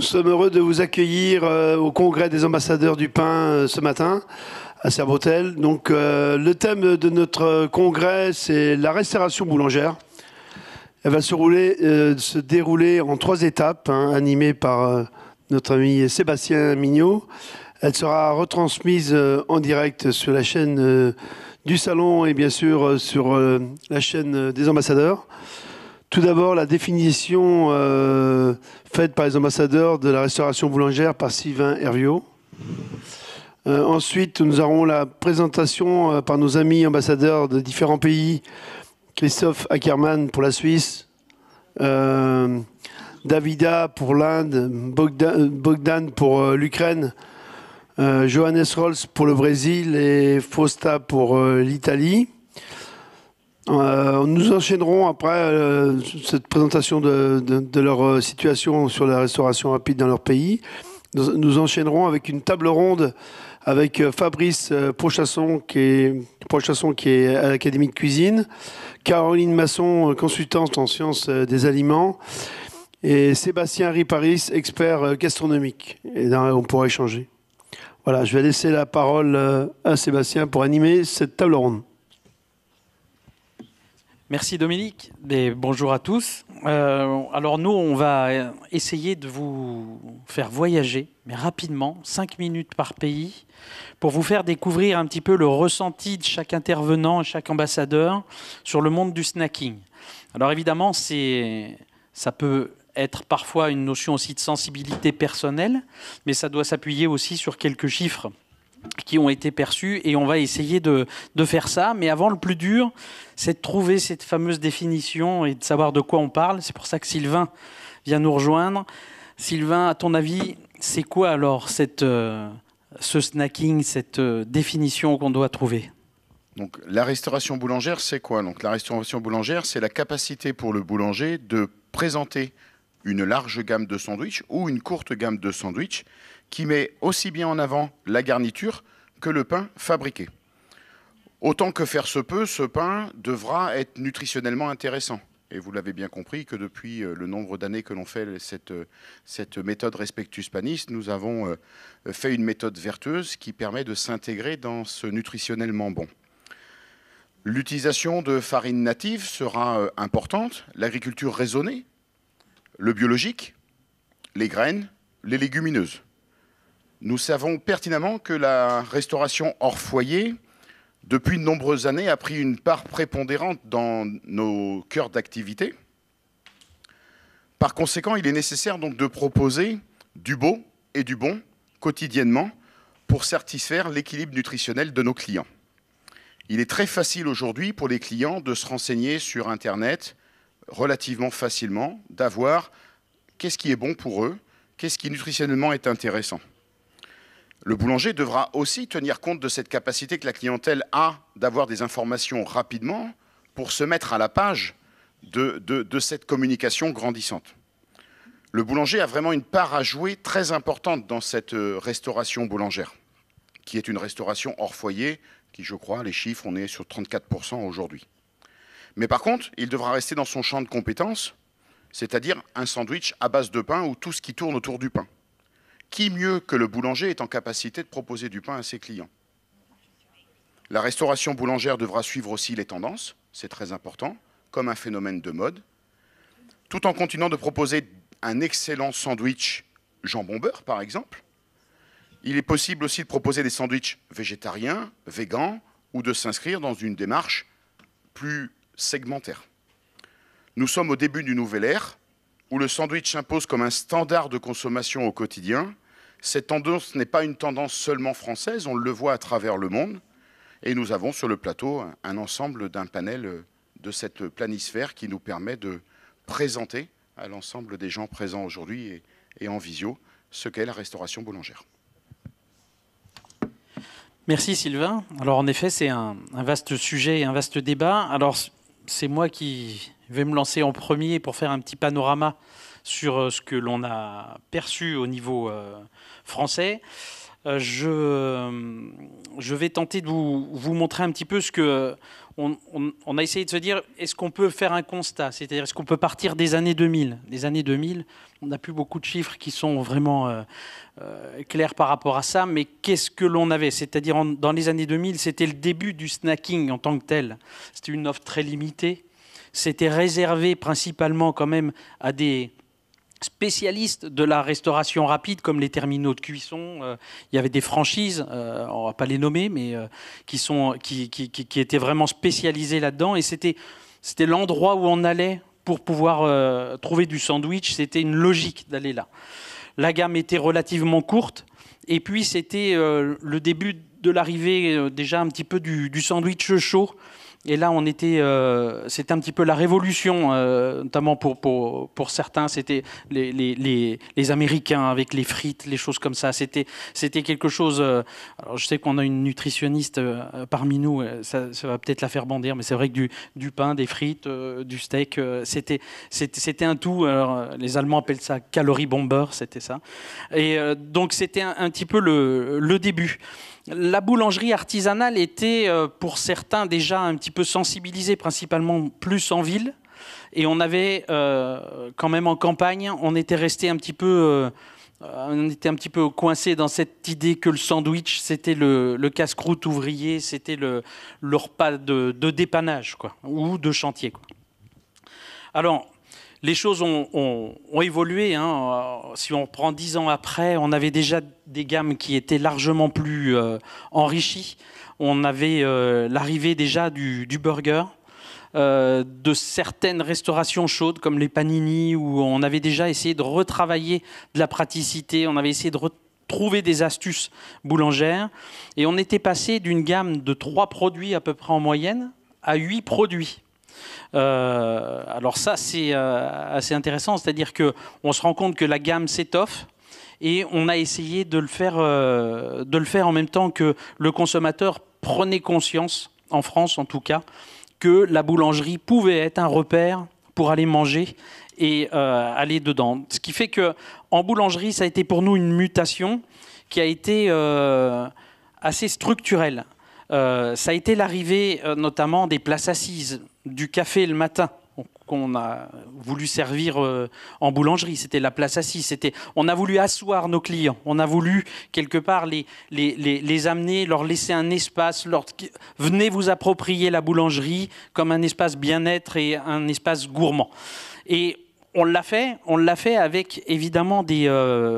sommes heureux de vous accueillir au congrès des ambassadeurs du pain ce matin à Servotel. Donc, le thème de notre congrès, c'est la restauration boulangère. Elle va se dérouler en 3 étapes, animée par notre ami Sébastien Mignot. Elle sera retransmise en direct sur la chaîne du Salon et bien sûr sur la chaîne des ambassadeurs. Tout d'abord, la définition faite par les ambassadeurs de la restauration boulangère par Sylvain Herviot. Ensuite, nous aurons la présentation par nos amis ambassadeurs de différents pays. Christophe Ackermann pour la Suisse, Davida pour l'Inde, Bogdan pour l'Ukraine, Johannes Rolls pour le Brésil et Fausta pour l'Italie. Nous enchaînerons après cette présentation de leur situation sur la restauration rapide dans leur pays. Nous enchaînerons avec une table ronde avec Fabrice Prochasson qui est à l'Académie de cuisine, Caroline Masson, consultante en sciences des aliments, et Sébastien Riparis, expert gastronomique. Et là, on pourra échanger. Voilà, je vais laisser la parole à Sébastien pour animer cette table ronde. Merci Dominique, et bonjour à tous. Alors nous, on va essayer de vous faire voyager, mais rapidement, 5 minutes par pays, pour vous faire découvrir un petit peu le ressenti de chaque intervenant, chaque ambassadeur sur le monde du snacking. Alors évidemment, ça peut être parfois une notion aussi de sensibilité personnelle, mais ça doit s'appuyer aussi sur quelques chiffres qui ont été perçus, et on va essayer de faire ça. Mais avant, le plus dur, c'est de trouver cette fameuse définition et de savoir de quoi on parle. C'est pour ça que Sylvain vient nous rejoindre. Sylvain, à ton avis, c'est quoi alors ce snacking, cette définition qu'on doit trouver ? Donc, la restauration boulangère, c'est quoi ? Donc, la restauration boulangère, c'est la capacité pour le boulanger de présenter une large gamme de sandwichs ou une courte gamme de sandwichs qui met aussi bien en avant la garniture que le pain fabriqué. Autant que faire se peut, ce pain devra être nutritionnellement intéressant. Et vous l'avez bien compris que depuis le nombre d'années que l'on fait cette méthode Respectus Panis, nous avons fait une méthode vertueuse qui permet de s'intégrer dans ce nutritionnellement bon. L'utilisation de farines natives sera importante, l'agriculture raisonnée, le biologique, les graines, les légumineuses. Nous savons pertinemment que la restauration hors foyer, depuis de nombreuses années, a pris une part prépondérante dans nos cœurs d'activité. Par conséquent, il est nécessaire donc de proposer du beau et du bon quotidiennement pour satisfaire l'équilibre nutritionnel de nos clients. Il est très facile aujourd'hui pour les clients de se renseigner sur Internet relativement facilement, d'avoir qu'est-ce qui est bon pour eux, qu'est-ce qui nutritionnellement est intéressant. Le boulanger devra aussi tenir compte de cette capacité que la clientèle a d'avoir des informations rapidement pour se mettre à la page de cette communication grandissante. Le boulanger a vraiment une part à jouer très importante dans cette restauration boulangère, qui est une restauration hors foyer, qui, je crois, les chiffres, on est sur 34% aujourd'hui. Mais par contre, il devra rester dans son champ de compétences, c'est-à-dire un sandwich à base de pain ou tout ce qui tourne autour du pain. Qui mieux que le boulanger est en capacité de proposer du pain à ses clients? La restauration boulangère devra suivre aussi les tendances, c'est très important, comme un phénomène de mode, tout en continuant de proposer un excellent sandwich jambon-beurre, par exemple. Il est possible aussi de proposer des sandwichs végétariens, végans, ou de s'inscrire dans une démarche plus segmentaire. Nous sommes au début d'une nouvelle ère, où le sandwich s'impose comme un standard de consommation au quotidien. Cette tendance n'est pas une tendance seulement française, on le voit à travers le monde. Et nous avons sur le plateau un ensemble d'un panel de cette planisphère qui nous permet de présenter à l'ensemble des gens présents aujourd'hui et en visio ce qu'est la restauration boulangère. Merci Sylvain. Alors en effet, c'est un vaste sujet et un vaste débat. Alors c'est moi qui vais me lancer en premier pour faire un petit panorama sur ce que l'on a perçu au niveau français. je vais tenter de vous montrer un petit peu ce que... On a essayé de se dire, est-ce qu'on peut faire un constat? C'est-à-dire, est-ce qu'on peut partir des années 2000? Des années 2000, on n'a plus beaucoup de chiffres qui sont vraiment clairs par rapport à ça, mais qu'est-ce que l'on avait? C'est-à-dire, dans les années 2000, c'était le début du snacking en tant que tel. C'était une offre très limitée. C'était réservé principalement quand même à des spécialistes de la restauration rapide, comme les terminaux de cuisson. Il y avait des franchises, on ne va pas les nommer, mais qui étaient vraiment spécialisées là-dedans. Et c'était l'endroit où on allait pour pouvoir trouver du sandwich. C'était une logique d'aller là. La gamme était relativement courte. Et puis, c'était le début de l'arrivée déjà un petit peu du sandwich chaud. Et là, c'était un petit peu la révolution, notamment pour certains. C'était les Américains avec les frites, les choses comme ça. C'était quelque chose... alors, je sais qu'on a une nutritionniste parmi nous, ça va peut-être la faire bondir, mais c'est vrai que du pain, des frites, du steak, c'était un tout. Alors, les Allemands appellent ça calorie bomber, c'était ça. Et donc, c'était un petit peu le début. La boulangerie artisanale était, pour certains, déjà un petit peu sensibilisée, principalement plus en ville. Et on avait, quand même en campagne, on était resté un petit peu coincé dans cette idée que le sandwich, c'était le casse-croûte ouvrier, c'était le repas de dépannage, quoi, ou de chantier, quoi. Alors, les choses ont évolué. Hein. Si on prend 10 ans après, on avait déjà des gammes qui étaient largement plus enrichies. On avait l'arrivée déjà du burger, de certaines restaurations chaudes comme les panini, où on avait déjà essayé de retravailler de la praticité. On avait essayé de trouver des astuces boulangères. Et on était passé d'une gamme de 3 produits à peu près en moyenne à 8 produits. Alors ça, c'est assez intéressant, c'est-à-dire qu'on se rend compte que la gamme s'étoffe et on a essayé de le faire en même temps que le consommateur prenait conscience, en France en tout cas, que la boulangerie pouvait être un repère pour aller manger et aller dedans. Ce qui fait qu'en boulangerie, ça a été pour nous une mutation qui a été assez structurelle. Ça a été l'arrivée notamment des places assises, du café le matin qu'on a voulu servir en boulangerie. C'était la place assise. On a voulu asseoir nos clients. On a voulu quelque part les amener, leur laisser un espace. Venez vous approprier la boulangerie comme un espace bien-être et un espace gourmand. Et on l'a fait avec évidemment des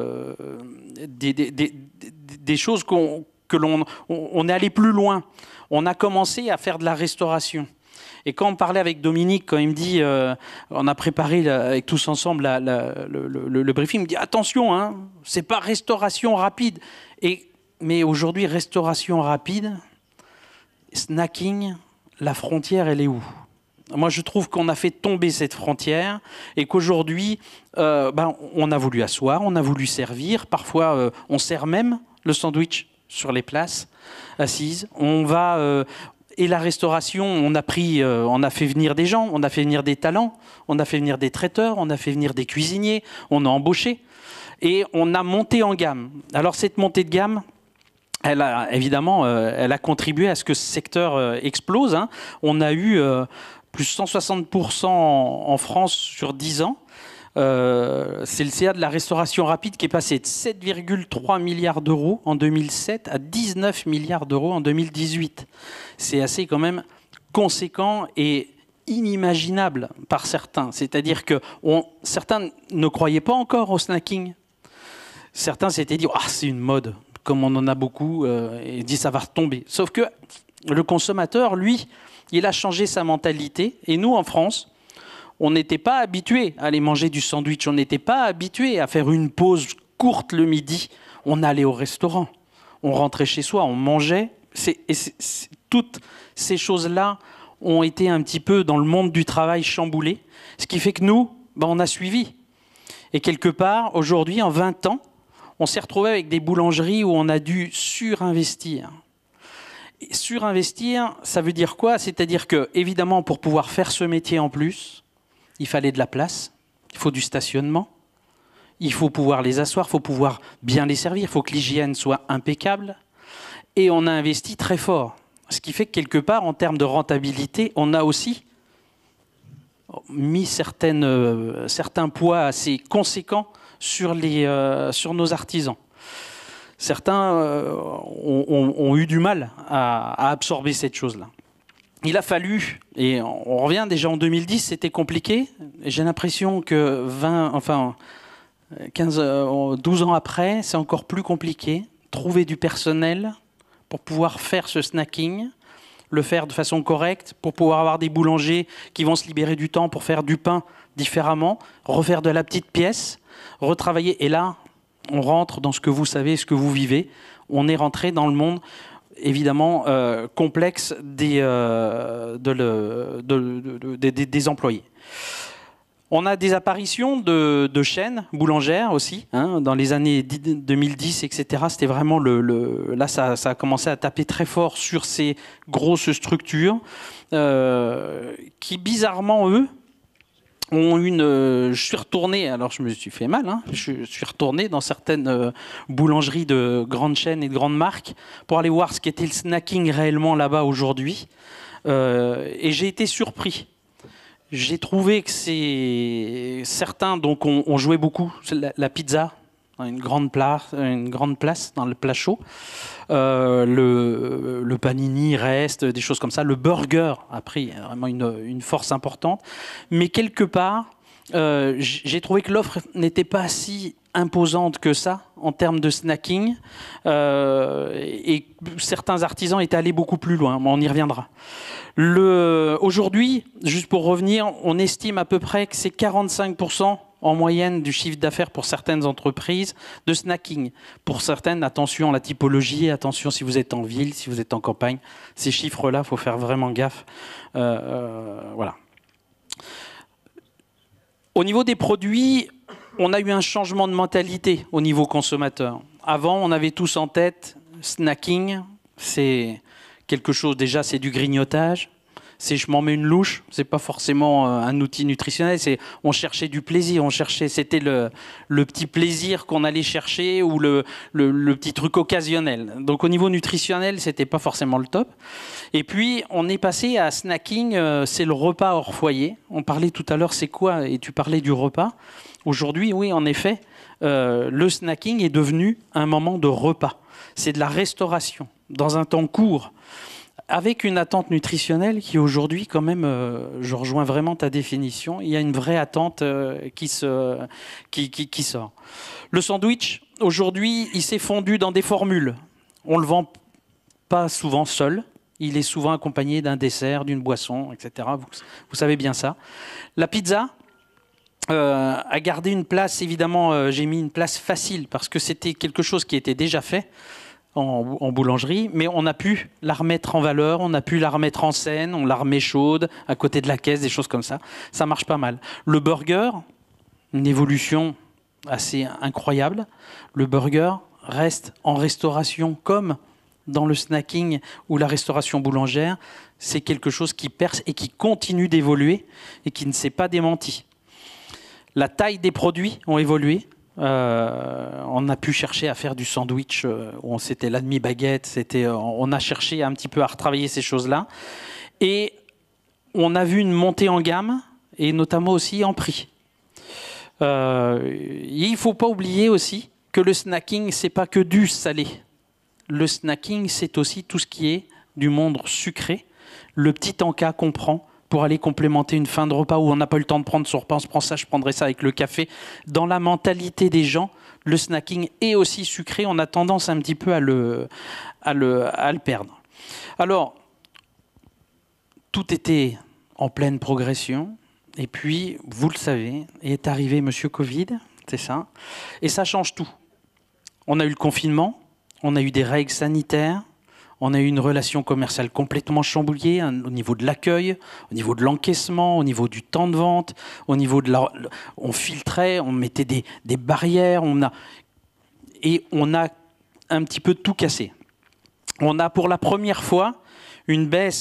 choses que l'on est allé plus loin. On a commencé à faire de la restauration. Et quand on parlait avec Dominique, quand il me dit, on a préparé avec tous ensemble le briefing, il me dit attention, hein, c'est pas restauration rapide. Mais aujourd'hui, restauration rapide, snacking, la frontière, elle est où? Moi, je trouve qu'on a fait tomber cette frontière et qu'aujourd'hui, on a voulu asseoir, on a voulu servir. Parfois, on sert même le sandwich sur les places assises. Et la restauration, on a fait venir des gens, on a fait venir des talents, on a fait venir des traiteurs, on a fait venir des cuisiniers, on a embauché et on a monté en gamme. Alors cette montée de gamme, elle a contribué à ce que ce secteur explose. Hein. On a eu plus de 160% en France sur 10 ans. C'est le CA de la restauration rapide qui est passé de 7,3 milliards d'euros en 2007 à 19 milliards d'euros en 2018. C'est assez quand même conséquent et inimaginable par certains. C'est-à-dire que certains ne croyaient pas encore au snacking. Certains s'étaient dit « c'est une mode », comme on en a beaucoup, et dit « ça va retomber ». Sauf que le consommateur, lui, il a changé sa mentalité. Et nous, en France, on n'était pas habitué à aller manger du sandwich. On n'était pas habitué à faire une pause courte le midi. On allait au restaurant. On rentrait chez soi, on mangeait. Toutes ces choses-là ont été un petit peu dans le monde du travail chamboulées. Ce qui fait que nous, on a suivi. Et quelque part, aujourd'hui, en 20 ans, on s'est retrouvé avec des boulangeries où on a dû surinvestir. Et surinvestir, ça veut dire quoi? C'est-à-dire que, évidemment, pour pouvoir faire ce métier en plus, il fallait de la place, il faut du stationnement, il faut pouvoir les asseoir, il faut pouvoir bien les servir, il faut que l'hygiène soit impeccable. Et on a investi très fort. Ce qui fait que quelque part, en termes de rentabilité, on a aussi mis certains poids assez conséquents sur nos artisans. Certains ont eu du mal à absorber cette chose-là. Il a fallu, et on revient déjà en 2010, c'était compliqué. J'ai l'impression que 12 ans après, c'est encore plus compliqué. Trouver du personnel pour pouvoir faire ce snacking, le faire de façon correcte, pour pouvoir avoir des boulangers qui vont se libérer du temps pour faire du pain différemment, refaire de la petite pièce, retravailler. Et là, on rentre dans ce que vous savez, ce que vous vivez. On est rentré dans le monde, évidemment, complexe des employés. On a des apparitions de chaînes boulangères aussi, hein, dans les années 2010, etc. C'était vraiment là, ça a commencé à taper très fort sur ces grosses structures qui, bizarrement, eux, ont je suis retourné, alors je me suis fait mal, hein, je suis retourné dans certaines boulangeries de grandes chaînes et de grandes marques pour aller voir ce qu'était le snacking réellement là-bas aujourd'hui. Et j'ai été surpris. J'ai trouvé que certains donc ont joué beaucoup la pizza, une grande place dans le plat chaud. Le panini reste, des choses comme ça. Le burger a pris vraiment une force importante. Mais quelque part, j'ai trouvé que l'offre n'était pas si imposante que ça en termes de snacking. Et certains artisans étaient allés beaucoup plus loin. Mais on y reviendra. Aujourd'hui, juste pour revenir, on estime à peu près que c'est 45% en moyenne du chiffre d'affaires pour certaines entreprises de snacking. Pour certaines, attention à la typologie, attention si vous êtes en ville, si vous êtes en campagne. Ces chiffres-là, il faut faire vraiment gaffe. Voilà. Au niveau des produits, on a eu un changement de mentalité au niveau consommateur. Avant, on avait tous en tête snacking, c'est quelque chose, déjà, c'est du grignotage. C'est je m'en mets une louche, c'est pas forcément un outil nutritionnel, on cherchait du plaisir, c'était le petit plaisir qu'on allait chercher ou le petit truc occasionnel. Donc au niveau nutritionnel, c'était pas forcément le top. Et puis on est passé à snacking, c'est le repas hors foyer. On parlait tout à l'heure, c'est quoi? Et tu parlais du repas. Aujourd'hui, oui, en effet, le snacking est devenu un moment de repas. C'est de la restauration dans un temps court, avec une attente nutritionnelle qui aujourd'hui, quand même, je rejoins vraiment ta définition, il y a une vraie attente qui sort. Le sandwich, aujourd'hui, il s'est fondu dans des formules. On ne le vend pas souvent seul. Il est souvent accompagné d'un dessert, d'une boisson, etc. Vous savez bien ça. La pizza a gardé une place, évidemment, j'ai mis une place facile parce que c'était quelque chose qui était déjà fait en boulangerie, mais on a pu la remettre en valeur, on a pu la remettre en scène, on la remet chaude, à côté de la caisse, des choses comme ça. Ça marche pas mal. Le burger, une évolution assez incroyable. Le burger reste en restauration comme dans le snacking ou la restauration boulangère. C'est quelque chose qui perce et qui continue d'évoluer et qui ne s'est pas démenti. La taille des produits ont évolué. On a pu chercher à faire du sandwich, c'était la demi-baguette, on a cherché un petit peu à retravailler ces choses-là. Et on a vu une montée en gamme, et notamment aussi en prix. Il ne faut pas oublier aussi que le snacking, ce n'est pas que du salé. Le snacking, c'est aussi tout ce qui est du monde sucré, le petit encas qu'on prend pour aller complémenter une fin de repas où on n'a pas eu le temps de prendre son repas, on se prend ça, je prendrai ça avec le café. Dans la mentalité des gens, le snacking est aussi sucré, on a tendance un petit peu à le perdre. Alors, tout était en pleine progression, et puis, vous le savez, est arrivé Monsieur Covid, c'est ça, et ça change tout. On a eu le confinement, on a eu des règles sanitaires, on a eu une relation commerciale complètement chamboulée au niveau de l'accueil, au niveau de l'encaissement, au niveau du temps de vente, au niveau de on filtrait, on mettait des barrières, et on a un petit peu tout cassé. On a pour la première fois une baisse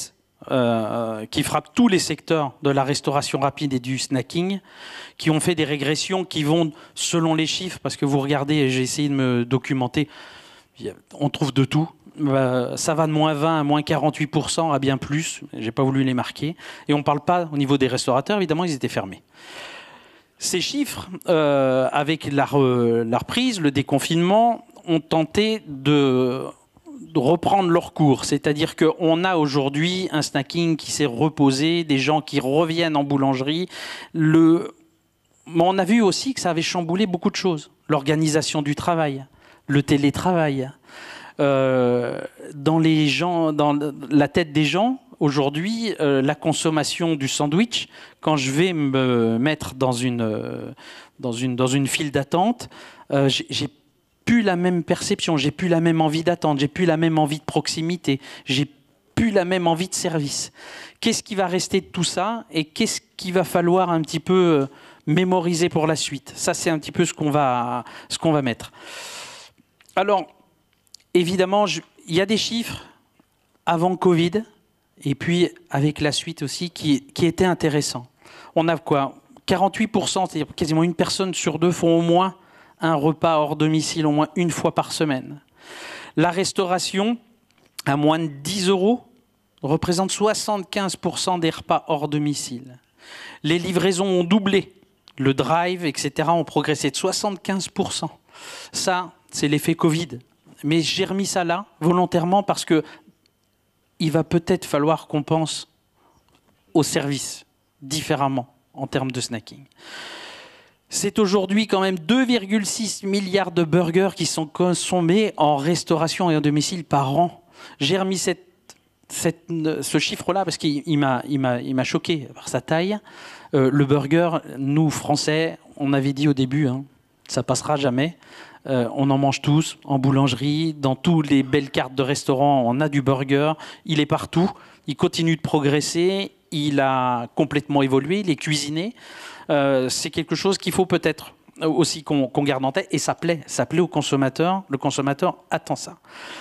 qui frappent tous les secteurs de la restauration rapide et du snacking, qui ont fait des régressions qui vont selon les chiffres, parce que vous regardez, j'ai essayé de me documenter, on trouve de tout. Ça va de -20 à -48% à bien plus. J'ai pas voulu les marquer. Et on ne parle pas au niveau des restaurateurs, évidemment, ils étaient fermés. Ces chiffres, avec la reprise, le déconfinement, ont tenté de reprendre leur cours. C'est-à-dire qu'on a aujourd'hui un snacking qui s'est reposé, des gens qui reviennent en boulangerie. Mais on a vu aussi que ça avait chamboulé beaucoup de choses. L'organisation du travail, le télétravail. Dans la tête des gens, aujourd'hui, la consommation du sandwich, quand je vais me mettre dans une file d'attente, j'ai plus la même perception, j'ai plus la même envie d'attente, j'ai plus la même envie de proximité, j'ai plus la même envie de service. Qu'est-ce qui va rester de tout ça et qu'est-ce qu'il va falloir un petit peu mémoriser pour la suite? Ça, c'est un petit peu ce qu'on va mettre. Alors, évidemment, il y a des chiffres avant Covid et puis avec la suite aussi qui étaient intéressants. On a quoi? 48%, c'est-à-dire quasiment une personne sur deux font au moins un repas hors domicile au moins une fois par semaine. La restauration, à moins de 10 € représente 75% des repas hors domicile. Les livraisons ont doublé. Le drive, etc., ont progressé de 75%. Ça, c'est l'effet Covid. Mais j'ai remis ça là, volontairement, parce que il va peut-être falloir qu'on pense au service différemment en termes de snacking. C'est aujourd'hui quand même 2,6 milliards de burgers qui sont consommés en restauration et en domicile par an. J'ai remis ce chiffre-là parce qu'il m'a choqué par sa taille. Le burger, nous, Français, on avait dit au début, ça passera jamais. On en mange tous, en boulangerie, dans toutes les belles cartes de restaurants, on a du burger. Il est partout, il continue de progresser, il a complètement évolué, il est cuisiné. C'est quelque chose qu'il faut peut-être aussi qu'on garde en tête, et ça plaît au consommateur. Le consommateur attend ça.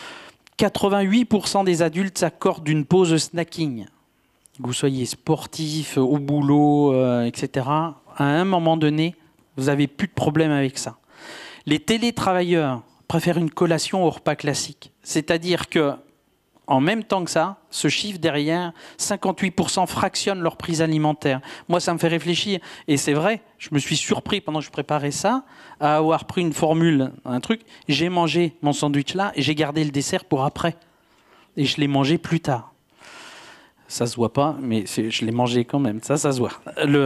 88% des adultes s'accordent une pause snacking. Que vous soyez sportif, au boulot, etc. À un moment donné, vous n'avez plus de problème avec ça. Les télétravailleurs préfèrent une collation au repas classique. C'est-à-dire que, en même temps que ça, ce chiffre derrière, 58% fractionnent leur prise alimentaire. Moi, ça me fait réfléchir. Et c'est vrai, je me suis surpris pendant que je préparais ça, à avoir pris une formule, un truc. J'ai mangé mon sandwich là et j'ai gardé le dessert pour après. Et je l'ai mangé plus tard. Ça se voit pas, mais je l'ai mangé quand même. Ça se voit.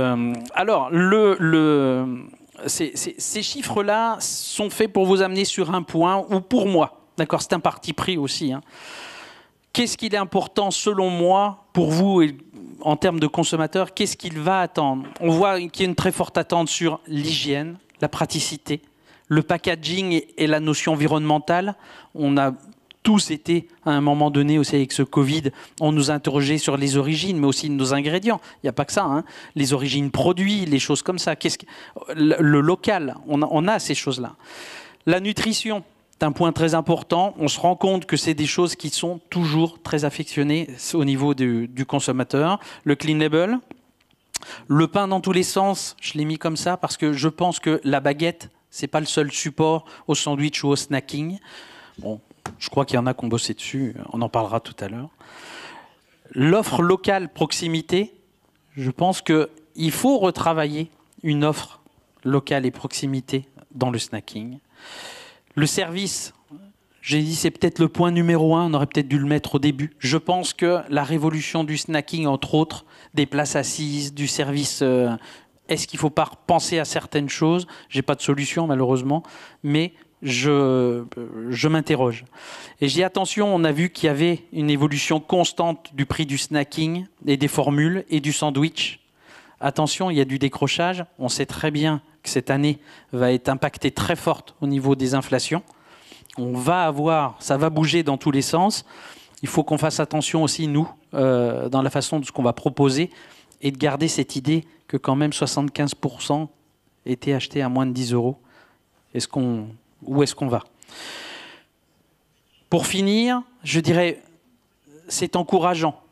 Ces chiffres-là sont faits pour vous amener sur un point, ou pour moi, d'accord, c'est un parti pris aussi. Qu'est-ce qu'il est important, selon moi, pour vous, en termes de consommateurs, qu'est-ce qu'il va attendre? On voit qu'il y a une très forte attente sur l'hygiène, la praticité, le packaging et la notion environnementale. On a tous été, à un moment donné, aussi avec ce Covid, on nous a interrogé sur les origines, mais aussi nos ingrédients. Il n'y a pas que ça, les origines produits, les choses comme ça. Le local, on a ces choses-là. La nutrition, c'est un point très important. On se rend compte que c'est des choses qui sont toujours très affectionnées au niveau du consommateur. Le clean label, le pain dans tous les sens, je l'ai mis comme ça parce que je pense que la baguette, c'est pas le seul support au sandwich ou au snacking. Bon, je crois qu'il y en a qui ont bossé dessus, on en parlera tout à l'heure. L'offre locale proximité, je pense qu'il faut retravailler une offre locale et proximité dans le snacking. Le service, j'ai dit c'est peut-être le point numéro 1, on aurait peut-être dû le mettre au début. Je pense que la révolution du snacking, entre autres, des places assises, du service, est-ce qu'il ne faut pas repenser à certaines choses? Je n'ai pas de solution malheureusement, mais je m'interroge. Et je dis attention, on a vu qu'il y avait une évolution constante du prix du snacking et des formules et du sandwich. Attention, il y a du décrochage. On sait très bien que cette année va être impactée très forte au niveau des inflations. Ça va bouger dans tous les sens. Il faut qu'on fasse attention aussi, nous, dans la façon de ce qu'on va proposer et de garder cette idée que quand même 75% étaient achetés à moins de 10 €. Où est-ce qu'on va? Pour finir, je dirais, c'est encourageant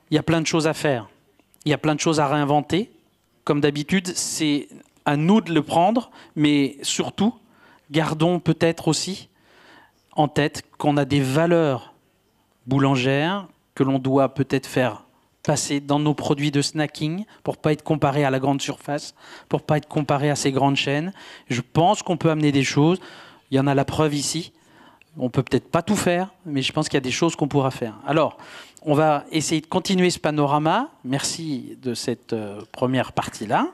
il y a plein de choses à faire. Il y a plein de choses à réinventer. Comme d'habitude, c'est à nous de le prendre, mais surtout, gardons peut-être aussi en tête qu'on a des valeurs boulangères que l'on doit peut-être faire passer dans nos produits de snacking pour ne pas être comparé à la grande surface, pour ne pas être comparé à ces grandes chaînes. Je pense qu'on peut amener des choses. Il y en a la preuve ici. On ne peut peut-être pas tout faire, mais je pense qu'il y a des choses qu'on pourra faire. Alors, on va essayer de continuer ce panorama. Merci de cette première partie-là.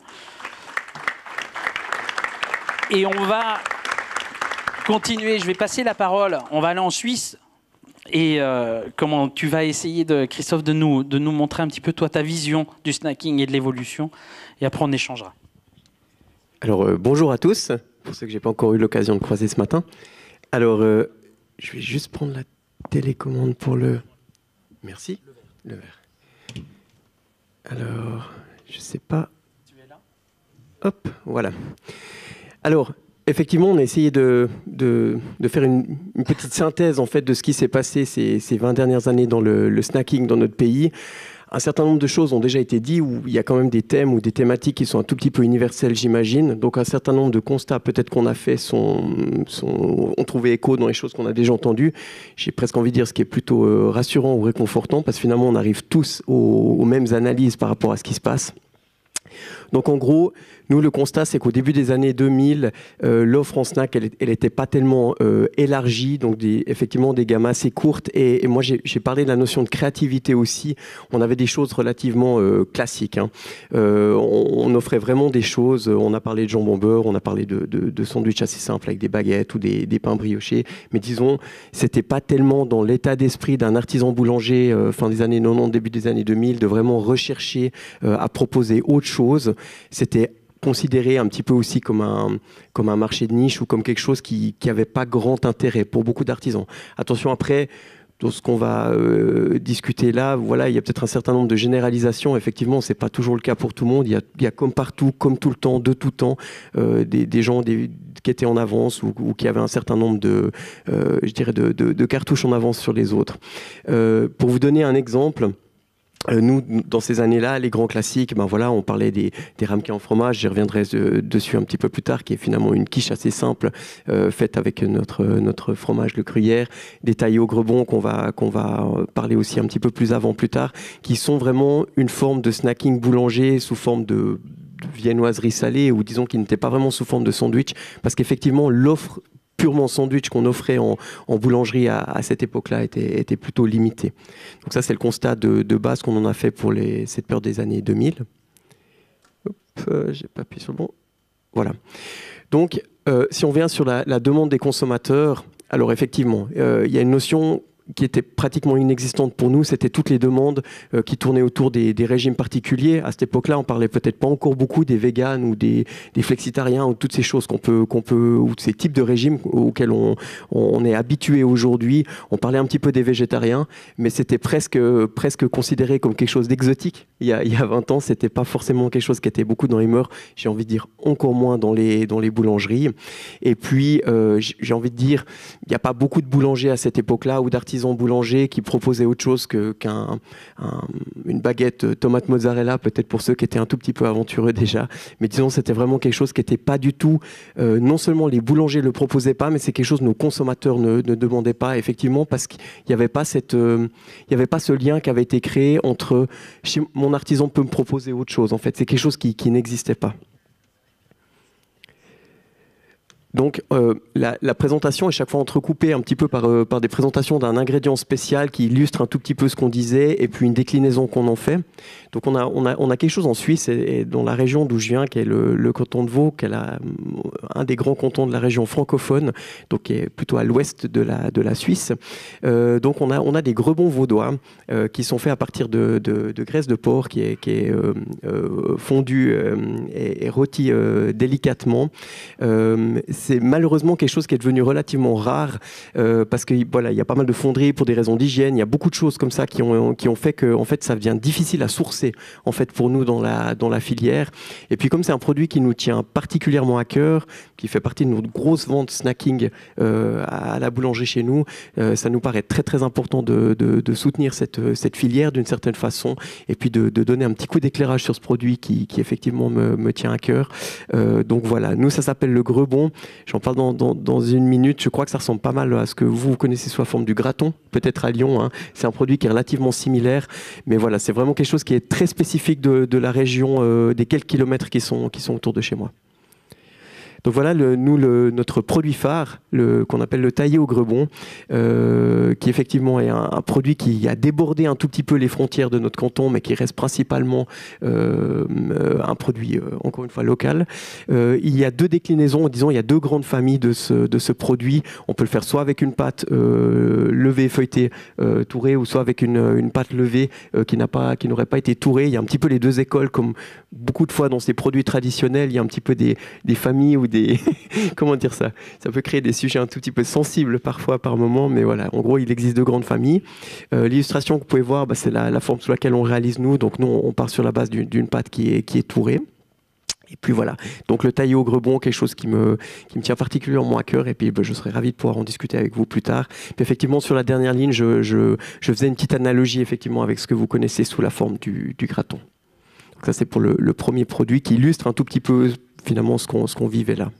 Et on va continuer. Je vais passer la parole. On va aller en Suisse. Et comment tu vas essayer, Christophe, de nous montrer un petit peu, toi, ta vision du snacking et de l'évolution. Et après, on échangera. Alors, bonjour à tous, pour ceux que je n'ai pas encore eu l'occasion de croiser ce matin. Alors, je vais juste prendre la télécommande pour le... Merci. Le vert. Alors, je ne sais pas... Tu es là ? Hop, voilà. Alors, effectivement, on a essayé de faire une petite synthèse en fait, de ce qui s'est passé ces 20 dernières années dans le snacking dans notre pays. Un certain nombre de choses ont déjà été dites, où il y a quand même des thèmes ou des thématiques qui sont un tout petit peu universelles, j'imagine. Donc un certain nombre de constats peut-être qu'on a fait ont trouvé écho dans les choses qu'on a déjà entendues. J'ai presque envie de dire ce qui est plutôt rassurant ou réconfortant, parce que finalement on arrive tous aux mêmes analyses par rapport à ce qui se passe. Donc en gros, nous le constat c'est qu'au début des années 2000, l'offre en snack elle était pas tellement élargie, donc effectivement des gammes assez courtes et moi j'ai parlé de la notion de créativité aussi. On avait des choses relativement classiques, hein. On offrait vraiment des choses, on a parlé de jambon beurre, on a parlé de sandwichs assez simples avec des baguettes ou des pains briochés, mais disons c'était pas tellement dans l'état d'esprit d'un artisan boulanger fin des années 90, début des années 2000 de vraiment rechercher à proposer autre chose. C'était considéré un petit peu aussi comme un marché de niche ou comme quelque chose qui n'avait pas grand intérêt pour beaucoup d'artisans. Attention après, dans ce qu'on va discuter là, voilà, il y a peut-être un certain nombre de généralisations. Effectivement, ce n'est pas toujours le cas pour tout le monde. Il y a comme partout, comme tout le temps, de tout temps, des gens qui étaient en avance ou qui avaient un certain nombre de cartouches en avance sur les autres. Pour vous donner un exemple, nous, dans ces années-là, les grands classiques, ben voilà, on parlait des ramequins en fromage, j'y reviendrai dessus un petit peu plus tard, qui est finalement une quiche assez simple, faite avec notre fromage, le gruyère, des taillis au grebon qu'on va parler aussi un petit peu plus avant, plus tard, qui sont vraiment une forme de snacking boulanger sous forme de viennoiserie salée, ou disons qui n'était pas vraiment sous forme de sandwich, parce qu'effectivement, l'offre purement sandwich qu'on offrait en boulangerie à cette époque-là était plutôt limité. Donc ça, c'est le constat de base qu'on en a fait pour cette période des années 2000. J'ai pas appuyé sur le bon. Voilà. Donc, si on vient sur la demande des consommateurs, alors effectivement, il y a une notion qui était pratiquement inexistante pour nous, c'était toutes les demandes qui tournaient autour des régimes particuliers. À cette époque-là, on parlait peut-être pas encore beaucoup des véganes ou des flexitariens ou toutes ces choses qu'on peut ou ces types de régimes auxquels on est habitué aujourd'hui. On parlait un petit peu des végétariens, mais c'était presque considéré comme quelque chose d'exotique. Il y a 20 ans, c'était pas forcément quelque chose qui était beaucoup dans les mœurs. J'ai envie de dire encore moins dans les boulangeries. Et puis, j'ai envie de dire, il n'y a pas beaucoup de boulangers à cette époque-là ou d'artisans boulangers qui proposaient autre chose qu'une baguette tomate mozzarella, peut-être pour ceux qui étaient un tout petit peu aventureux déjà. Mais disons, c'était vraiment quelque chose qui n'était pas du tout... non seulement les boulangers ne le proposaient pas, mais c'est quelque chose que nos consommateurs ne demandaient pas, effectivement, parce qu'il n'y avait pas ce lien qui avait été créé entre mon artisan peut me proposer autre chose. En fait, c'est quelque chose qui n'existait pas. Donc la présentation est chaque fois entrecoupée un petit peu par des présentations d'un ingrédient spécial qui illustre un tout petit peu ce qu'on disait et puis une déclinaison qu'on en fait. Donc on a quelque chose en Suisse et dans la région d'où je viens, qui est le canton de Vaud, qui est un des grands cantons de la région francophone, donc qui est plutôt à l'ouest de la Suisse. Donc on a des grebons vaudois qui sont faits à partir de graisse de porc qui est fondue et rôtie délicatement. c'est malheureusement quelque chose qui est devenu relativement rare parce que voilà, il y a pas mal de fonderies pour des raisons d'hygiène. Il y a beaucoup de choses comme ça qui ont fait que en fait, ça devient difficile à sourcer en fait pour nous dans la filière. Et puis comme c'est un produit qui nous tient particulièrement à cœur, qui fait partie de notre grosse vente snacking à la boulangerie chez nous, ça nous paraît très très important de soutenir cette filière d'une certaine façon et puis de donner un petit coup d'éclairage sur ce produit qui effectivement me tient à cœur. Donc voilà, nous ça s'appelle le Grebon. J'en parle dans une minute. Je crois que ça ressemble pas mal à ce que vous connaissez sous la forme du graton, peut-être à Lyon. Hein. C'est un produit qui est relativement similaire, mais voilà, c'est vraiment quelque chose qui est très spécifique de la région, des quelques kilomètres qui sont autour de chez moi. Donc voilà, notre produit phare, qu'on appelle le taillé au Grebon, qui effectivement est un produit qui a débordé un tout petit peu les frontières de notre canton, mais qui reste principalement un produit, encore une fois, local. Il y a deux déclinaisons, disons, il y a deux grandes familles de ce produit. On peut le faire soit avec une pâte levée, feuilletée, tourée, ou soit avec une pâte levée qui n'aurait pas été tourée. Il y a un petit peu les deux écoles, comme beaucoup de fois dans ces produits traditionnels, il y a un petit peu des familles ou comment dire ça peut créer des sujets un tout petit peu sensibles parfois par moment, mais voilà, en gros il existe deux grandes familles. L'illustration que vous pouvez voir, c'est la forme sous laquelle on réalise nous, donc nous on part sur la base d'une pâte qui est tourée. Et puis voilà, donc le taillé au Grebon, quelque chose qui me tient particulièrement à cœur, et puis je serais ravi de pouvoir en discuter avec vous plus tard. Puis effectivement sur la dernière ligne, je faisais une petite analogie effectivement avec ce que vous connaissez sous la forme du graton. Donc ça c'est pour le premier produit qui illustre un tout petit peu finalement ce qu'on vivait là.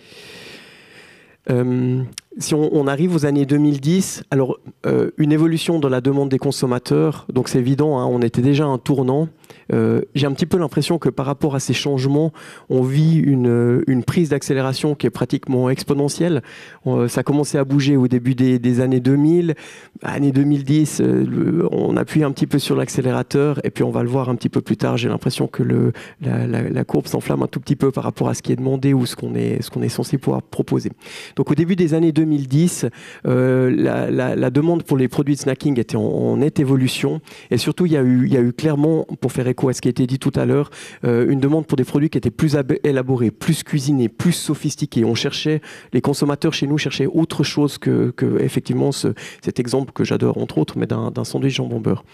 Si on arrive aux années 2010, alors une évolution dans la demande des consommateurs, donc c'est évident, hein, on était déjà à un tournant. J'ai un petit peu l'impression que par rapport à ces changements, on vit une prise d'accélération qui est pratiquement exponentielle. Ça a commencé à bouger au début des années 2000. Année 2010, on appuie un petit peu sur l'accélérateur et puis on va le voir un petit peu plus tard. J'ai l'impression que la courbe s'enflamme un tout petit peu par rapport à ce qui est demandé ou ce qu'on est censé pouvoir proposer. Donc au début des années 2010, la demande pour les produits de snacking était en nette évolution et surtout il y a eu clairement, pour faire écho à ce qui a été dit tout à l'heure, une demande pour des produits qui étaient plus élaborés, plus cuisinés, plus sophistiqués. Les consommateurs chez nous cherchaient autre chose que effectivement cet exemple que j'adore entre autres, mais d'un sandwich jambon beurre.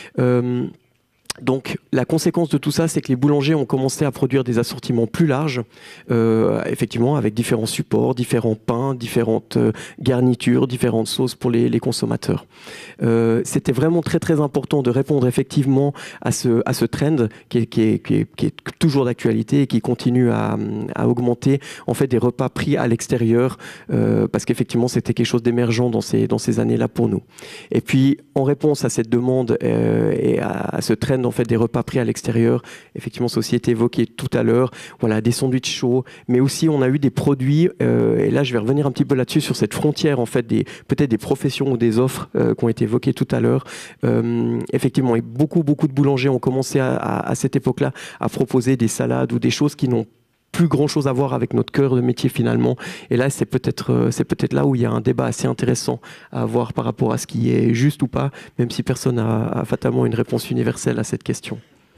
Donc la conséquence de tout ça, c'est que les boulangers ont commencé à produire des assortiments plus larges, effectivement avec différents supports, différents pains, différentes garnitures, différentes sauces pour les consommateurs. C'était vraiment très très important de répondre effectivement à ce trend qui est toujours d'actualité et qui continue à augmenter, en fait, des repas pris à l'extérieur, parce qu'effectivement c'était quelque chose d'émergent dans ces années-là pour nous. Et puis en réponse à cette demande et à ce trend en fait des repas pris à l'extérieur, effectivement ça a aussi été évoqué tout à l'heure, voilà, des sandwichs chauds, mais aussi on a eu des produits, et là je vais revenir un petit peu là-dessus sur cette frontière en fait peut-être des professions ou des offres qui ont été évoquées tout à l'heure. Effectivement, et beaucoup de boulangers ont commencé à cette époque-là à proposer des salades ou des choses qui n'ont plus grand chose à voir avec notre cœur de métier finalement. Et là, c'est peut-être là où il y a un débat assez intéressant à avoir par rapport à ce qui est juste ou pas, même si personne n'a fatalement une réponse universelle à cette question.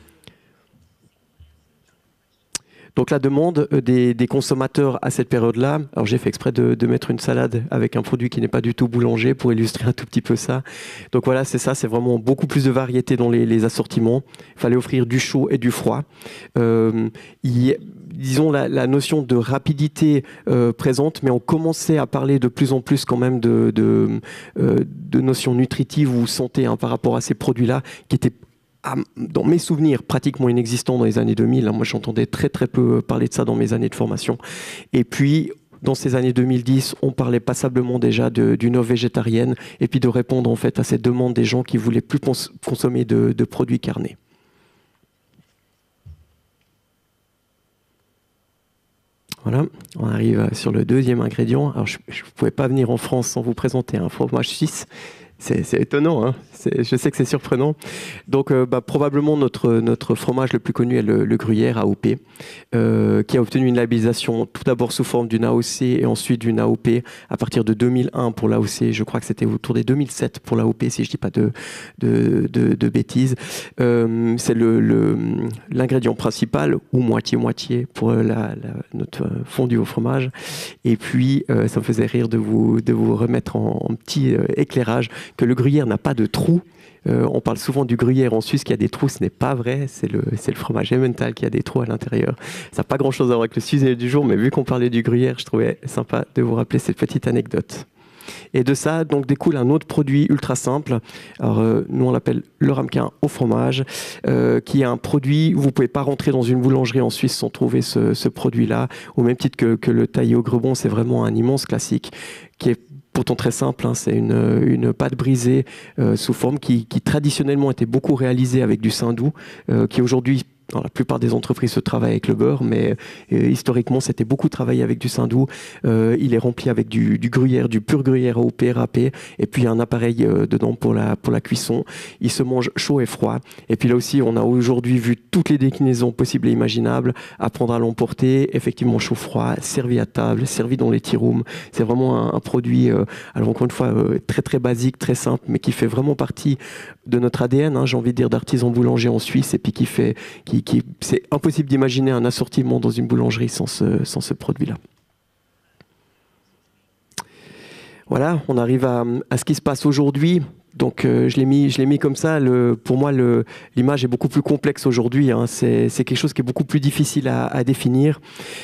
Donc la demande des consommateurs à cette période-là, alors j'ai fait exprès de mettre une salade avec un produit qui n'est pas du tout boulanger pour illustrer un tout petit peu ça. Donc voilà, c'est ça, c'est vraiment beaucoup plus de variété dans les assortiments. Il fallait offrir du chaud et du froid. Disons la notion de rapidité présente, mais on commençait à parler de plus en plus quand même de notions nutritives ou santé par rapport à ces produits-là qui étaient dans mes souvenirs, pratiquement inexistant dans les années 2000. Moi, j'entendais très très peu parler de ça dans mes années de formation. Et puis, dans ces années 2010, on parlait passablement déjà d'une offre végétarienne et puis de répondre en fait à cette demande des gens qui voulaient plus consommer de produits carnés. Voilà, on arrive sur le deuxième ingrédient. Alors, je ne pouvais pas venir en France sans vous présenter un fromage suisse. C'est étonnant, hein. Je sais que c'est surprenant. Donc, probablement notre fromage le plus connu est le gruyère AOP, qui a obtenu une labellisation tout d'abord sous forme d'une AOC et ensuite d'une AOP à partir de 2001 pour l'AOC. Je crois que c'était autour des 2007 pour l'AOP, si je ne dis pas de bêtises. C'est l'ingrédient principal, ou moitié-moitié, pour notre fondu au fromage. Et puis, ça me faisait rire de vous remettre en petit éclairage que le gruyère n'a pas de trou. On parle souvent du gruyère en Suisse qui a des trous, ce n'est pas vrai, c'est le fromage Emmental qui a des trous à l'intérieur. Ça n'a pas grand chose à voir avec le sujet du jour, mais vu qu'on parlait du gruyère, je trouvais sympa de vous rappeler cette petite anecdote. Et de ça, donc, découle un autre produit ultra simple. Alors, nous, on l'appelle le ramequin au fromage, qui est un produit, vous ne pouvez pas rentrer dans une boulangerie en Suisse sans trouver ce produit-là. Au même titre que le taillé au grebon, c'est vraiment un immense classique qui est pourtant très simple, hein. C'est une pâte brisée sous forme qui traditionnellement était beaucoup réalisée avec du saindoux, qui aujourd'hui, dans la plupart des entreprises, se travaille avec le beurre, mais historiquement, c'était beaucoup travaillé avec du saindoux. Il est rempli avec du gruyère, du pur gruyère AOP râpé, et puis il y a un appareil dedans pour la cuisson. Il se mange chaud et froid. Et puis là aussi, on a aujourd'hui vu toutes les déclinaisons possibles et imaginables, à prendre à l'emporter, effectivement chaud-froid, servi à table, servi dans les tea rooms. C'est vraiment un produit, alors encore une fois, très très basique, très simple, mais qui fait vraiment partie de notre ADN, hein, j'ai envie de dire, d'artisan boulanger en Suisse, et puis c'est impossible d'imaginer un assortiment dans une boulangerie sans ce produit-là. Voilà, on arrive à ce qui se passe aujourd'hui. Donc je l'ai mis comme ça. Pour moi, l'image est beaucoup plus complexe aujourd'hui, hein. C'est quelque chose qui est beaucoup plus difficile à définir.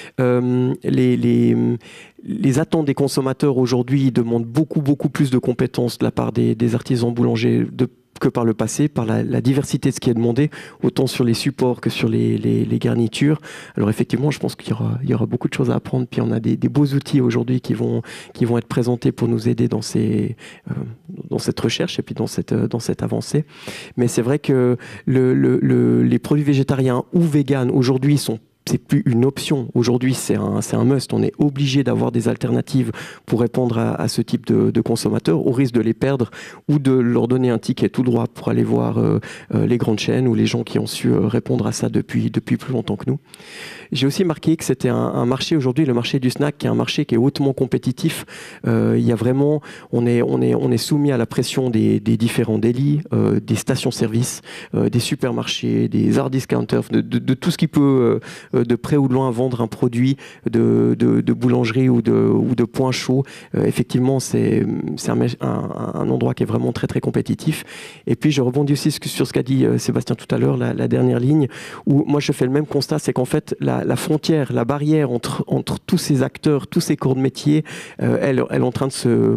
Les attentes des consommateurs aujourd'hui demandent beaucoup plus de compétences de la part des artisans boulangers que par le passé, par la diversité de ce qui est demandé, autant sur les supports que sur les garnitures. Alors effectivement, je pense qu'il y aura beaucoup de choses à apprendre, puis on a des beaux outils aujourd'hui qui vont être présentés pour nous aider dans cette recherche et puis dans cette avancée. Mais c'est vrai que les produits végétariens ou véganes aujourd'hui c'est plus une option. Aujourd'hui, c'est un must. On est obligé d'avoir des alternatives pour répondre à ce type de consommateurs, au risque de les perdre ou de leur donner un ticket tout droit pour aller voir les grandes chaînes ou les gens qui ont su répondre à ça depuis plus longtemps que nous. J'ai aussi marqué que c'était un marché aujourd'hui, le marché du snack, qui est un marché qui est hautement compétitif. Il y a vraiment, on est soumis à la pression des différents délits, des stations-service, des supermarchés, des hard discounters, de tout ce qui peut de près ou de loin vendre un produit de boulangerie ou de point chaud. Effectivement, c'est un endroit qui est vraiment très très compétitif. Et puis je rebondis aussi sur ce qu'a dit Sébastien tout à l'heure, la dernière ligne, où moi je fais le même constat, c'est qu'en fait la frontière, la barrière entre tous ces acteurs, tous ces corps de métier, elle est en train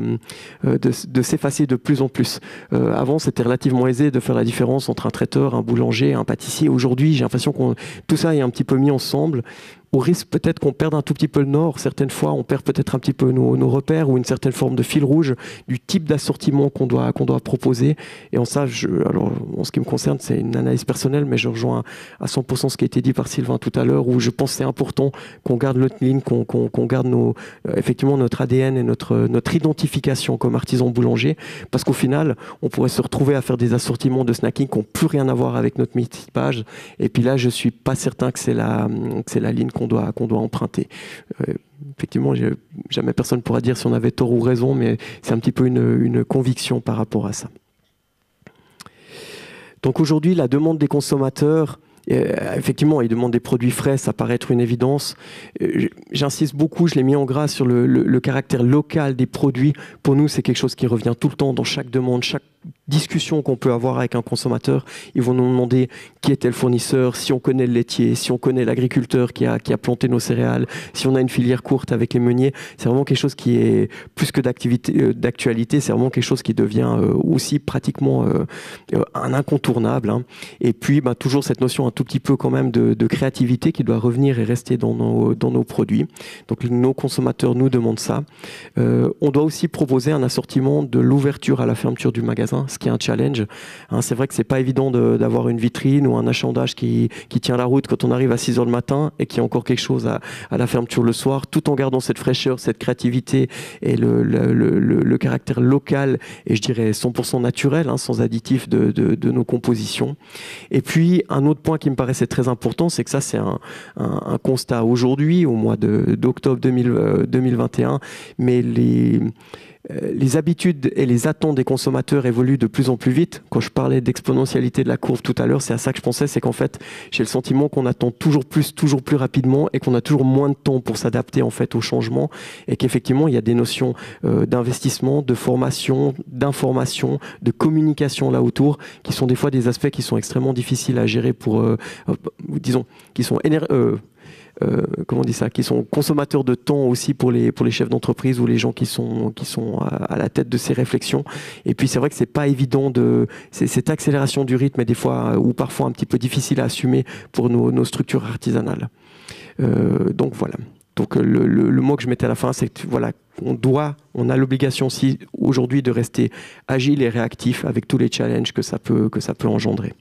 de s'effacer de plus en plus. Avant, c'était relativement aisé de faire la différence entre un traiteur, un boulanger, un pâtissier. Aujourd'hui, j'ai l'impression que tout ça est un petit peu mis ensemble, au risque peut-être qu'on perde un tout petit peu le nord. Certaines fois, on perd peut-être un petit peu nos repères ou une certaine forme de fil rouge du type d'assortiment qu'on doit proposer. Et en ça, alors, en ce qui me concerne, c'est une analyse personnelle, mais je rejoins à 100% ce qui a été dit par Sylvain tout à l'heure, où je pense que c'est important qu'on garde notre ligne, qu'on garde effectivement notre ADN et notre identification comme artisan boulanger, parce qu'au final, on pourrait se retrouver à faire des assortiments de snacking qui n'ont plus rien à voir avec notre typage. Et puis là, je suis pas certain que c'est la ligne qu'on doit emprunter. Effectivement, jamais personne ne pourra dire si on avait tort ou raison, mais c'est un petit peu une conviction par rapport à ça. Donc aujourd'hui, la demande des consommateurs, effectivement, ils demandent des produits frais, ça paraît être une évidence. J'insiste beaucoup, je l'ai mis en gras sur le caractère local des produits. Pour nous, c'est quelque chose qui revient tout le temps dans chaque demande, chaque discussion qu'on peut avoir avec un consommateur. Ils vont nous demander qui était le fournisseur, si on connaît le laitier, si on connaît l'agriculteur qui a planté nos céréales, si on a une filière courte avec les meuniers. C'est vraiment quelque chose qui est plus que d'actualité, c'est vraiment quelque chose qui devient aussi pratiquement un incontournable, hein. Et puis toujours cette notion un tout petit peu quand même de créativité qui doit revenir et rester dans nos produits. Donc nos consommateurs nous demandent ça. On doit aussi proposer un assortiment de l'ouverture à la fermeture du magasin. ce qui est un challenge. Hein, c'est vrai que c'est pas évident d'avoir une vitrine ou un achalandage qui tient la route quand on arrive à 6 heures le matin et qu'il y a encore quelque chose à la fermeture le soir, tout en gardant cette fraîcheur, cette créativité et le caractère local et je dirais 100% naturel, hein, sans additifs de nos compositions. Et puis un autre point qui me paraissait très important, c'est que ça c'est un constat aujourd'hui, au mois d'octobre 2021, mais les habitudes et les attentes des consommateurs évoluent de plus en plus vite. Quand je parlais d'exponentialité de la courbe tout à l'heure, c'est à ça que je pensais, c'est qu'en fait, j'ai le sentiment qu'on attend toujours plus rapidement et qu'on a toujours moins de temps pour s'adapter en fait au changement et qu'effectivement, il y a des notions d'investissement, de formation, d'information, de communication là autour qui sont des fois des aspects qui sont extrêmement difficiles à gérer pour, disons, qui sont comment on dit ça, qui sont consommateurs de temps aussi pour les chefs d'entreprise ou les gens qui sont à la tête de ces réflexions. Et puis c'est vrai que c'est pas évident cette accélération du rythme est des fois ou parfois un petit peu difficile à assumer pour nos structures artisanales. Donc voilà. Donc le mot que je mettais à la fin, c'est que voilà, on a l'obligation aussi aujourd'hui de rester agile et réactif avec tous les challenges que ça peut engendrer.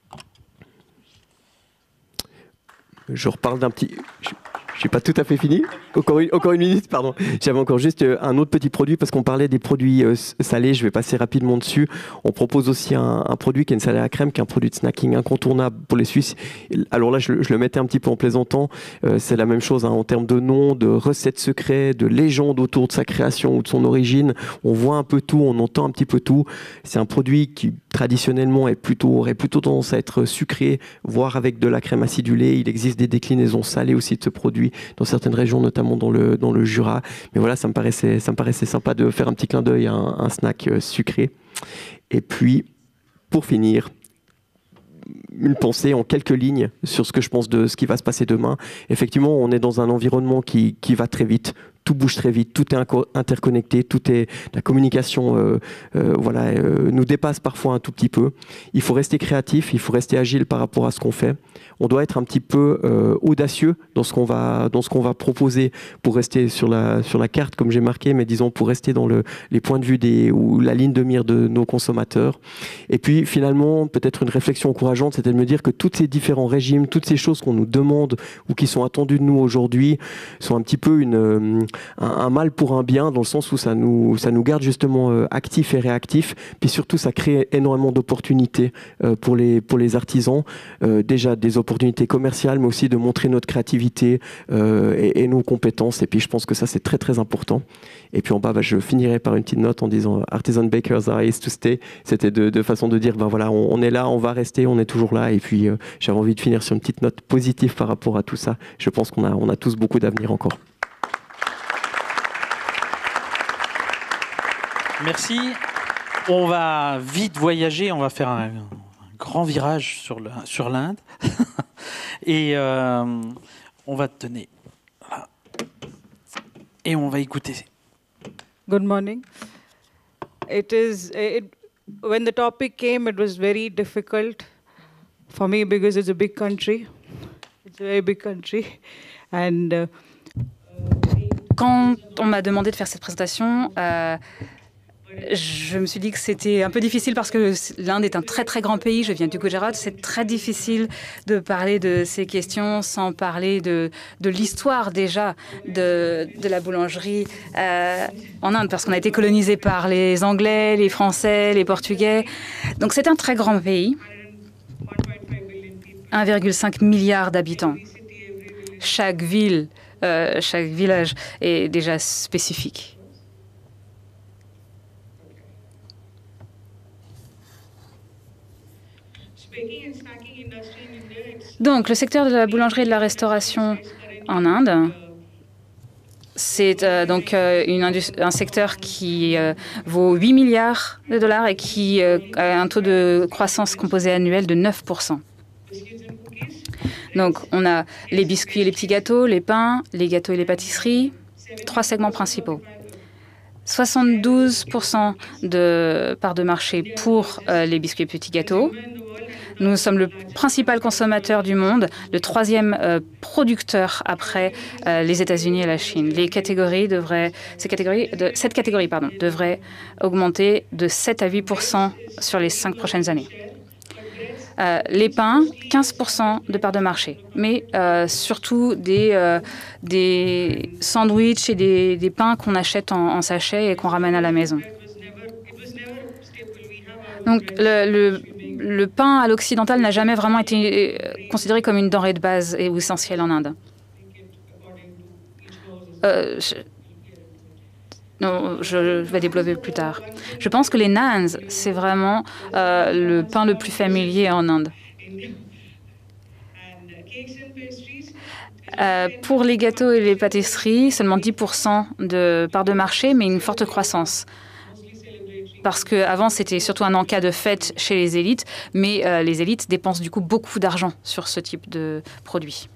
Je reparle d'un petit... Je suis pas tout à fait fini. Encore une minute, pardon. J'avais encore juste un autre petit produit parce qu'on parlait des produits salés. Je vais passer rapidement dessus. On propose aussi un produit qui est une salade à crème, qui est un produit de snacking incontournable pour les Suisses. Alors là, je le mettais un petit peu en plaisantant. C'est la même chose hein, en termes de nom, de recettes secrètes, de légendes autour de sa création ou de son origine. On voit un peu tout, on entend un petit peu tout. C'est un produit qui traditionnellement aurait plutôt tendance à être sucré, voire avec de la crème acidulée. Il existe des déclinaisons salées aussi de ce produit dans certaines régions, notamment dans le Jura. Mais voilà, ça me paraissait sympa de faire un petit clin d'œil à un snack sucré. Et puis, pour finir, une pensée en quelques lignes sur ce que je pense de ce qui va se passer demain. Effectivement, on est dans un environnement qui va très vite. Tout bouge très vite, tout est interconnecté, la communication nous dépasse parfois un tout petit peu. Il faut rester créatif, il faut rester agile par rapport à ce qu'on fait. On doit être un petit peu audacieux dans ce qu'on va proposer pour rester sur la carte comme j'ai marqué, mais disons pour rester dans les points de vue ou la ligne de mire de nos consommateurs. Et puis finalement, peut-être une réflexion encourageante, c'était de me dire que tous ces différents régimes, toutes ces choses qu'on nous demande ou qui sont attendues de nous aujourd'hui sont un petit peu un mal pour un bien, dans le sens où ça nous garde justement actifs et réactifs, puis surtout ça crée énormément d'opportunités pour les artisans, déjà des opportunités commerciales, mais aussi de montrer notre créativité et nos compétences, et puis je pense que ça c'est très très important. Et puis en bas, je finirai par une petite note en disant « Artisan bakers are here to stay ». C'était de façon de dire, voilà, on est là, on va rester, on est toujours là, et puis j'avais envie de finir sur une petite note positive par rapport à tout ça. Je pense qu'on a tous beaucoup d'avenir encore. Merci. On va vite voyager, on va faire un grand virage sur l'Inde. Et on va te donner... Voilà. Et on va écouter. Good morning. When the topic came, it was very difficult for me because it's a big country. It's a very big country. And quand on m'a demandé de faire cette présentation, je me suis dit que c'était un peu difficile parce que l'Inde est un très très grand pays. Je viens du Gujarat. C'est très difficile de parler de ces questions sans parler de l'histoire déjà de la boulangerie en Inde, parce qu'on a été colonisé par les Anglais, les Français, les Portugais. Donc c'est un très grand pays. 1,5 milliard d'habitants. Chaque ville, chaque village est déjà spécifique. Donc, le secteur de la boulangerie et de la restauration en Inde, c'est un secteur qui vaut 8 milliards de dollars et qui a un taux de croissance composé annuel de 9%. Donc, on a les biscuits et les petits gâteaux, les pains, les gâteaux et les pâtisseries, 3 segments principaux. 72% de part de marché pour les biscuits et petits gâteaux. Nous sommes le principal consommateur du monde, le troisième producteur après les États-Unis et la Chine. Cette catégorie devrait augmenter de 7 à 8% sur les 5 prochaines années. Les pains, 15% de part de marché, mais surtout des sandwichs et des pains qu'on achète en sachet et qu'on ramène à la maison. Donc le pain à l'occidental n'a jamais vraiment été considéré comme une denrée de base et essentielle en Inde. Je vais développer plus tard. Je pense que les naans, c'est vraiment le pain le plus familier en Inde. Pour les gâteaux et les pâtisseries, seulement 10% de part de marché, mais une forte croissance. Parce qu'avant, c'était surtout un en-cas de fête chez les élites, mais les élites dépensent du coup beaucoup d'argent sur ce type de produits.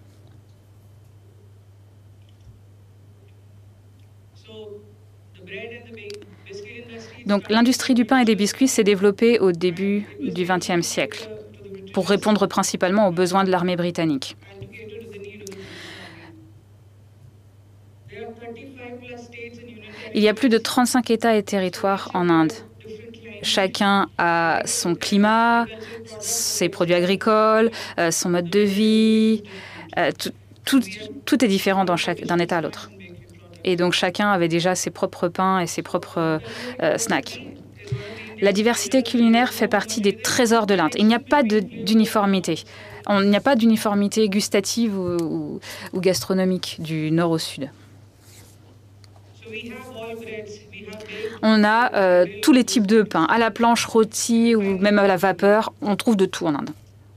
Donc l'industrie du pain et des biscuits s'est développée au début du XXe siècle pour répondre principalement aux besoins de l'armée britannique. Il y a plus de 35 États et territoires en Inde. Chacun a son climat, ses produits agricoles, son mode de vie. Tout est différent d'un État à l'autre. Et donc chacun avait déjà ses propres pains et ses propres snacks. La diversité culinaire fait partie des trésors de l'Inde. Il n'y a pas d'uniformité. Il n'y a pas d'uniformité gustative ou gastronomique du nord au sud. On a tous les types de pain, à la planche, rôti ou même à la vapeur. On trouve de tout en Inde.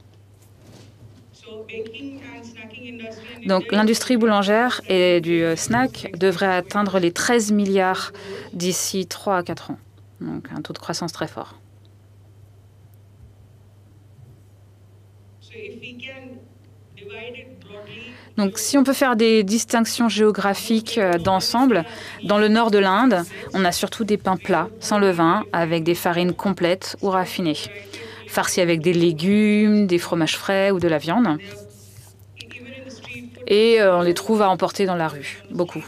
Donc l'industrie boulangère et du snack devrait atteindre les 13 milliards d'ici 3 à 4 ans. Donc un taux de croissance très fort. Donc si on peut faire des distinctions géographiques d'ensemble, dans le nord de l'Inde, on a surtout des pains plats, sans levain, avec des farines complètes ou raffinées, farcis avec des légumes, des fromages frais ou de la viande. Et on les trouve à emporter dans la rue, beaucoup.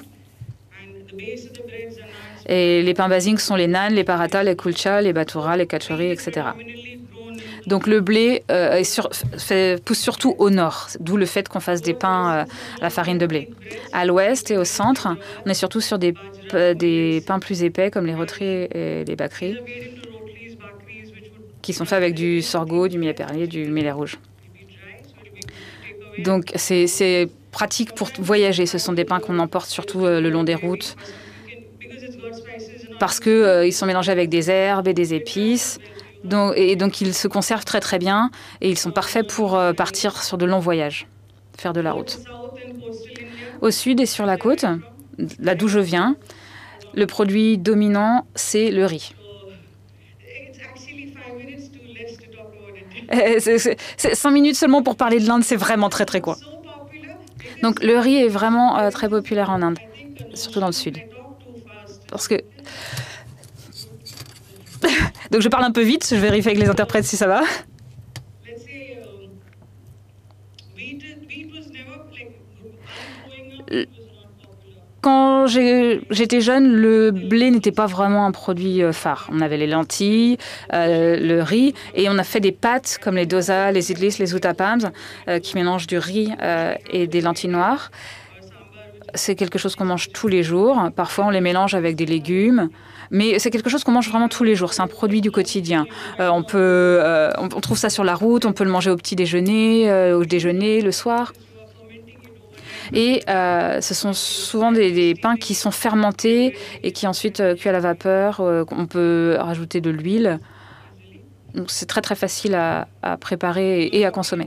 Et les pains basiques sont les naans, les parathas, les kulchas, les bhatura, les kachori, etc. Donc le blé pousse surtout au nord, d'où le fait qu'on fasse des pains à la farine de blé. À l'ouest et au centre, on est surtout sur des pains plus épais comme les rotris et les bakris, qui sont faits avec du sorgho, du millet perlé, du millet rouge. Donc c'est pratique pour voyager. Ce sont des pains qu'on emporte surtout le long des routes parce qu'ils sont mélangés avec des herbes et des épices. Donc ils se conservent très très bien et ils sont parfaits pour partir sur de longs voyages, faire de la route. Au sud et sur la côte, là d'où je viens, le produit dominant, c'est le riz. C'est 5 minutes seulement pour parler de l'Inde, c'est vraiment très très quoi. Donc le riz est vraiment très populaire en Inde, surtout dans le sud. Parce que... Donc je parle un peu vite, je vérifie avec les interprètes si ça va. Quand j'étais jeune, le blé n'était pas vraiment un produit phare. On avait les lentilles, le riz, et on a fait des pâtes comme les dosas, les idlis, les uttapams, qui mélangent du riz et des lentilles noires. C'est quelque chose qu'on mange tous les jours. Parfois, on les mélange avec des légumes. Mais c'est quelque chose qu'on mange vraiment tous les jours. C'est un produit du quotidien. On trouve ça sur la route, on peut le manger au petit déjeuner, au déjeuner, le soir. Et ce sont souvent des pains qui sont fermentés et qui ensuite cuits à la vapeur. On peut rajouter de l'huile. Donc c'est très très facile à préparer et à consommer.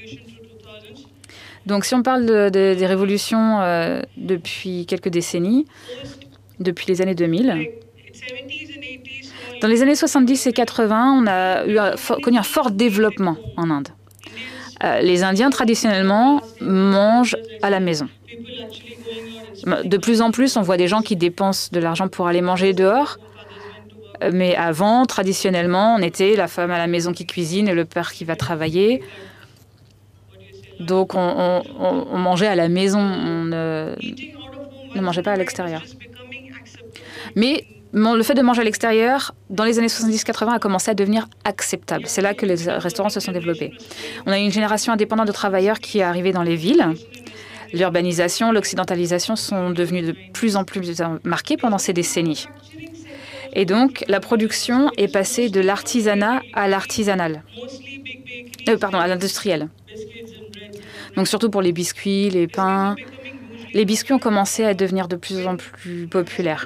Donc si on parle des révolutions depuis quelques décennies, depuis les années 2000, dans les années 70 et 80, on a connu un fort développement en Inde. Les Indiens, traditionnellement, mangent à la maison. De plus en plus, on voit des gens qui dépensent de l'argent pour aller manger dehors. Mais avant, traditionnellement, on était la femme à la maison qui cuisine et le père qui va travailler. Donc, on mangeait à la maison, on ne mangeait pas à l'extérieur. Mais le fait de manger à l'extérieur, dans les années 70-80, a commencé à devenir acceptable. C'est là que les restaurants se sont développés. On a une génération indépendante de travailleurs qui est arrivée dans les villes. L'urbanisation, l'occidentalisation sont devenues de plus en plus marquées pendant ces décennies. Et donc, la production est passée de l'artisanat à l'artisanal. À l'industriel. Donc, surtout pour les biscuits, les pains. Les biscuits ont commencé à devenir de plus en plus populaires.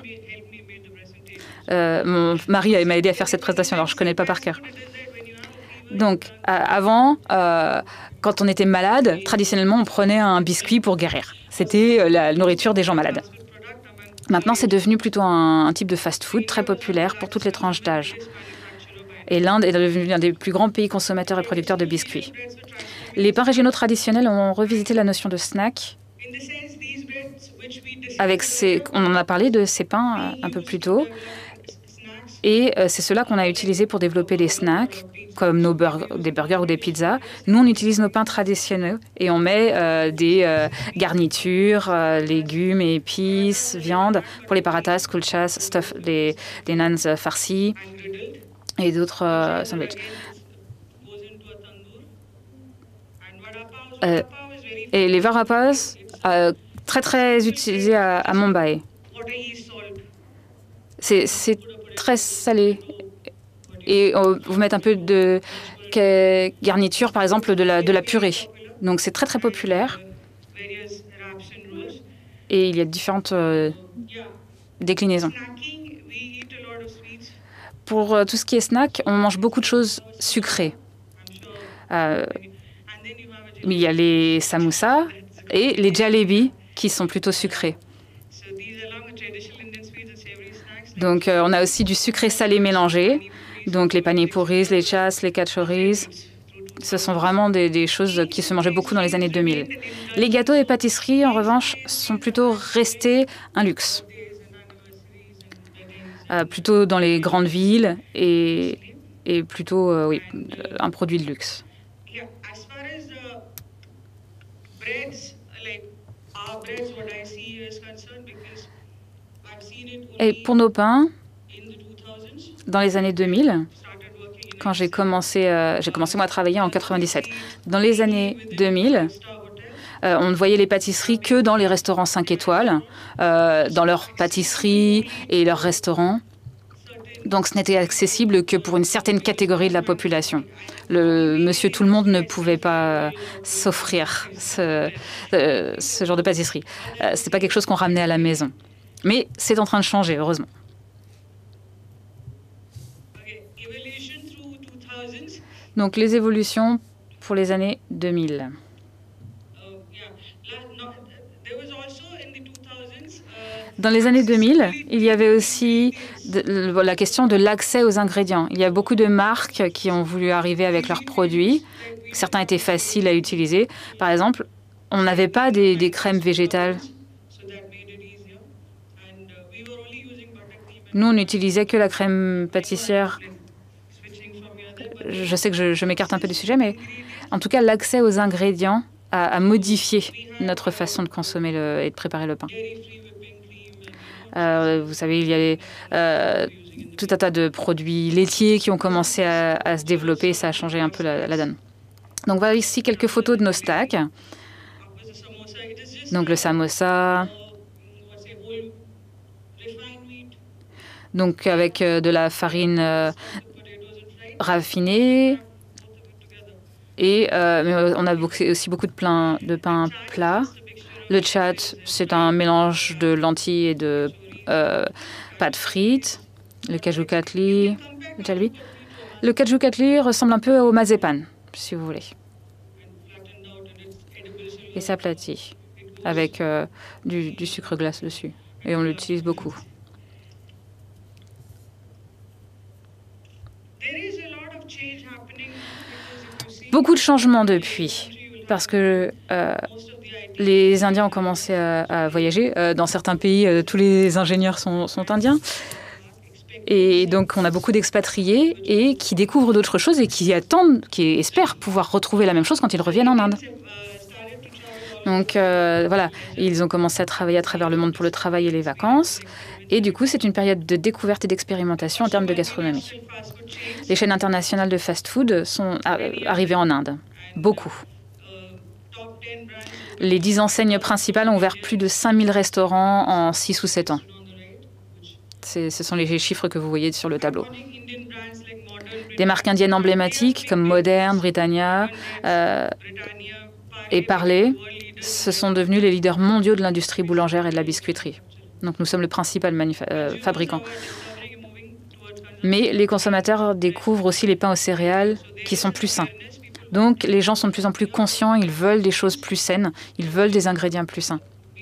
Mon mari m'a aidé à faire cette présentation, alors je ne connais pas par cœur. Donc, avant, quand on était malade, traditionnellement, on prenait un biscuit pour guérir. C'était la nourriture des gens malades. Maintenant, c'est devenu plutôt un type de fast-food très populaire pour toutes les tranches d'âge. Et l'Inde est devenue l'un des plus grands pays consommateurs et producteurs de biscuits. Les pains régionaux traditionnels ont revisité la notion de snack. On en a parlé de ces pains un peu plus tôt. Et c'est cela qu'on a utilisé pour développer des snacks, comme des burgers ou des pizzas. Nous, on utilise nos pains traditionnels et on met des garnitures, légumes et épices, viande, pour les parathas, kulchas, des naans farcis et d'autres sandwichs. Et les varapas, très très utilisés à Mumbai. C'est très salé. Et vous mettez un peu de garniture, par exemple, de la purée. Donc c'est très très populaire. Et il y a différentes déclinaisons. Pour tout ce qui est snack, on mange beaucoup de choses sucrées. Il y a les samoussas et les jalebis qui sont plutôt sucrés. Donc, on a aussi du sucré salé mélangé. Donc, les panipuris, les chas, les kachoris. Ce sont vraiment des choses qui se mangeaient beaucoup dans les années 2000. Les gâteaux et pâtisseries, en revanche, sont plutôt restés un luxe. Plutôt dans les grandes villes et plutôt, oui, un produit de luxe. Et pour nos pains, dans les années 2000, quand j'ai commencé moi à travailler en 97. Dans les années 2000, on ne voyait les pâtisseries que dans les restaurants 5 étoiles, dans leurs pâtisseries et leurs restaurants. Donc ce n'était accessible que pour une certaine catégorie de la population. Le monsieur tout le monde ne pouvait pas s'offrir ce genre de pâtisserie. Ce n'est pas quelque chose qu'on ramenait à la maison. Mais c'est en train de changer, heureusement. Donc les évolutions pour les années 2000. Dans les années 2000, il y avait aussi la question de l'accès aux ingrédients. Il y a beaucoup de marques qui ont voulu arriver avec leurs produits. Certains étaient faciles à utiliser. Par exemple, on n'avait pas des crèmes végétales. Nous, on n'utilisait que la crème pâtissière. Je sais que je m'écarte un peu du sujet, mais en tout cas, l'accès aux ingrédients a modifié notre façon de consommer et de préparer le pain. Vous savez, il y avait tout un tas de produits laitiers qui ont commencé à se développer. Ça a changé un peu la donne. Donc, voilà ici quelques photos de nos stacks. Donc, le samosa. Donc, avec de la farine raffinée. Et on a aussi beaucoup de pain plat. Le chat, c'est un mélange de lentilles et de pâtes frites. Le kaju katli, le jalebi. Le kaju katli ressemble un peu au mazepan, si vous voulez. Et c'est aplati, avec du sucre glace dessus. Et on l'utilise beaucoup. Beaucoup de changements depuis, parce que les Indiens ont commencé à voyager. Dans certains pays, tous les ingénieurs sont indiens. Et donc, on a beaucoup d'expatriés et qui découvrent d'autres choses et qui attendent, qui espèrent pouvoir retrouver la même chose quand ils reviennent en Inde. Donc, voilà, ils ont commencé à travailler à travers le monde pour le travail et les vacances. Et du coup, c'est une période de découverte et d'expérimentation en termes de gastronomie. Les chaînes internationales de fast-food sont arrivées en Inde. Beaucoup. Les 10 enseignes principales ont ouvert plus de 5000 restaurants en 6 ou 7 ans. Ce sont les chiffres que vous voyez sur le tableau. Des marques indiennes emblématiques comme Modern, Britannia et Parley, ce sont devenus les leaders mondiaux de l'industrie boulangère et de la biscuiterie. Donc nous sommes le principal fabricant. Mais les consommateurs découvrent aussi les pains aux céréales qui sont plus sains. Donc les gens sont de plus en plus conscients, ils veulent des choses plus saines, ils veulent des ingrédients plus sains.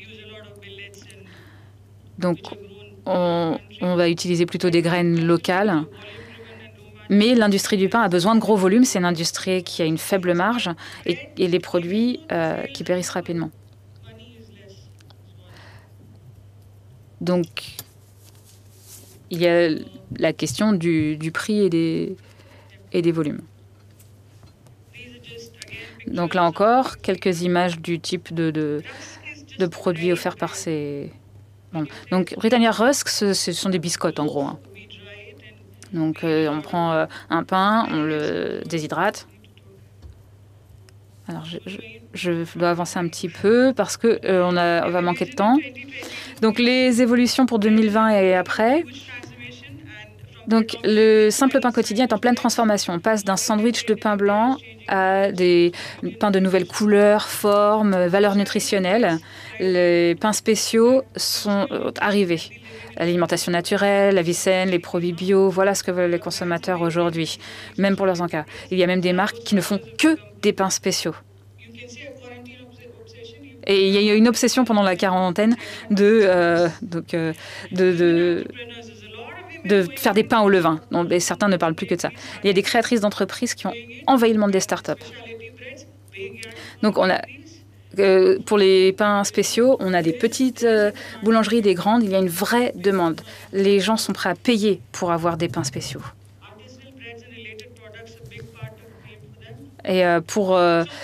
Donc on va utiliser plutôt des graines locales. Mais l'industrie du pain a besoin de gros volumes. C'est une industrie qui a une faible marge et les produits qui périssent rapidement. Donc, il y a la question du prix et des volumes. Donc là encore, quelques images du type de produits offerts par ces... Bon. Donc, Britannia Rusk, ce sont des biscottes en gros. Hein. Donc, on prend un pain, on le déshydrate. Alors, je dois avancer un petit peu parce que on va manquer de temps. Donc, les évolutions pour 2020 et après. Donc, le simple pain quotidien est en pleine transformation. On passe d'un sandwich de pain blanc à des pains de nouvelles couleurs, formes, valeurs nutritionnelles. Les pains spéciaux sont arrivés. L'alimentation naturelle, la vie saine, les produits bio, voilà ce que veulent les consommateurs aujourd'hui, même pour leurs encas. Il y a même des marques qui ne font que des pains spéciaux. Et il y a eu une obsession pendant la quarantaine de faire des pains au levain. Donc, certains ne parlent plus que de ça. Il y a des créatrices d'entreprises qui ont envahi le monde des startups. Donc on a... pour les pains spéciaux, on a des petites boulangeries, des grandes. Il y a une vraie demande. Les gens sont prêts à payer pour avoir des pains spéciaux. Et pour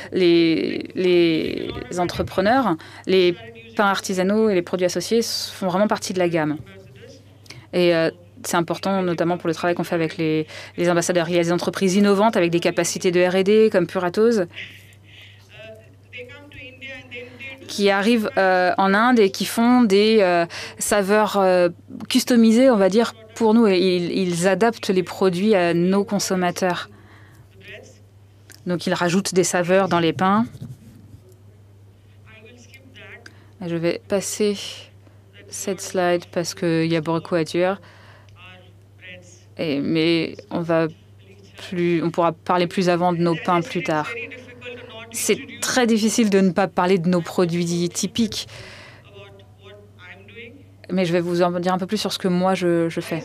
les entrepreneurs, les pains artisanaux et les produits associés font vraiment partie de la gamme. Et c'est important, notamment pour le travail qu'on fait avec les ambassadeurs. Il y a des entreprises innovantes avec des capacités de R&D comme Puratos, qui arrivent en Inde et qui font des saveurs customisées, on va dire, pour nous. Et ils adaptent les produits à nos consommateurs. Donc, ils rajoutent des saveurs dans les pains. Et je vais passer cette slide parce qu'il y a beaucoup à dire. Mais on pourra parler plus avant de nos pains plus tard. C'est très difficile de ne pas parler de nos produits typiques. Mais je vais vous en dire un peu plus sur ce que moi, je fais.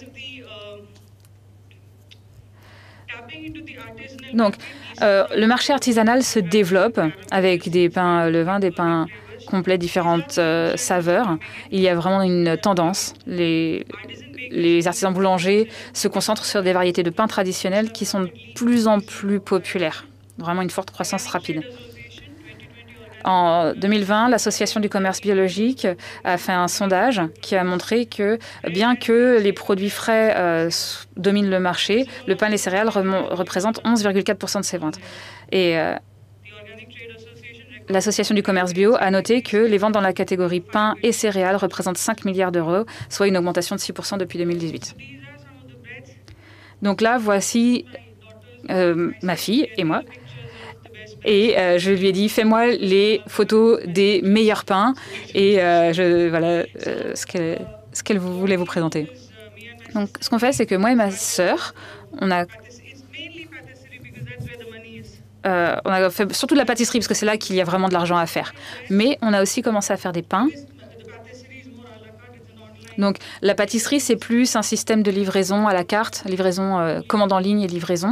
Donc, le marché artisanal se développe avec des pains levain, des pains complets, différentes saveurs. Il y a vraiment une tendance. Les artisans boulangers se concentrent sur des variétés de pains traditionnels qui sont de plus en plus populaires. Vraiment une forte croissance rapide. En 2020, l'Association du commerce biologique a fait un sondage qui a montré que bien que les produits frais dominent le marché, le pain et les céréales représentent 11,4% de ses ventes. Et l'Association du commerce bio a noté que les ventes dans la catégorie pain et céréales représentent 5 milliards d'euros, soit une augmentation de 6% depuis 2018. Donc là, voici ma fille et moi. Et je lui ai dit, fais-moi les photos des meilleurs pains. Et voilà ce qu'elle voulait vous présenter. Donc, ce qu'on fait, c'est que moi et ma sœur, on a fait surtout de la pâtisserie, parce que c'est là qu'il y a vraiment de l'argent à faire. Mais on a aussi commencé à faire des pains. Donc, la pâtisserie, c'est plus un système de livraison à la carte, livraison, commande en ligne et livraison.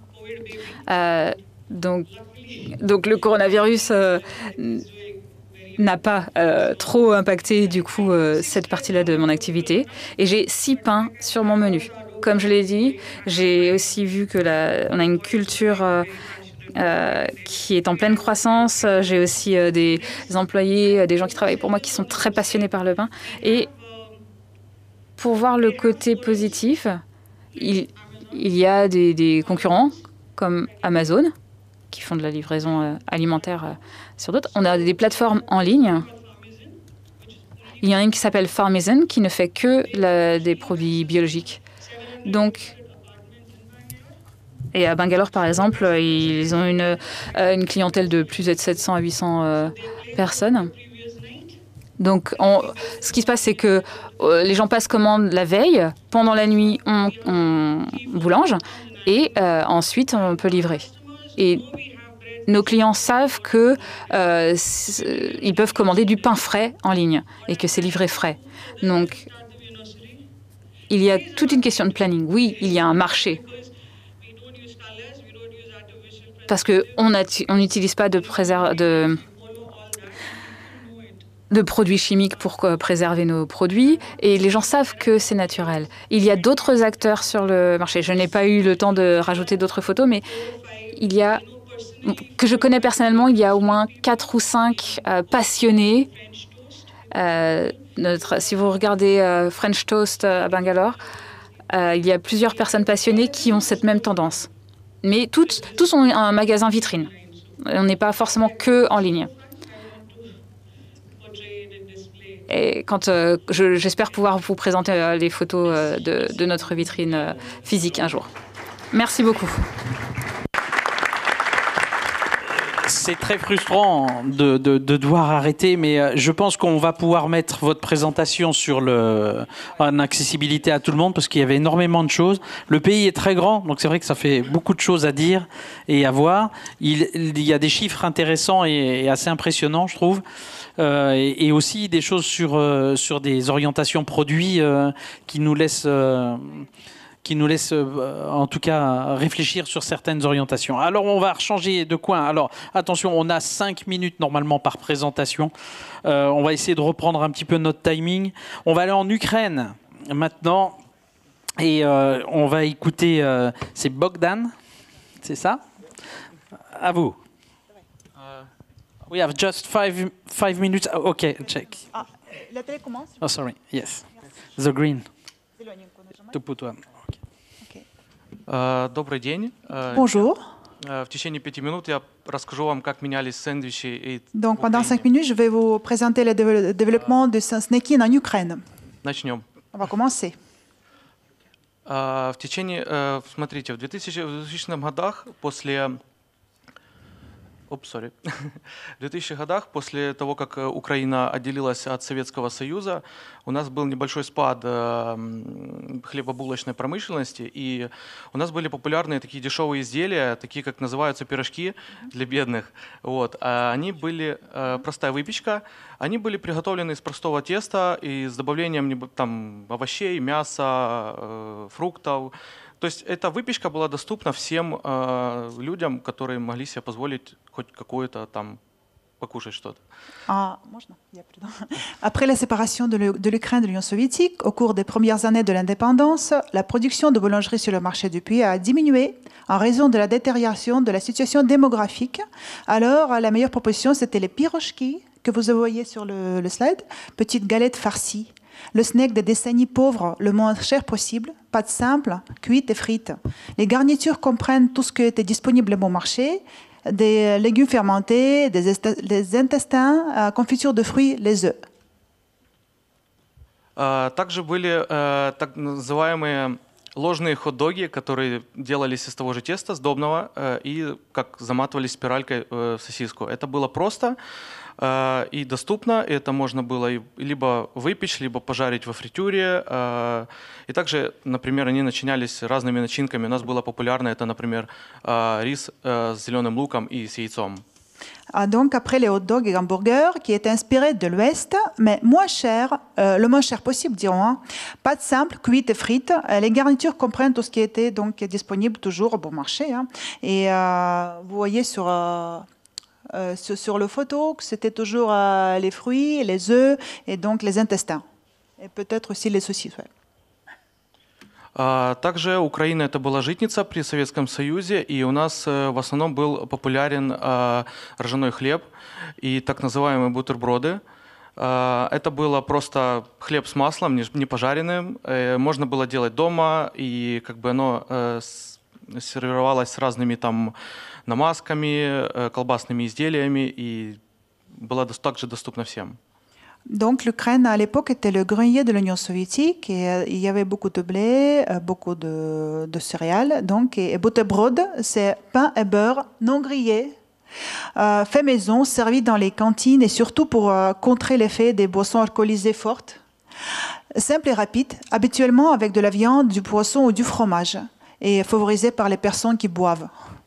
Donc le coronavirus n'a pas trop impacté du coup cette partie-là de mon activité. Et j'ai 6 pains sur mon menu. Comme je l'ai dit, j'ai aussi vu que on a une culture qui est en pleine croissance. J'ai aussi des employés, des gens qui travaillent pour moi qui sont très passionnés par le pain. Et pour voir le côté positif, il y a des concurrents comme Amazon qui font de la livraison alimentaire sur d'autres. On a des plateformes en ligne. Il y en a une qui s'appelle Farmisen qui ne fait que des produits biologiques. Donc, et à Bangalore, par exemple, ils ont une clientèle de plus de 700 à 800 personnes. Donc, ce qui se passe, c'est que les gens passent commande la veille. Pendant la nuit, on boulange. Et ensuite, on peut livrer. Et nos clients savent qu'ils peuvent commander du pain frais en ligne et que c'est livré frais. Donc, il y a toute une question de planning. Oui, il y a un marché. Parce qu'on n'utilise pas de produits chimiques pour préserver nos produits. Et les gens savent que c'est naturel. Il y a d'autres acteurs sur le marché. Je n'ai pas eu le temps de rajouter d'autres photos, mais il y a, que je connais personnellement, il y a au moins 4 ou 5 passionnés. Si vous regardez French Toast à Bangalore, il y a plusieurs personnes passionnées qui ont cette même tendance. Mais tous ont un magasin vitrine. On n'est pas forcément que en ligne. Et j'espère pouvoir vous présenter les photos de notre vitrine physique un jour. Merci beaucoup. C'est très frustrant de devoir arrêter, mais je pense qu'on va pouvoir mettre votre présentation en accessibilité à tout le monde parce qu'il y avait énormément de choses. Le pays est très grand, donc c'est vrai que ça fait beaucoup de choses à dire et à voir. Il y a des chiffres intéressants et assez impressionnants, je trouve. Et aussi des choses sur des orientations produits qui nous laissent en tout cas réfléchir sur certaines orientations. Alors on va changer de coin. Alors attention, on a 5 minutes normalement par présentation. On va essayer de reprendre un petit peu notre timing. On va aller en Ukraine maintenant et on va écouter, c'est Bogdan, c'est ça? À vous. We have just 5 minutes. OK, check. La télé commence? Oh, sorry. Yes. The green. To put one. Добрый день. Bonjour. В течение 5 минут я расскажу вам, как менялись сэндвичи. Donc, pendant 5 minutes, je vais vous présenter le développement de snacking en Ukraine. Начнем. On va commencer. В течение, смотрите, в 2000-х годах в 2000-х годах, после того, как Украина отделилась от Советского Союза, у нас был небольшой спад хлебобулочной промышленности, и у нас были популярные такие дешевые изделия, такие, как называются пирожки для бедных. Вот. Они были, простая выпечка, они были приготовлены из простого теста и с добавлением там, овощей, мяса, фруктов. То есть эта выпечка была доступна всем людям, которые могли себе позволить хоть какое-то там покушать что-то. Après la séparation de l'Ukraine de l'Union soviétique, au cours des premières années de l'indépendance, la production de boulangerie sur le marché du pays a diminué en raison de la détérioration de la situation démographique. Alors, la meilleure proposition, c'était les pirochki, que vous voyez sur le slide, petites galettes farcies. Le snack des décennies pauvres, le moins cher possible, pâtes simples, cuites et frites. Les garnitures comprennent tout ce qui était disponible au bon marché, des légumes fermentés, des intestins, confiture de fruits, les œufs. Также были так называемые ложные хот-доги, которые делались из того же теста, сдобного, и как заматывались спиралькой в сосиску. Это было просто и доступно. Это можно было либо выпечь, либо пожарить во фритюре. И также, например, они начинялись разными начинками. У нас было популярно, это, например, рис с зеленым луком и с яйцом. Donc après les hot dogs et hamburgers qui étaient inspirés de l'Ouest, mais moins cher, le moins cher possible dirons, hein. Pâtes simples, cuites et frites. Les garnitures comprennent tout ce qui était donc disponible toujours au bon marché. Hein. Et vous voyez sur sur le photo, c'était toujours les fruits, les œufs et donc les intestins. Et peut-être aussi les saucisses. Ouais. Также Украина это была житница при Советском Союзе, и у нас в основном был популярен ржаной хлеб и так называемые бутерброды. Это было просто хлеб с маслом, не пожаренным. Можно было делать дома, и как бы оно сервировалось с разными там намазками, колбасными изделиями, и было также доступно всем. Donc l'Ukraine à l'époque était le grenier de l'Union soviétique et il y avait beaucoup de blé, beaucoup de céréales. Donc, et butterbrod, c'est pain et beurre non grillé, fait maison, servi dans les cantines et surtout pour contrer l'effet des boissons alcoolisées fortes. Simple et rapide, habituellement avec de la viande, du poisson ou du fromage et favorisé par les personnes qui boivent.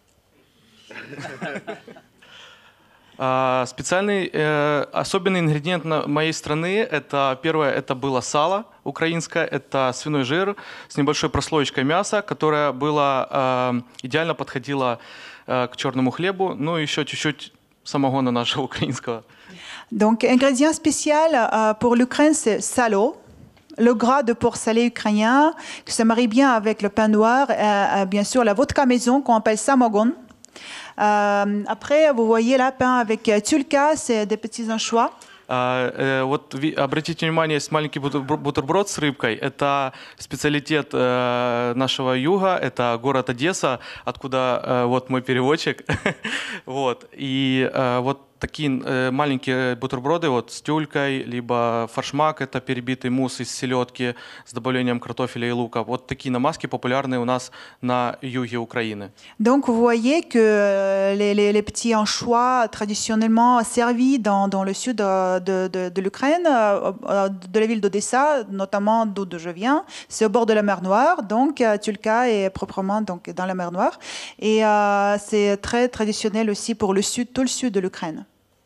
Специальный, особенный ингредиент моей страны, это первое, это было сало украинское, это свиной жир с небольшой прослоечкой мяса, которое было, идеально подходило к черному хлебу, ну и еще чуть-чуть самогона нашего украинского. Donc, ingrédient spécial pour l'Ukraine, c'est salo. Le gras de porc salé ukrainien, qui se marie bien avec le pain noir, bien sûr la vodka maison qu'on appelle samogon. Après, vous voyez là, pain avec тюлька, c'est des petits anchois. Вот обратите внимание, есть маленький бутерброд с рыбкой. Это специалитет нашего юга, это город Одесса, откуда вот мой переводчик. Вот. И вот такие маленькие бутерброды вот с тюлькой, либо форшмак, это перебитый мусс из селедки с добавлением картофеля и лука. Вот такие намазки популярны у нас на юге Украины. Donc vous voyez que les petits anchois traditionnellement servis dans le sud de l'Ukraine, de la ville d'Odessa, notamment d'où je viens, c'est au bord de la mer Noire, donc tюлька est proprement donc dans la mer Noire, et c'est très traditionnel aussi pour le sud, tout le sud de l'Ukraine.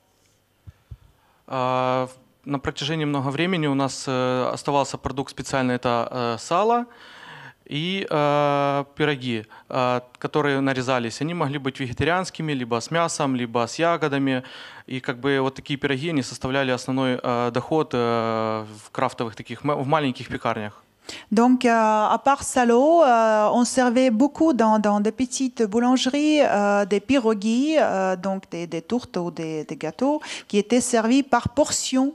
На протяжении много времени у нас оставался продукт специально, это сало и пироги, которые нарезались. Они могли быть вегетарианскими, либо с мясом, либо с ягодами. И как бы вот такие пироги, они составляли основной доход в крафтовых таких, в маленьких пекарнях. Donc, à part salo, on servait beaucoup dans des petites boulangeries des pierogi, donc des tourtes ou des gâteaux, qui étaient servis par portion.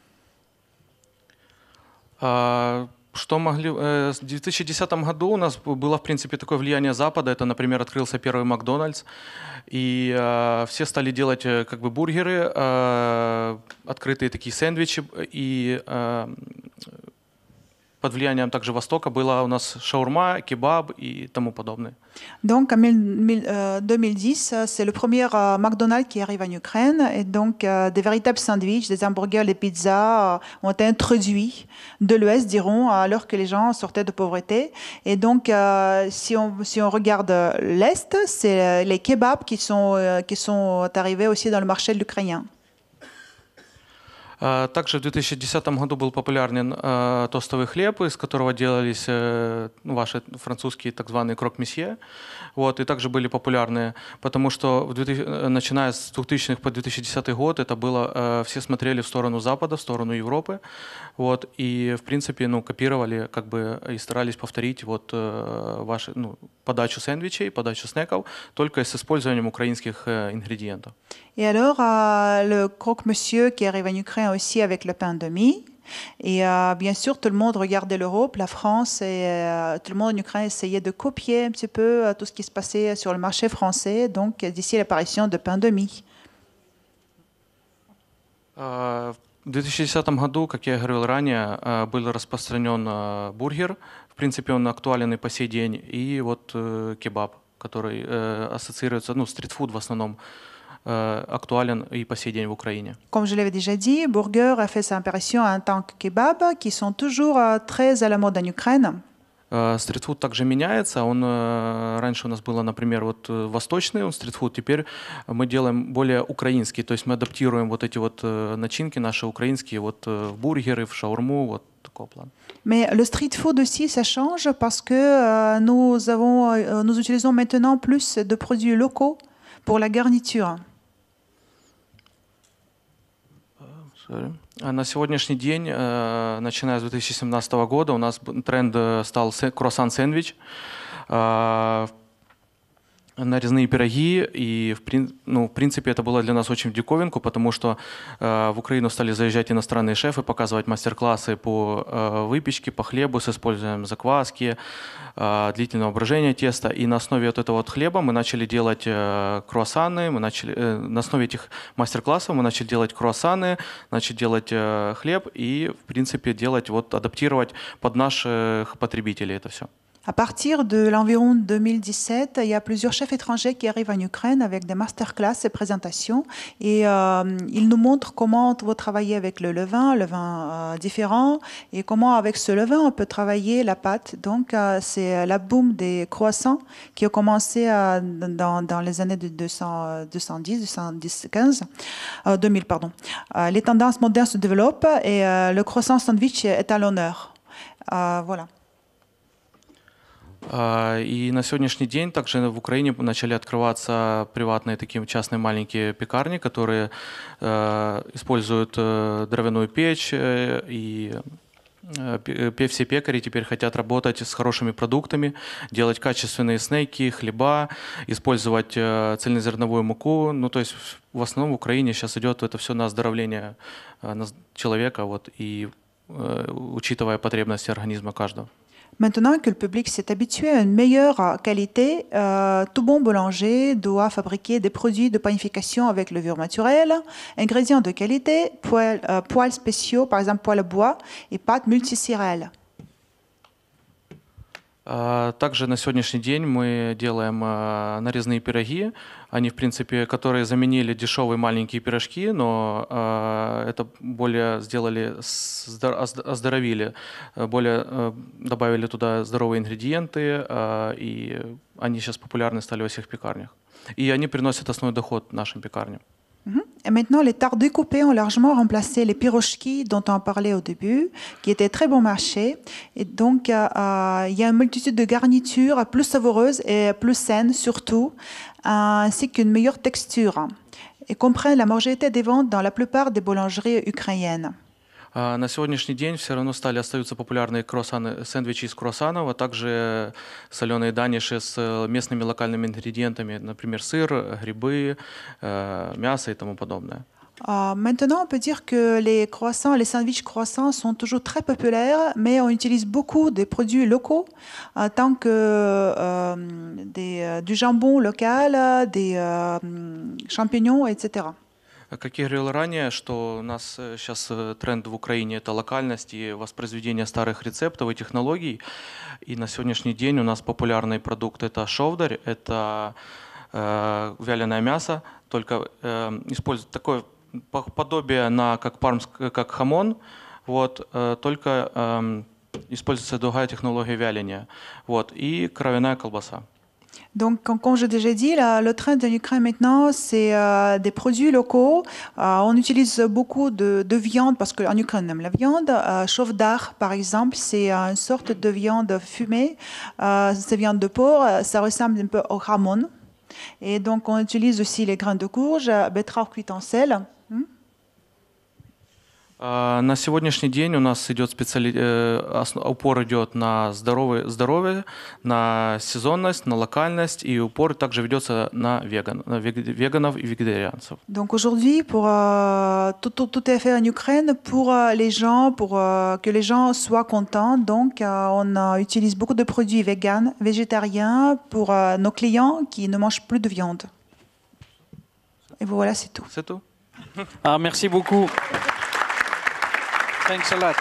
Что могли... В 2010 году у нас было, в принципе, такое влияние Запада. Это, например, открылся первый Макдональдс. И все стали делать как бы бургеры, открытые такие сэндвичи. И под влиянием также Востока была у нас шаурма, кебаб и тому подобное. Donc en 2010, c'est le premier McDonald's qui arrive en Ukraine et donc des véritables sandwichs, des hamburgers, des pizzas ont été introduits de l'Ouest, diront, alors que les gens sortaient de pauvreté. Et donc si on regarde l'Est, c'est les kebabs qui sont arrivés aussi dans le marché de l'Ukrainien. Также в 2010 году был популярен тостовый хлеб, из которого делались ваши французские так званые крок-месье. Вот, и также были популярны, потому что начиная с 2000-х по 2010 год это было, все смотрели в сторону Запада, в сторону Европы, вот, и в принципе копировали как бы, и старались повторить вот, ваши, подачу сэндвичей, подачу снеков, только с использованием украинских ингредиентов. Et alors, le croque-monsieur qui arrive en Ukraine aussi avec le pain de mie. Et bien sûr, tout le monde regardait l'Europe, la France, et tout le monde en Ukraine essayait de copier un petit peu tout ce qui se passait sur le marché français, donc d'ici l'apparition de pain de mie. В 2010 году, как я говорил ранее, был распространен бургер. В принципе, он актуален и по сей день. И вот кебаб, который ассоциируется, стритфуд в основном, actuel et по сей день в Украине. Comme je l'avais déjà dit, burger a fait sa apparition en tant que kebab, qui sont toujours très à la mode en Ukraine. Стритфуд также меняется. Он раньше у нас было, например, вот восточный стритфуд. Теперь мы делаем более украинский, то есть мы адаптируем вот эти вот начинки наши украинские вот в бургеры, в шаурму, вот такого плана. Mais le street food aussi, ça change parce que nous utilisons maintenant plus de produits locaux pour la garniture. На сегодняшний день, начиная с 2017 года, у нас тренд стал круассан-сэндвич, нарезные пироги, и в принципе это было для нас очень в диковинку, потому что в Украину стали заезжать иностранные шефы, показывать мастер-классы по выпечке, по хлебу с использованием закваски, длительного брожения теста, и на основе вот этого вот хлеба мы начали делать круассаны, на основе этих мастер-классов мы начали делать круассаны, начали делать хлеб и в принципе адаптировать под наших потребителей это все. À partir de l'environ 2017, il y a plusieurs chefs étrangers qui arrivent en Ukraine avec des masterclass et présentations. Et ils nous montrent comment on va travailler avec le levain différent, et comment avec ce levain on peut travailler la pâte. Donc c'est la boom des croissants qui a commencé dans les années de 2000. Les tendances modernes se développent et le croissant sandwich est à l'honneur. Voilà. И на сегодняшний день также в Украине начали открываться приватные такие частные маленькие пекарни, которые используют дровяную печь, и все пекари теперь хотят работать с хорошими продуктами, делать качественные снеки, хлеба, использовать цельнозерновую муку. Ну, то есть в основном в Украине сейчас идет это все на оздоровление человека, и учитывая потребности организма каждого. Maintenant que le public s'est habitué à une meilleure qualité, tout bon boulanger doit fabriquer des produits de panification avec levure naturelle, ingrédients de qualité, poêles spéciaux, par exemple poêles à bois, et pâtes multicérales. Также на сегодняшний день мы делаем нарезные пироги, они в принципе, которые заменили дешевые маленькие пирожки, но это более сделали, оздоровили, более добавили туда здоровые ингредиенты, и они сейчас популярны стали во всех пекарнях. И они приносят основной доход нашим пекарням. Et maintenant, les tartes découpées ont largement remplacé les pirochki dont on parlait au début, qui étaient très bon marché. Et donc, il y a une multitude de garnitures plus savoureuses et plus saines surtout, ainsi qu'une meilleure texture, et comprennent la majorité des ventes dans la plupart des boulangeries ukrainiennes. На сегодняшний день все равно остаются популярные сэндвичи из круассанов, а также соленые даниши с местными локальными ингредиентами, например, сыр, грибы, мясо и тому подобное. Maintenant, on peut dire que les sandwichs croissants sont toujours très populaires, mais on utilise beaucoup des produits locaux, tant que du jambon local, des champignons, etc. Как я говорил ранее, что у нас сейчас тренд в Украине – это локальность и воспроизведение старых рецептов и технологий. И на сегодняшний день у нас популярный продукт – это шовдарь, это вяленое мясо, только используют такое подобие как хамон, только используется другая технология вяления, и кровяная колбаса. Donc, comme je l'ai déjà dit, le trend en Ukraine maintenant, c'est des produits locaux. On utilise beaucoup de viande parce qu'en Ukraine, on aime la viande. Chauvdar, par exemple, c'est une sorte de viande fumée. C'est viande de porc. Ça ressemble un peu au hamon. Et donc, on utilise aussi les grains de courge, betterave cuite en sel. На сегодняшний день у нас упор идет на здоровье, на сезонность, на локальность, и упор также ведется на веганов и вегетарианцев. Donc aujourd'hui, pour tout est fait en Ukraine pour les gens, pour que les gens soient contents. Donc on utilise beaucoup de produits véganes, végétariens pour nos clients qui ne mangent plus de viande. Et voilà, c'est tout. C'est tout. Merci beaucoup. Thanks a lot.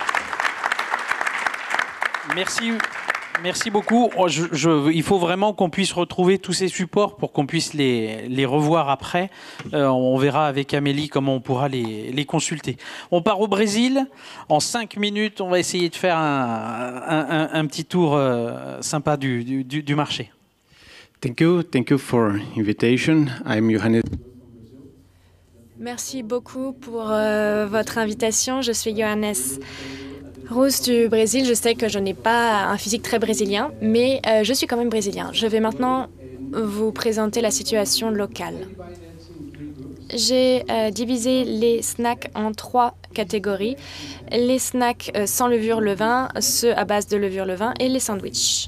Merci beaucoup. Il faut vraiment qu'on puisse retrouver tous ces supports pour qu'on puisse les revoir après. On verra avec Amélie comment on pourra les consulter. On part au Brésil. En 5 minutes, on va essayer de faire un petit tour sympa du marché. Thank you for invitation. I'm Johannes. Merci beaucoup pour votre invitation. Je suis Johannes Rous du Brésil. Je sais que je n'ai pas un physique très brésilien, mais je suis quand même brésilien. Je vais maintenant vous présenter la situation locale. j'ai divisé les snacks en 3 catégories. Les snacks sans levure levain, ceux à base de levure levain et les sandwichs.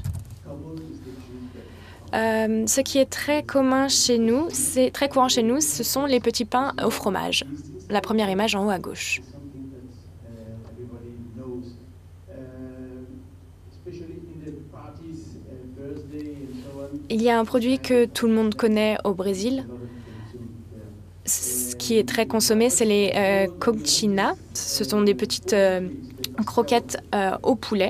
Ce qui est très courant chez nous, ce sont les petits pains au fromage. La première image en haut à gauche. Il y a un produit que tout le monde connaît au Brésil, ce qui est très consommé, c'est les coquinha. Ce sont des petites croquettes au poulet.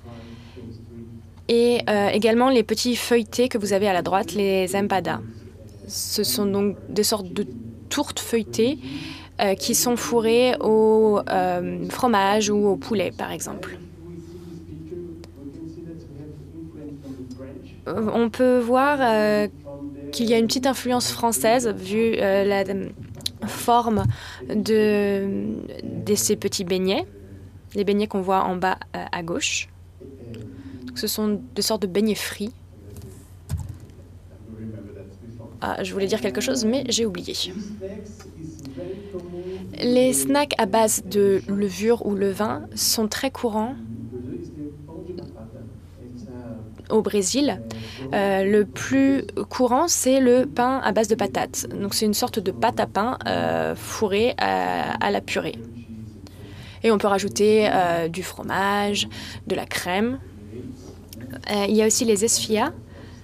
Et également les petits feuilletés que vous avez à la droite, les empadas. Ce sont donc des sortes de tourtes feuilletées qui sont fourrées au fromage ou au poulet, par exemple. On peut voir qu'il y a une petite influence française vu la forme de ces petits beignets, les beignets qu'on voit en bas à gauche. Donc, ce sont des sortes de beignets frits. Ah, je voulais dire quelque chose, mais j'ai oublié. Les snacks à base de levure ou levain sont très courants au Brésil. Le plus courant, c'est le pain à base de patates. Donc, c'est une sorte de pâte à pain fourrée à la purée. Et on peut rajouter du fromage, de la crème. Il y a aussi les esfias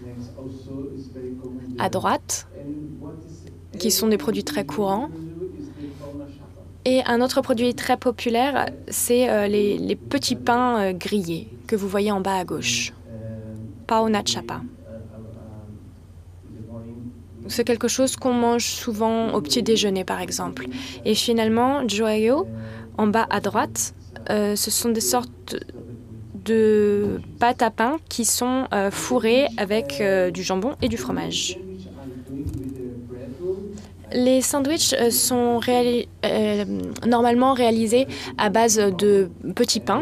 à droite, qui sont des produits très courants. Et un autre produit très populaire, c'est les petits pains grillés que vous voyez en bas à gauche. Pão na chapa. C'est quelque chose qu'on mange souvent au petit déjeuner, par exemple. Et finalement, joelho, en bas à droite, ce sont des sortes de pâtes à pain qui sont fourrées avec du jambon et du fromage. Les sandwichs sont normalement réalisés à base de petits pains.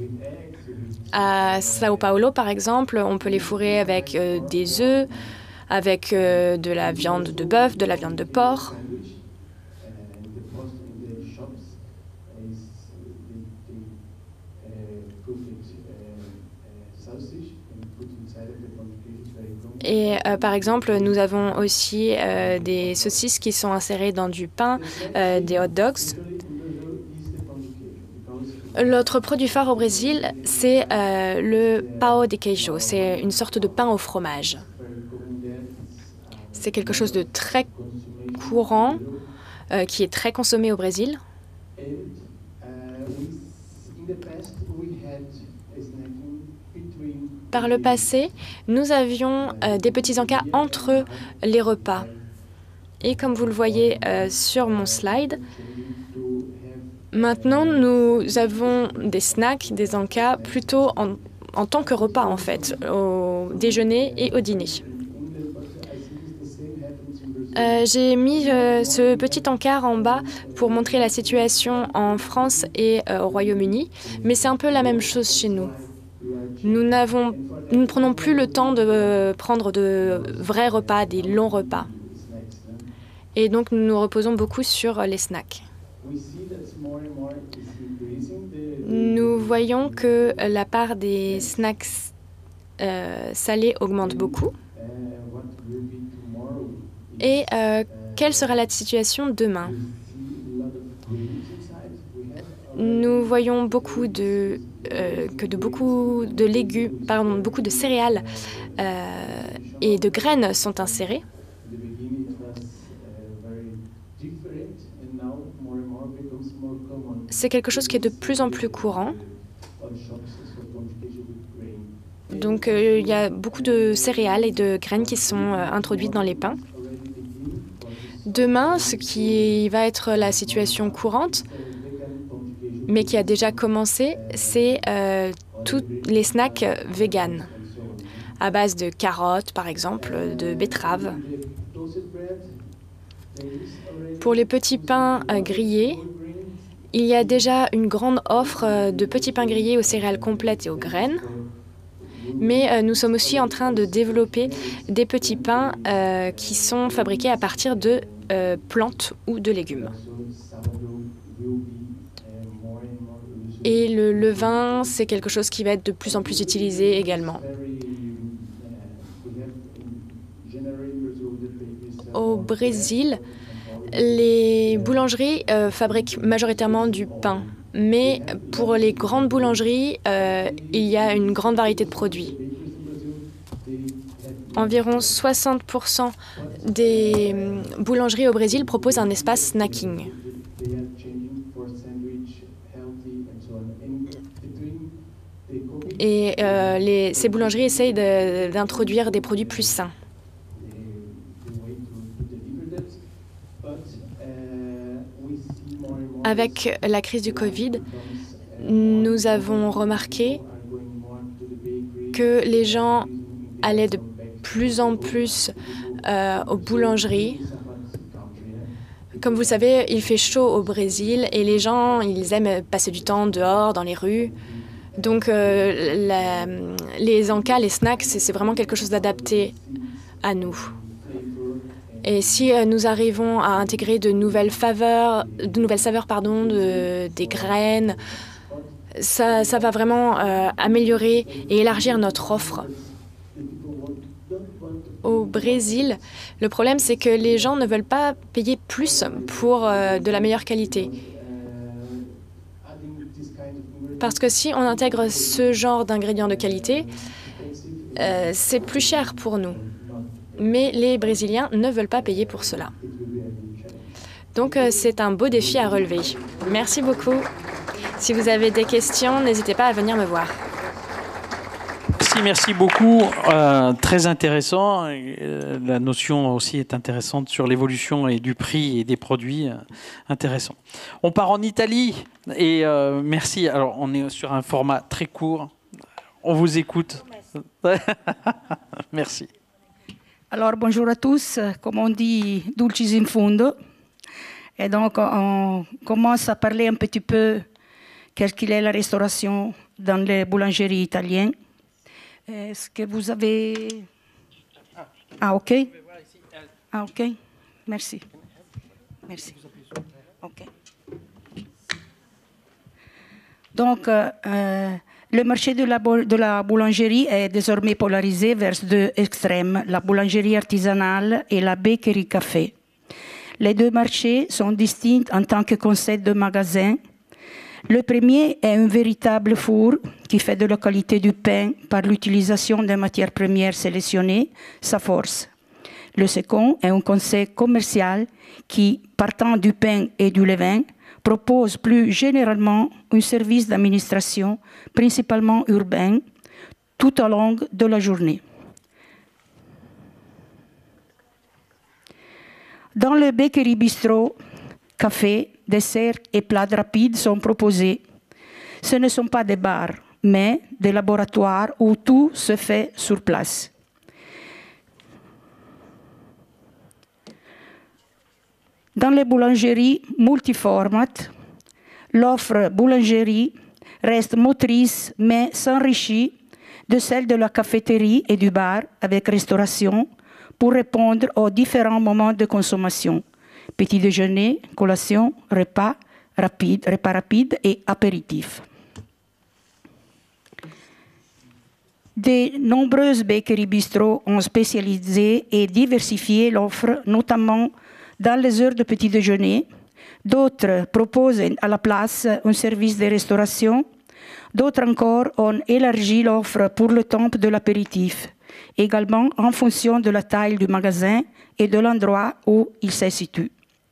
À Sao Paulo, par exemple, on peut les fourrer avec des œufs, avec de la viande de bœuf, de la viande de porc. Et par exemple, nous avons aussi des saucisses qui sont insérées dans du pain, des hot dogs. L'autre produit phare au Brésil, c'est le pão de queijo. C'est une sorte de pain au fromage. C'est quelque chose de très courant, qui est très consommé au Brésil. Par le passé, nous avions des petits encas entre les repas. Et comme vous le voyez sur mon slide, maintenant nous avons des snacks, des encas, plutôt en tant que repas en fait, au déjeuner et au dîner. J'ai mis ce petit encart en bas pour montrer la situation en France et au Royaume-Uni, mais c'est un peu la même chose chez nous. Nous ne prenons plus le temps de prendre de vrais repas, des longs repas. Et donc nous nous reposons beaucoup sur les snacks. Nous voyons que la part des snacks salés augmente beaucoup. Et quelle sera la situation demain? Nous voyons beaucoup de légumes, beaucoup de céréales et de graines sont insérées. C'est quelque chose qui est de plus en plus courant. Donc il y a beaucoup de céréales et de graines qui sont introduites dans les pains. Demain, ce qui va être la situation courante, mais qui a déjà commencé, c'est tous les snacks véganes, à base de carottes, par exemple, de betteraves. Pour les petits pains grillés, il y a déjà une grande offre de petits pains grillés aux céréales complètes et aux graines. Mais nous sommes aussi en train de développer des petits pains qui sont fabriqués à partir de plantes ou de légumes. Et le levain, c'est quelque chose qui va être de plus en plus utilisé également. Au Brésil, les boulangeries fabriquent majoritairement du pain. Mais pour les grandes boulangeries, il y a une grande variété de produits. Environ 60% des boulangeries au Brésil proposent un espace snacking. Et ces boulangeries essayent d'introduire des produits plus sains. Avec la crise du Covid, nous avons remarqué que les gens allaient de plus en plus aux boulangeries. Comme vous le savez, il fait chaud au Brésil et les gens, ils aiment passer du temps dehors, dans les rues. Donc les encas, les snacks, c'est vraiment quelque chose d'adapté à nous. Et si nous arrivons à intégrer de nouvelles saveurs, des graines, ça va vraiment améliorer et élargir notre offre. Au Brésil, le problème, c'est que les gens ne veulent pas payer plus pour de la meilleure qualité. Parce que si on intègre ce genre d'ingrédients de qualité, c'est plus cher pour nous. Mais les Brésiliens ne veulent pas payer pour cela. Donc c'est un beau défi à relever. Merci beaucoup. Si vous avez des questions, n'hésitez pas à venir me voir. Merci beaucoup. Très intéressant. La notion aussi est intéressante sur l'évolution et du prix et des produits. Intéressant. On part en Italie et merci. Alors, on est sur un format très court. On vous écoute. Merci. Alors, bonjour à tous. Comme on dit, dulcis in fundo. Et donc, on commence à parler un petit peu qu'est-ce qu'il est la restauration dans les boulangeries italiennes. Est-ce que vous avez... Ah, OK. Ah, OK. Merci. Merci. OK. Donc, le marché de la boulangerie est désormais polarisé vers deux extrêmes, la boulangerie artisanale et la bakery café. Les deux marchés sont distincts en tant que concept de magasin. Le premier est un véritable four qui fait de la qualité du pain par l'utilisation des matières premières sélectionnées sa force. Le second est un concept commercial qui, partant du pain et du levain, propose plus généralement un service d'administration, principalement urbain, tout au long de la journée. Dans le bakery bistro, café, desserts et plats rapides sont proposés. Ce ne sont pas des bars, mais des laboratoires où tout se fait sur place. Dans les boulangeries multiformat, l'offre boulangerie reste motrice mais s'enrichit de celle de la cafétéria et du bar avec restauration pour répondre aux différents moments de consommation. Petit déjeuner, collation, repas rapide et apéritif. De nombreuses bakeries bistro ont spécialisé et diversifié l'offre, notamment dans les heures de petit déjeuner. D'autres proposent à la place un service de restauration. D'autres encore ont élargi l'offre pour le temps de l'apéritif, également en fonction de la taille du magasin et de l'endroit où il se situe.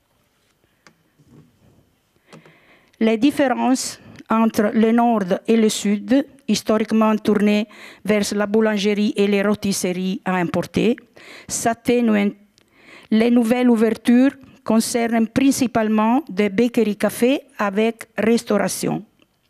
Les différences entre le nord et le sud, historiquement tournées vers la boulangerie et les rôtisseries à importer, s'atténuent. Les nouvelles ouvertures concernent principalement des bakeries cafés avec restauration.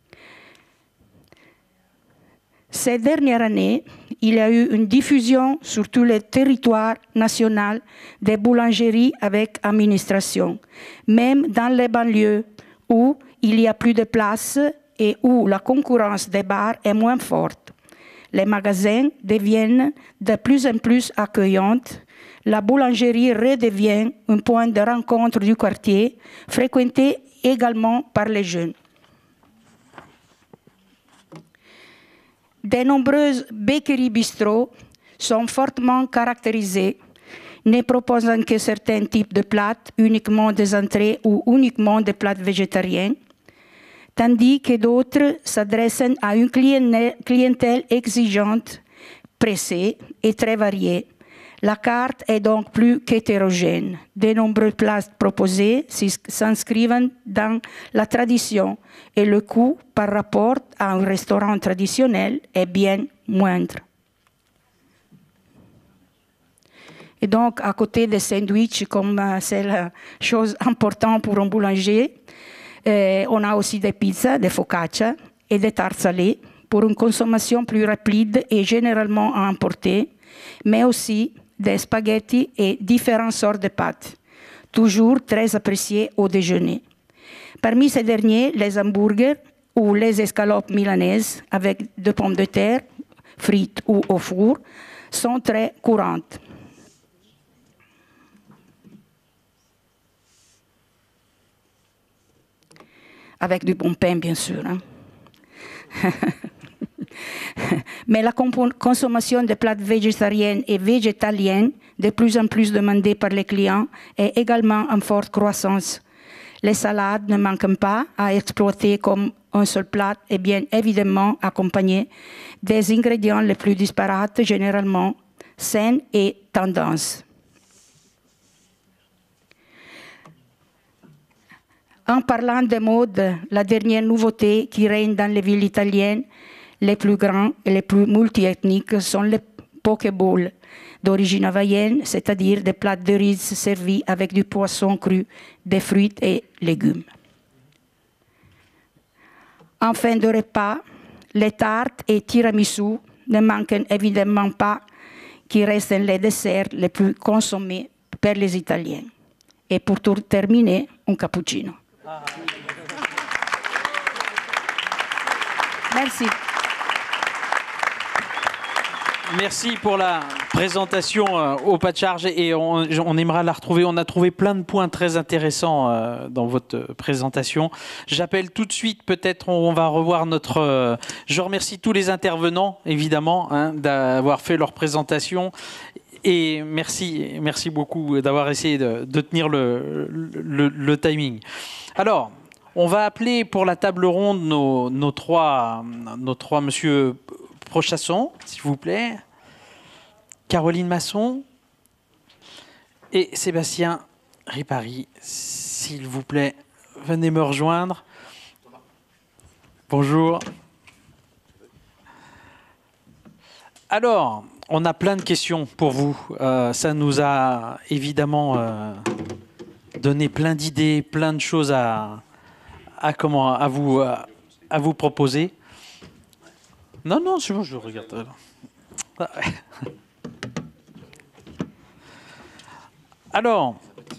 Ces dernières années, il y a eu une diffusion sur tout le territoire national des boulangeries avec administration, même dans les banlieues où il y a plus de place et où la concurrence des bars est moins forte. Les magasins deviennent de plus en plus accueillants. La boulangerie redevient un point de rencontre du quartier, fréquenté également par les jeunes. De nombreuses bakeries bistrots sont fortement caractérisées, ne proposant que certains types de plats, uniquement des entrées ou uniquement des plats végétariens, tandis que d'autres s'adressent à une clientèle exigeante, pressée et très variée. La carte est donc plus qu'hétérogène. De nombreux plats proposés s'inscrivent dans la tradition et le coût par rapport à un restaurant traditionnel est bien moindre. Et donc, à côté des sandwichs, comme c'est la chose importante pour un boulanger, on a aussi des pizzas, des focaccia et des tartes salées pour une consommation plus rapide et généralement à emporter, mais aussi des spaghettis et différentes sortes de pâtes, toujours très appréciés au déjeuner. Parmi ces derniers, les hamburgers ou les escalopes milanaises avec de pommes de terre, frites ou au four, sont très courantes. Avec du bon pain, bien sûr. Hein. Mais la consommation de plats végétariens et végétaliens, de plus en plus demandée par les clients, est également en forte croissance. Les salades ne manquent pas à exploiter comme un seul plat et bien évidemment accompagné des ingrédients les plus disparates, généralement sains et tendance. En parlant de mode, la dernière nouveauté qui règne dans les villes italiennes, les plus grands et les plus multiethniques sont les pokeballs d'origine hawaïenne, c'est-à-dire des plats de riz servis avec du poisson cru, des fruits et légumes. En fin de repas, les tartes et tiramisu ne manquent évidemment pas, qui restent les desserts les plus consommés par les Italiens. Et pour terminer, un cappuccino. Merci. Merci pour la présentation au pas de charge et on aimera la retrouver. On a trouvé plein de points très intéressants dans votre présentation. J'appelle tout de suite, peut-être on va revoir notre... je remercie tous les intervenants, évidemment, hein, d'avoir fait leur présentation. Et merci beaucoup d'avoir essayé de tenir le timing. Alors, on va appeler pour la table ronde nos trois monsieur Prochasson, s'il vous plaît, Caroline Masson et Sébastien Ripari, s'il vous plaît, venez me rejoindre. Bonjour. Alors, on a plein de questions pour vous. Ça nous a évidemment donné plein d'idées, plein de choses à vous proposer. Non, c'est bon, je regarde. Alors,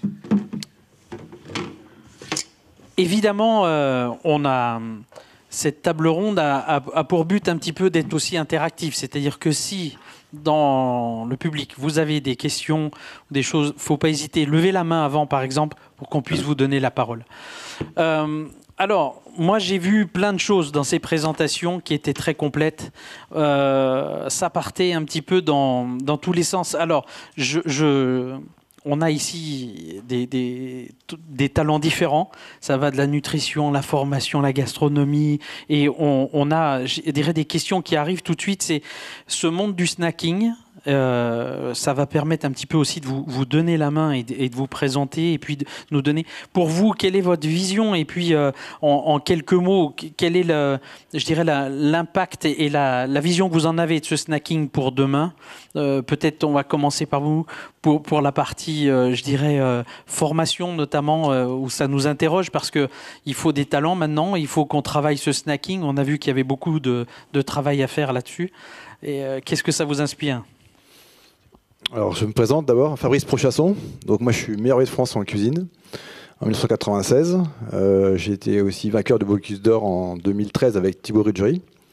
évidemment, on a cette table ronde a pour but un petit peu d'être aussi interactive, c'est-à-dire que si dans le public vous avez des questions, des choses, faut pas hésiter, levez la main avant, par exemple, pour qu'on puisse vous donner la parole. Alors, moi, j'ai vu plein de choses dans ces présentations qui étaient très complètes. Ça partait un petit peu dans tous les sens. Alors, on a ici des talents différents. Ça va de la nutrition, la formation, la gastronomie. Et on a, je dirais, des questions qui arrivent tout de suite. C'est ce monde du snacking. Ça va permettre un petit peu aussi de vous donner la main et de vous présenter et puis de nous donner, pour vous, quelle est votre vision et puis en quelques mots, quel est l'impact et la vision que vous en avez de ce snacking pour demain. Peut-être on va commencer par vous pour la partie, formation notamment, où ça nous interroge parce qu'il faut des talents maintenant, il faut qu'on travaille ce snacking. On a vu qu'il y avait beaucoup de travail à faire là-dessus. Et qu'est-ce que ça vous inspire ? Alors, je me présente d'abord, Fabrice Prochasson. Donc, moi, je suis meilleur de France en cuisine en 1996. J'ai été aussi vainqueur de Bocuse d'Or en 2013 avec Thibaut Ruggieri.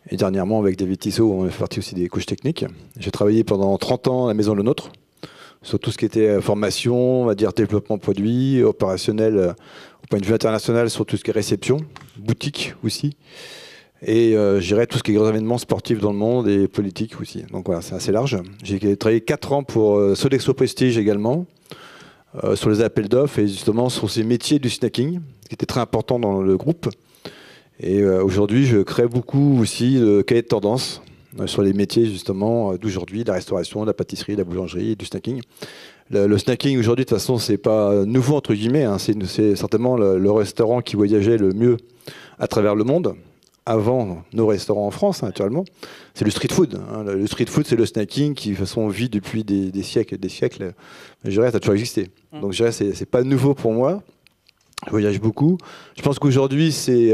Et dernièrement, avec David Tissot, on est parti aussi des couches techniques. J'ai travaillé pendant 30 ans à la Maison Le Nôtre, sur tout ce qui était formation, on va dire développement produit, opérationnel au point de vue international, sur tout ce qui est réception, boutique aussi. Et j'irai tout ce qui est grands événements sportifs dans le monde et politique aussi. Donc voilà, c'est assez large. J'ai travaillé 4 ans pour Sodexo Prestige également, sur les appels d'offres et justement sur ces métiers du snacking, qui étaient très importants dans le groupe. Et aujourd'hui, je crée beaucoup aussi de cahiers de tendance sur les métiers justement d'aujourd'hui, la restauration, la pâtisserie, la boulangerie, du snacking. Le snacking aujourd'hui, de toute façon, c'est pas nouveau entre guillemets. Hein, c'est certainement le restaurant qui voyageait le mieux à travers le monde. Avant nos restaurants en France, hein, naturellement, c'est le street food. Hein. Le street food, c'est le snacking qui, de toute façon, vit depuis des siècles et des siècles. Je dirais, ça a toujours existé. Donc, je dirais, c'est pas nouveau pour moi. Je voyage beaucoup. Je pense qu'aujourd'hui, c'est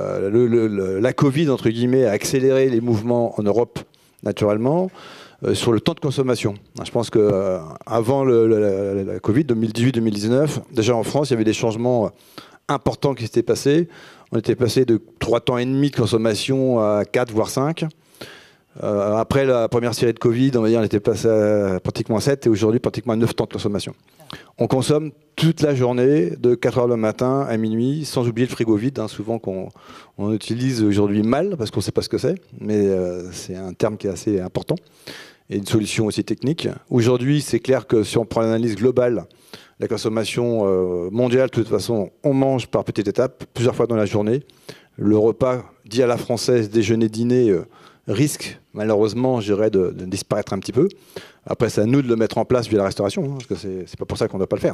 la Covid, entre guillemets, a accéléré les mouvements en Europe, naturellement, sur le temps de consommation. Je pense qu'avant la Covid, 2018-2019, déjà en France, il y avait des changements importants qui s'étaient passés. On était passé de 3 temps et demi de consommation à 4, voire 5. Après la première série de Covid, on va dire, on était passé à pratiquement 7 et aujourd'hui pratiquement à 9 temps de consommation. On consomme toute la journée, de 4 heures le matin à minuit, sans oublier le frigo vide, hein, souvent qu'on utilise aujourd'hui mal, parce qu'on ne sait pas ce que c'est, mais c'est un terme qui est assez important, et une solution aussi technique. Aujourd'hui, c'est clair que si on prend l'analyse globale, la consommation mondiale, de toute façon, on mange par petites étapes, plusieurs fois dans la journée. Le repas dit à la française, déjeuner-dîner, risque, malheureusement, je dirais, de disparaître un petit peu. Après, c'est à nous de le mettre en place via la restauration, hein, parce que c'est pas pour ça qu'on ne doit pas le faire.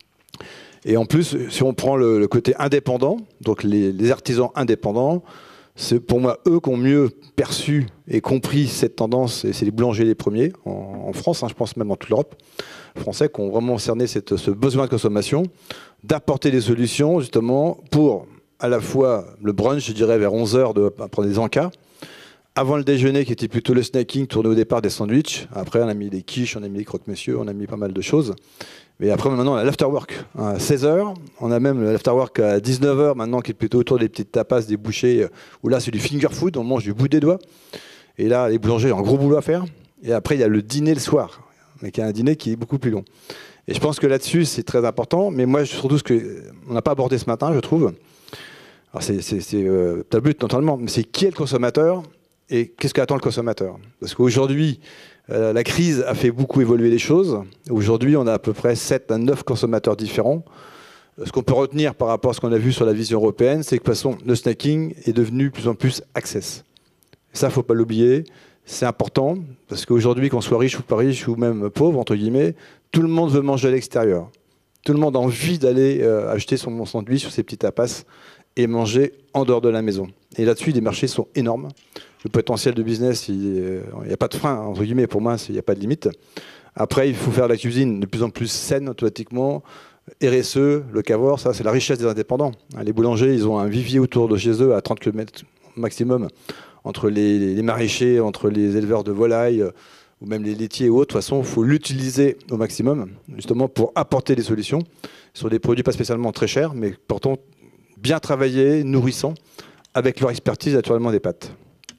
Et en plus, si on prend le côté indépendant, donc les artisans indépendants, c'est pour moi eux qui ont mieux perçu et compris cette tendance, et c'est les boulangers les premiers, en France, hein, je pense même dans toute l'Europe, français qui ont vraiment cerné ce besoin de consommation, d'apporter des solutions justement pour à la fois le brunch, je dirais vers 11h, de prendre des encas, avant le déjeuner qui était plutôt le snacking, tourné au départ des sandwichs, après on a mis des quiches, on a mis des croque-monsieur, on a mis pas mal de choses. Mais après maintenant on a l'afterwork à 16h, on a même l'afterwork à 19h maintenant qui est plutôt autour des petites tapas, des bouchées, où là c'est du finger food, on mange du bout des doigts. Et là les boulangers ont un gros boulot à faire. Et après il y a le dîner le soir, mais qui est un dîner qui est beaucoup plus long. Et je pense que là-dessus c'est très important, mais moi surtout ce qu'on n'a pas abordé ce matin, je trouve, alors c'est le but naturellement, mais c'est qui est le consommateur et qu'est-ce qu'attend le consommateur. Parce qu'aujourd'hui, la crise a fait beaucoup évoluer les choses. Aujourd'hui, on a à peu près 7 à 9 consommateurs différents. Ce qu'on peut retenir par rapport à ce qu'on a vu sur la vision européenne, c'est que de toute façon, le snacking est devenu de plus en plus access. Ça, il ne faut pas l'oublier. C'est important, parce qu'aujourd'hui, qu'on soit riche ou pas riche, ou même pauvre, entre guillemets, tout le monde veut manger à l'extérieur. Tout le monde a envie d'aller acheter son sandwich sur ses petits tapas et manger en dehors de la maison. Et là-dessus, les marchés sont énormes. Le potentiel de business, il n'y a pas de frein, entre guillemets, pour moi, il n'y a pas de limite. Après, il faut faire la cuisine de plus en plus saine, automatiquement. RSE, le Cavor, ça, c'est la richesse des indépendants. Les boulangers, ils ont un vivier autour de chez eux à 30 km maximum, entre les maraîchers, entre les éleveurs de volailles, ou même les laitiers et autres. De toute façon, il faut l'utiliser au maximum, justement, pour apporter des solutions sur des produits pas spécialement très chers, mais pourtant bien travaillés, nourrissants, avec leur expertise, naturellement, des pâtes.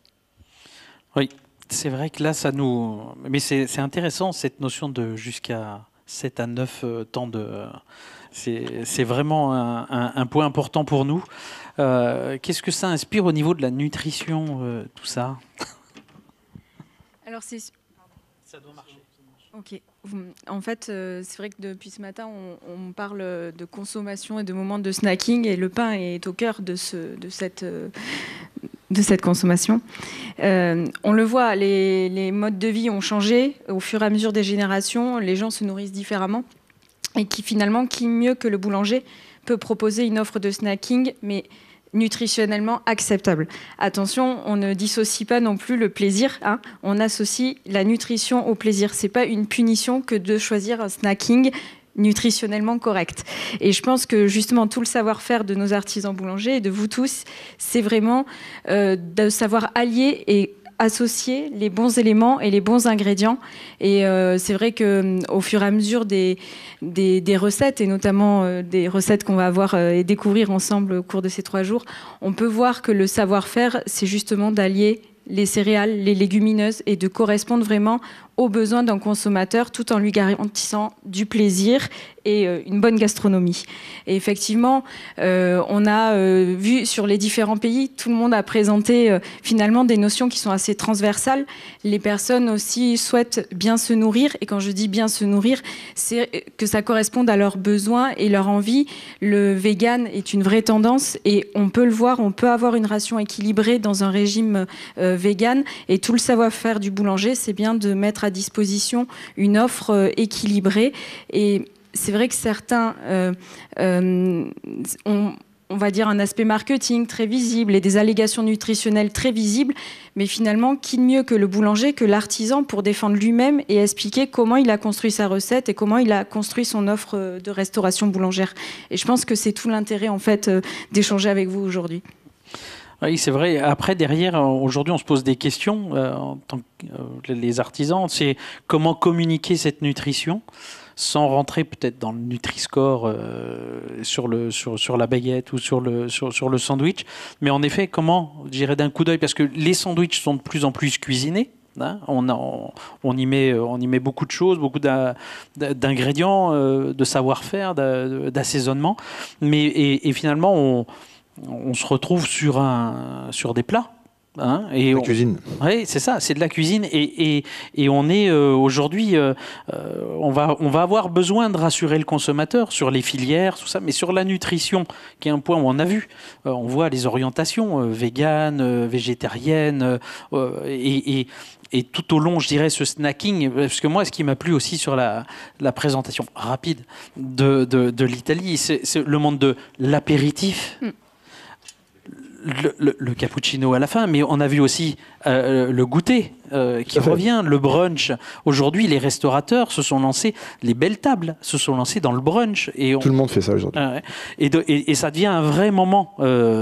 Oui, c'est vrai que là, ça nous... Mais c'est intéressant, cette notion de jusqu'à 7 à 9 temps de... C'est vraiment un point important pour nous. Qu'est-ce que ça inspire au niveau de la nutrition, tout ça? Alors, c'est... Ça doit marcher. Ok. En fait, c'est vrai que depuis ce matin, on parle de consommation et de moments de snacking, et le pain est au cœur de cette consommation. On le voit, les modes de vie ont changé au fur et à mesure des générations. Les gens se nourrissent différemment. Et qui mieux que le boulanger peut proposer une offre de snacking, mais nutritionnellement acceptable. Attention, on ne dissocie pas non plus le plaisir, hein. On associe la nutrition au plaisir. C'est pas une punition que de choisir un snacking nutritionnellement correcte. Et je pense que justement tout le savoir-faire de nos artisans boulangers et de vous tous, c'est vraiment de savoir allier et associer les bons éléments et les bons ingrédients. Et c'est vrai qu'au fur et à mesure des recettes, et notamment des recettes qu'on va avoir et découvrir ensemble au cours de ces 3 jours, on peut voir que le savoir-faire, c'est justement d'allier les céréales, les légumineuses et de correspondre vraiment aux besoins d'un consommateur tout en lui garantissant du plaisir et une bonne gastronomie. Et effectivement, on a vu sur les différents pays, tout le monde a présenté finalement des notions qui sont assez transversales. Les personnes aussi souhaitent bien se nourrir, et quand je dis bien se nourrir, c'est que ça corresponde à leurs besoins et leurs envies. Le vegan est une vraie tendance et on peut le voir, on peut avoir une ration équilibrée dans un régime vegan, et tout le savoir-faire du boulanger, c'est bien de mettre à disposition une offre équilibrée. Et c'est vrai que certains ont, on va dire, un aspect marketing très visible et des allégations nutritionnelles très visibles, mais finalement, qui de mieux que le boulanger, que l'artisan, pour défendre lui-même et expliquer comment il a construit sa recette et comment il a construit son offre de restauration boulangère. Et je pense que c'est tout l'intérêt, en fait, d'échanger avec vous aujourd'hui. Oui, c'est vrai. Après, derrière, aujourd'hui, on se pose des questions en tant que les artisans. C'est comment communiquer cette nutrition sans rentrer peut-être dans le Nutri-Score sur la baguette ou sur le sandwich. Mais en effet, comment, je dirais d'un coup d'œil, parce que les sandwichs sont de plus en plus cuisinés. Hein, on y met beaucoup de choses, beaucoup d'ingrédients, de savoir-faire, d'assaisonnement. Et finalement, on se retrouve sur des plats. Hein, et la cuisine. Oui, c'est ça, c'est de la cuisine. Et on est aujourd'hui, on va avoir besoin de rassurer le consommateur sur les filières, tout ça, mais sur la nutrition, qui est un point où on a vu, on voit les orientations véganes, végétariennes, et tout au long, je dirais, ce snacking, parce que moi, ce qui m'a plu aussi sur la présentation rapide de l'Italie, c'est le monde de l'apéritif. Le cappuccino à la fin, mais on a vu aussi le goûter qui revient, le brunch. Aujourd'hui, les restaurateurs se sont lancés, les belles tables se sont lancées dans le brunch. Tout le monde fait ça aujourd'hui. Et ça devient un vrai moment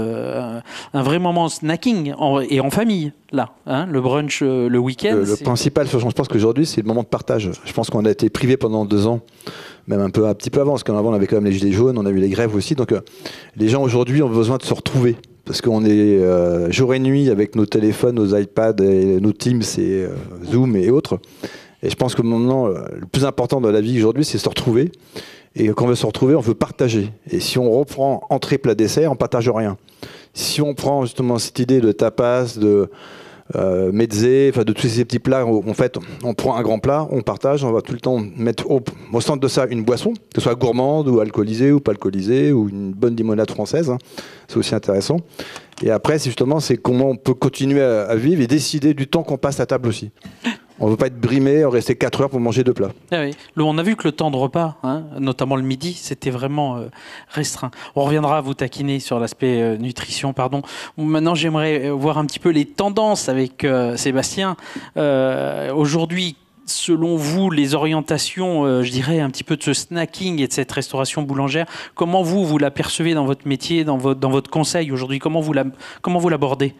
snacking et en famille, là. Hein, le brunch le week-end. Le principal, je pense qu'aujourd'hui, c'est le moment de partage. Je pense qu'on a été privé pendant 2 ans, même un petit peu avant, parce qu'avant, on avait quand même les gilets jaunes, on a eu les grèves aussi. Donc, les gens aujourd'hui ont besoin de se retrouver. Parce qu'on est jour et nuit avec nos téléphones, nos iPads, et nos Teams et Zoom et autres. Et je pense que maintenant, le plus important dans la vie aujourd'hui, c'est se retrouver. Et quand on veut se retrouver, on veut partager. Et si on reprend entrée, plat, dessert, on ne partage rien. Si on prend justement cette idée de tapas, de mezze, enfin de tous ces petits plats, en fait, on prend un grand plat, on partage, on va tout le temps mettre au centre de ça une boisson, que ce soit gourmande ou alcoolisée ou pas alcoolisée, ou une bonne limonade française, hein. C'est aussi intéressant. Et après, c'est comment on peut continuer à vivre et décider du temps qu'on passe à table aussi. On ne veut pas être brimé, rester 4 heures pour manger 2 plats. Ah oui. On a vu que le temps de repas, hein, notamment le midi, c'était vraiment restreint. On reviendra à vous taquiner sur l'aspect nutrition, pardon. Maintenant, j'aimerais voir un petit peu les tendances avec Sébastien. Aujourd'hui, selon vous, les orientations, je dirais, un petit peu de ce snacking et de cette restauration boulangère, comment vous la percevez dans votre métier, dans votre conseil aujourd'hui? Comment vous l'abordez?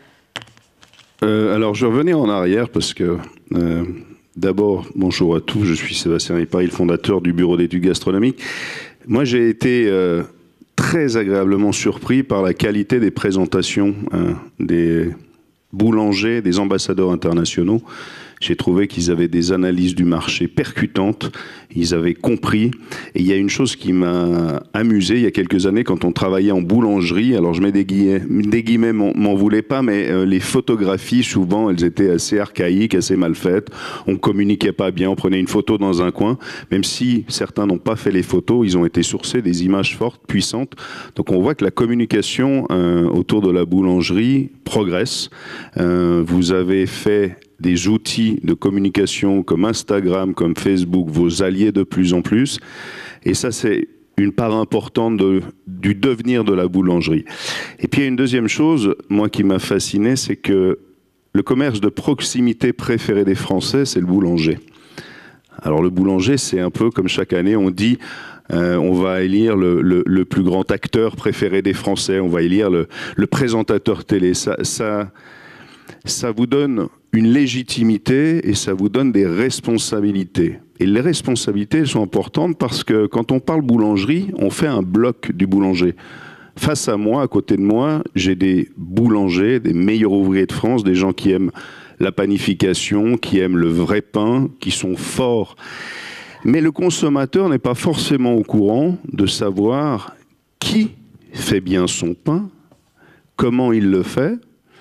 Alors, je revenais en arrière parce que, d'abord, bonjour à tous, je suis Sébastien Ripari, le fondateur du Bureau d'études gastronomiques. Moi, j'ai été très agréablement surpris par la qualité des présentations des boulangers, des ambassadeurs internationaux. J'ai trouvé qu'ils avaient des analyses du marché percutantes, ils avaient compris. Et il y a une chose qui m'a amusé il y a quelques années quand on travaillait en boulangerie. Alors je mets des guillemets, m'en voulez pas, mais les photographies, souvent, elles étaient assez archaïques, assez mal faites. On communiquait pas bien, on prenait une photo dans un coin. Même si certains n'ont pas fait les photos, ils ont été sourcés des images fortes, puissantes. Donc on voit que la communication autour de la boulangerie progresse. Vous avez fait des outils de communication comme Instagram, comme Facebook, vos alliés de plus en plus. Et ça, c'est une part importante du devenir de la boulangerie. Et puis, il y a une deuxième chose, moi, qui m'a fasciné, c'est que le commerce de proximité préféré des Français, c'est le boulanger. Alors, le boulanger, c'est un peu comme chaque année, on dit on va élire le plus grand acteur préféré des Français, on va élire le présentateur télé. Ça vous donne une légitimité et ça vous donne des responsabilités. Et les responsabilités sont importantes parce que quand on parle boulangerie, on fait un bloc du boulanger. Face à moi, à côté de moi, j'ai des boulangers, des meilleurs ouvriers de France, des gens qui aiment la panification, qui aiment le vrai pain, qui sont forts. Mais le consommateur n'est pas forcément au courant de savoir qui fait bien son pain, comment il le fait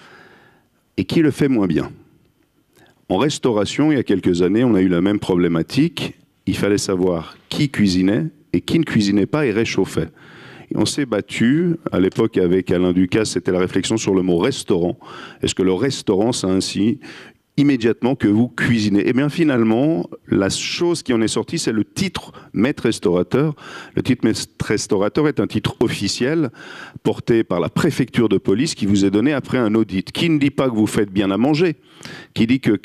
et qui le fait moins bien. En restauration, il y a quelques années, on a eu la même problématique. Il fallait savoir qui cuisinait et qui ne cuisinait pas et réchauffait. Et on s'est battu, à l'époque avec Alain Ducasse, c'était la réflexion sur le mot restaurant. Est-ce que le restaurant, c'est ainsi immédiatement que vous cuisinez? Eh bien finalement, la chose qui en est sortie, c'est le titre maître restaurateur. Le titre maître restaurateur est un titre officiel porté par la préfecture de police qui vous est donné après un audit, qui ne dit pas que vous faites bien à manger, qui dit que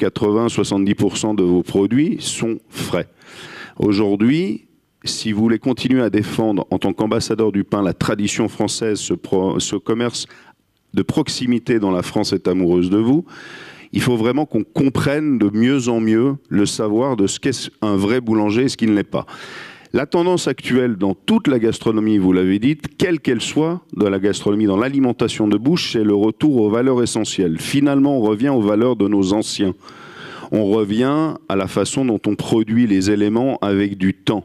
80-70% de vos produits sont frais. Aujourd'hui, si vous voulez continuer à défendre en tant qu'ambassadeur du pain la tradition française, ce commerce de proximité dont la France est amoureuse de vous, il faut vraiment qu'on comprenne de mieux en mieux le savoir de ce qu'est un vrai boulanger et ce qui ne l'est pas. La tendance actuelle dans toute la gastronomie, vous l'avez dit, quelle qu'elle soit, dans la gastronomie, dans l'alimentation de bouche, c'est le retour aux valeurs essentielles. Finalement, on revient aux valeurs de nos anciens. On revient à la façon dont on produit les éléments avec du temps.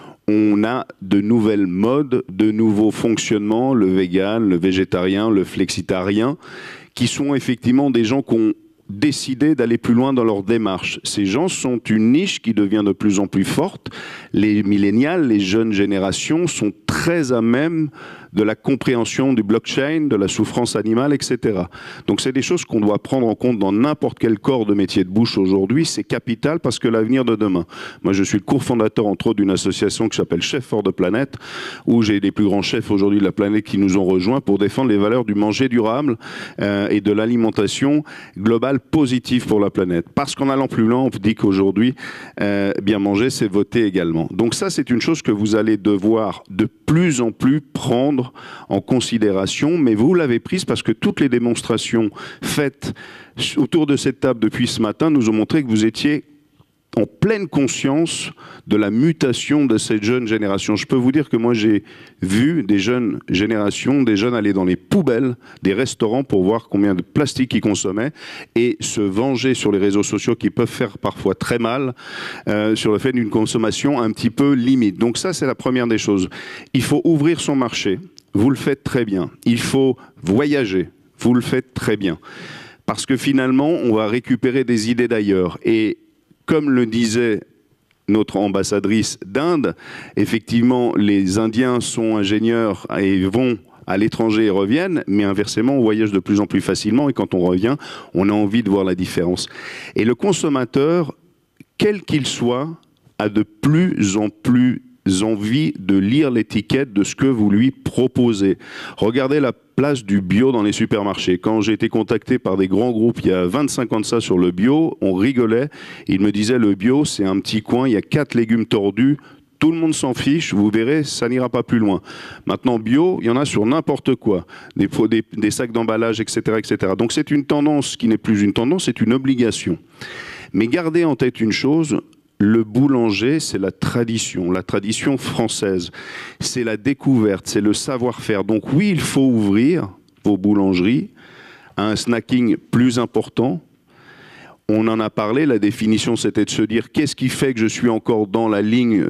On a de nouvelles modes, de nouveaux fonctionnements, le vegan, le végétarien, le flexitarien, qui sont effectivement des gens qui ont décidé d'aller plus loin dans leur démarche. Ces gens sont une niche qui devient de plus en plus forte. Les millénials, les jeunes générations sont très à même de la compréhension du blockchain, de la souffrance animale, etc. Donc c'est des choses qu'on doit prendre en compte dans n'importe quel corps de métier de bouche aujourd'hui. C'est capital parce que l'avenir de demain. Moi, je suis le cofondateur, entre autres, d'une association qui s'appelle Chefs for the Planet, où j'ai les plus grands chefs aujourd'hui de la planète qui nous ont rejoints pour défendre les valeurs du manger durable et de l'alimentation globale positive pour la planète. Parce qu'en allant plus loin, on dit qu'aujourd'hui, bien manger, c'est voter également. Donc ça, c'est une chose que vous allez devoir de plus en plus prendre en considération, mais vous l'avez prise parce que toutes les démonstrations faites autour de cette table depuis ce matin nous ont montré que vous étiez en pleine conscience de la mutation de cette jeune génération. Je peux vous dire que moi j'ai vu des jeunes générations, des jeunes aller dans les poubelles des restaurants pour voir combien de plastique ils consommaient et se venger sur les réseaux sociaux qui peuvent faire parfois très mal sur le fait d'une consommation un petit peu limite. Donc ça, c'est la première des choses. Il faut ouvrir son marché. Vous le faites très bien. Il faut voyager. Vous le faites très bien. Parce que finalement, on va récupérer des idées d'ailleurs. Et comme le disait notre ambassadrice d'Inde, effectivement, les Indiens sont ingénieurs et vont à l'étranger et reviennent, mais inversement, on voyage de plus en plus facilement et quand on revient, on a envie de voir la différence. Et le consommateur, quel qu'il soit, a de plus en plus envie de lire l'étiquette de ce que vous lui proposez. Regardez la place du bio dans les supermarchés. Quand j'ai été contacté par des grands groupes il y a 25 ans de ça sur le bio, on rigolait. Ils me disaient le bio, c'est un petit coin, il y a 4 légumes tordus, tout le monde s'en fiche, vous verrez, ça n'ira pas plus loin. Maintenant, bio, il y en a sur n'importe quoi, des sacs d'emballage, etc., etc. Donc c'est une tendance qui n'est plus une tendance, c'est une obligation. Mais gardez en tête une chose, le boulanger, c'est la tradition française. C'est la découverte, c'est le savoir-faire. Donc oui, il faut ouvrir vos boulangeries à un snacking plus important. On en a parlé, la définition c'était de se dire qu'est-ce qui fait que je suis encore dans la ligne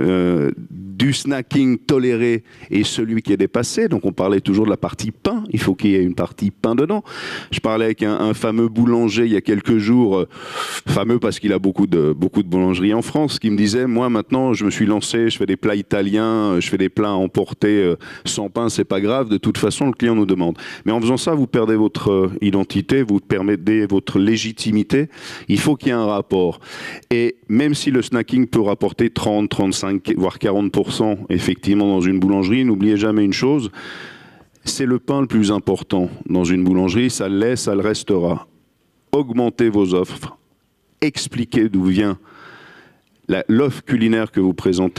du snacking toléré et celui qui est dépassé. Donc on parlait toujours de la partie pain, il faut qu'il y ait une partie pain dedans. Je parlais avec un fameux boulanger il y a quelques jours, fameux parce qu'il a beaucoup de boulangeries en France, qui me disait, moi maintenant je me suis lancé, je fais des plats italiens, je fais des plats à emporter sans pain, c'est pas grave, de toute façon le client nous demande. Mais en faisant ça, vous perdez votre identité, vous perdez votre légitimité. Il faut qu'il y ait un rapport. Et même si le snacking peut rapporter 30, 35, voire 40%, effectivement, dans une boulangerie, n'oubliez jamais une chose, c'est le pain le plus important dans une boulangerie, ça l'est, ça le restera. Augmentez vos offres, expliquez d'où vient l'offre culinaire que vous présentez,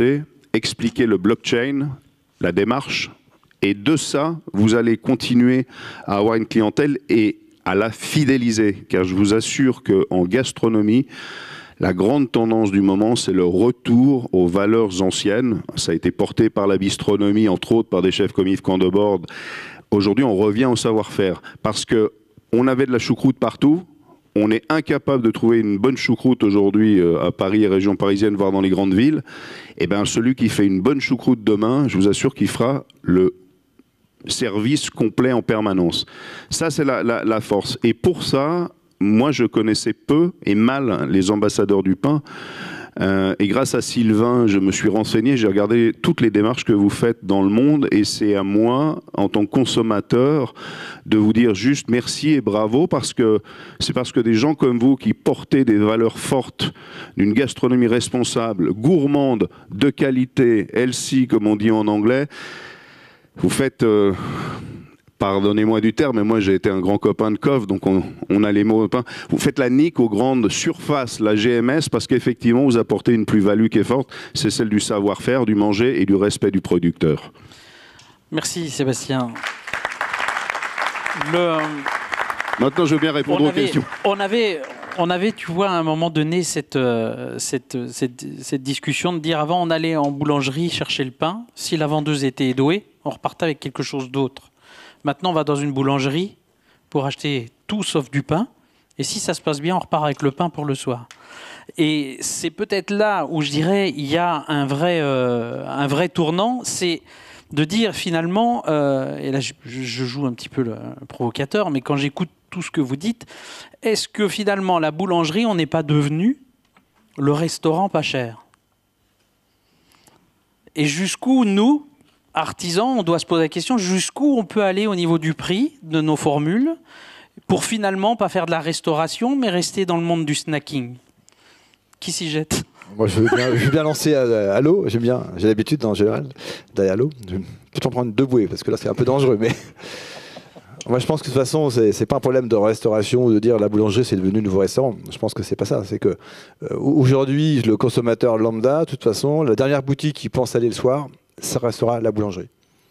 expliquer le blockchain, la démarche, et de ça, vous allez continuer à avoir une clientèle et à la fidéliser. Car je vous assure qu'en gastronomie, la grande tendance du moment, c'est le retour aux valeurs anciennes. Ça a été porté par la bistronomie, entre autres par des chefs comme Yves Candebord. Aujourd'hui, on revient au savoir-faire parce qu'on avait de la choucroute partout. On est incapable de trouver une bonne choucroute aujourd'hui à Paris et région parisienne, voire dans les grandes villes. Eh bien, celui qui fait une bonne choucroute demain, je vous assure qu'il fera le service complet en permanence. Ça, c'est la force. Et pour ça, moi, je connaissais peu et mal les ambassadeurs du pain. Et grâce à Sylvain, je me suis renseigné, j'ai regardé toutes les démarches que vous faites dans le monde et c'est à moi, en tant que consommateur, de vous dire juste merci et bravo parce que c'est parce que des gens comme vous qui portez des valeurs fortes d'une gastronomie responsable, gourmande, de qualité, healthy comme on dit en anglais, vous faites... pardonnez-moi du terme, mais moi j'ai été un grand copain de Coff, donc on a les mots. Vous faites la nique aux grandes surfaces, la GMS, parce qu'effectivement vous apportez une plus-value qui est forte, c'est celle du savoir-faire, du manger et du respect du producteur. Merci Sébastien. Maintenant je veux bien répondre aux questions. On avait, tu vois, à un moment donné, cette discussion de dire avant on allait en boulangerie chercher le pain, si la vendeuse était douée, on repartait avec quelque chose d'autre. Maintenant, on va dans une boulangerie pour acheter tout sauf du pain. Et si ça se passe bien, on repart avec le pain pour le soir. Et c'est peut-être là où je dirais il y a un vrai tournant. C'est de dire finalement, et là je joue un petit peu le provocateur, mais quand j'écoute tout ce que vous dites, est-ce que finalement la boulangerie, on n'est pas devenu le restaurant pas cher? Et jusqu'où nous, artisans, on doit se poser la question jusqu'où on peut aller au niveau du prix de nos formules pour finalement pas faire de la restauration mais rester dans le monde du snacking. Qui s'y jette? Moi, je veux bien lancer à l'eau. J'ai l'habitude en général d'aller à l'eau. Je peux en prendre 2 bouées parce que là c'est un peu dangereux. Mais moi, je pense que de toute façon, c'est pas un problème de restauration ou de dire la boulangerie c'est devenu un nouveau restaurant. Je pense que c'est pas ça. C'est que aujourd'hui, le consommateur lambda, de toute façon, la dernière boutique qui pense aller le soir, ça restera la boulangerie.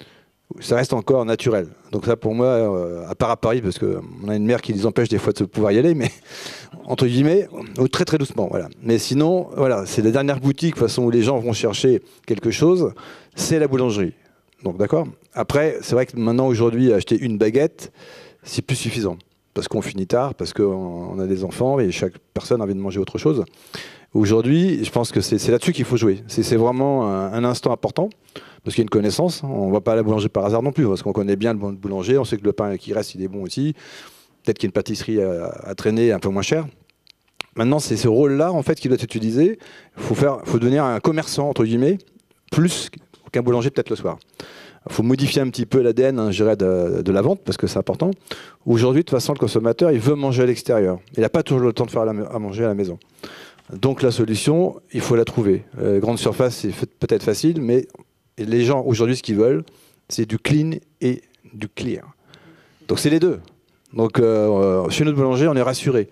Ça reste encore naturel. Donc ça, pour moi, à part à Paris, parce qu'on a une mère qui les empêche des fois de pouvoir y aller, mais entre guillemets, très très doucement. Voilà. Mais sinon, voilà, c'est la dernière boutique, de toute façon, où les gens vont chercher quelque chose, c'est la boulangerie. Donc d'accord. Après, c'est vrai que maintenant, aujourd'hui, acheter une baguette, c'est plus suffisant. Parce qu'on finit tard, parce qu'on a des enfants, et chaque personne a envie de manger autre chose. Aujourd'hui, je pense que c'est là-dessus qu'il faut jouer. C'est vraiment un instant important, parce qu'il y a une connaissance. On ne va pas à la boulangerie par hasard non plus, parce qu'on connaît bien le bon boulanger, on sait que le pain qui reste, il est bon aussi. Peut-être qu'il y a une pâtisserie à traîner un peu moins cher. Maintenant, c'est ce rôle-là, en fait, qui doit être utilisé. Il faut devenir un commerçant, entre guillemets, plus qu'un boulanger peut-être le soir. Il faut modifier un petit peu l'ADN, hein, je dirais, de la vente, parce que c'est important. Aujourd'hui, de toute façon, le consommateur, il veut manger à l'extérieur. Il n'a pas toujours le temps de faire à manger à la maison. Donc la solution, il faut la trouver. Grande surface, c'est peut-être facile, mais les gens, aujourd'hui, ce qu'ils veulent, c'est du clean et du clear. Donc c'est les deux. Donc chez notre boulanger, on est rassuré.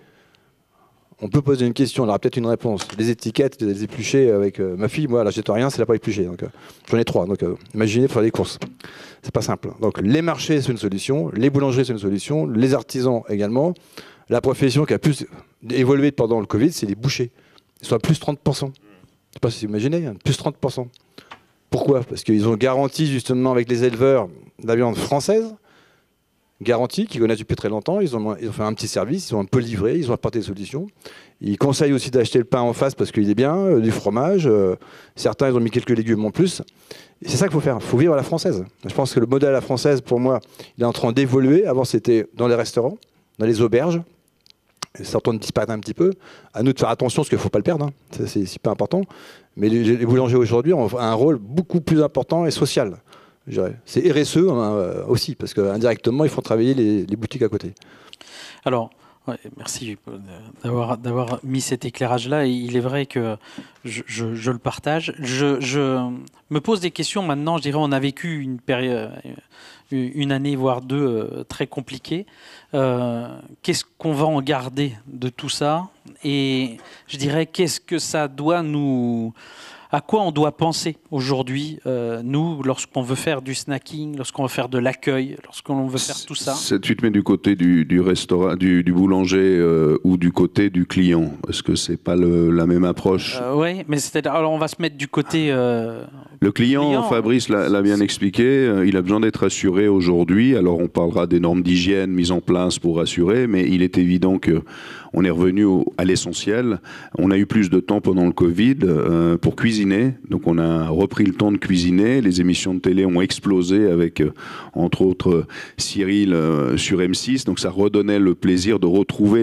On peut poser une question, on aura peut-être une réponse. Les étiquettes, les épluchés avec ma fille, moi, elle n'achète rien, c'est là pas épluché. Donc j'en ai 3. Donc imaginez faire les courses. C'est pas simple. Donc les marchés, c'est une solution. Les boulangeries, c'est une solution. Les artisans également. La profession qui a plus évolué pendant le Covid, c'est les bouchers. Ils sont à plus 30%. Je ne sais pas si vous imaginez, hein, plus 30%. Pourquoi? Parce qu'ils ont garanti justement avec les éleveurs de la viande française, garantie, qu'ils connaissent depuis très longtemps. Ils ont fait un petit service, ils ont un peu livré, ils ont apporté des solutions. Ils conseillent aussi d'acheter le pain en face parce qu'il est bien, du fromage. Certains, ils ont mis quelques légumes en plus. C'est ça qu'il faut faire, il faut vivre à la française. Je pense que le modèle à la française, pour moi, il est en train d'évoluer. Avant, c'était dans les restaurants, dans les auberges. C'est en train de disparaître un petit peu. À nous de faire attention parce qu'il ne faut pas le perdre. Hein. C'est super important. Mais les boulangers aujourd'hui ont un rôle beaucoup plus important et social. C'est RSE aussi, parce qu'indirectement, ils font travailler les boutiques à côté. Alors, ouais, merci d'avoir mis cet éclairage-là. Il est vrai que je le partage. Je me pose des questions maintenant. Je dirais, on a vécu une période, une année, voire 2, très compliquées. Qu'est-ce qu'on va en garder de tout ça? Et je dirais, qu'est-ce que ça doit nous à quoi on doit penser aujourd'hui, nous, lorsqu'on veut faire du snacking, lorsqu'on veut faire de l'accueil, lorsqu'on veut faire tout ça? Tu te mets du côté du restaurant, du boulanger ou du côté du client? Est-ce que c'est pas la même approche? Oui, mais alors on va se mettre du côté... Le client, Fabrice l'a bien expliqué, il a besoin d'être assuré aujourd'hui. Alors on parlera des normes d'hygiène mises en place pour assurer, mais il est évident qu'on est revenu à l'essentiel. On a eu plus de temps pendant le Covid pour cuisiner, donc on a repris le temps de cuisiner. Les émissions de télé ont explosé avec, entre autres, Cyril sur M6, donc ça redonnait le plaisir de retrouver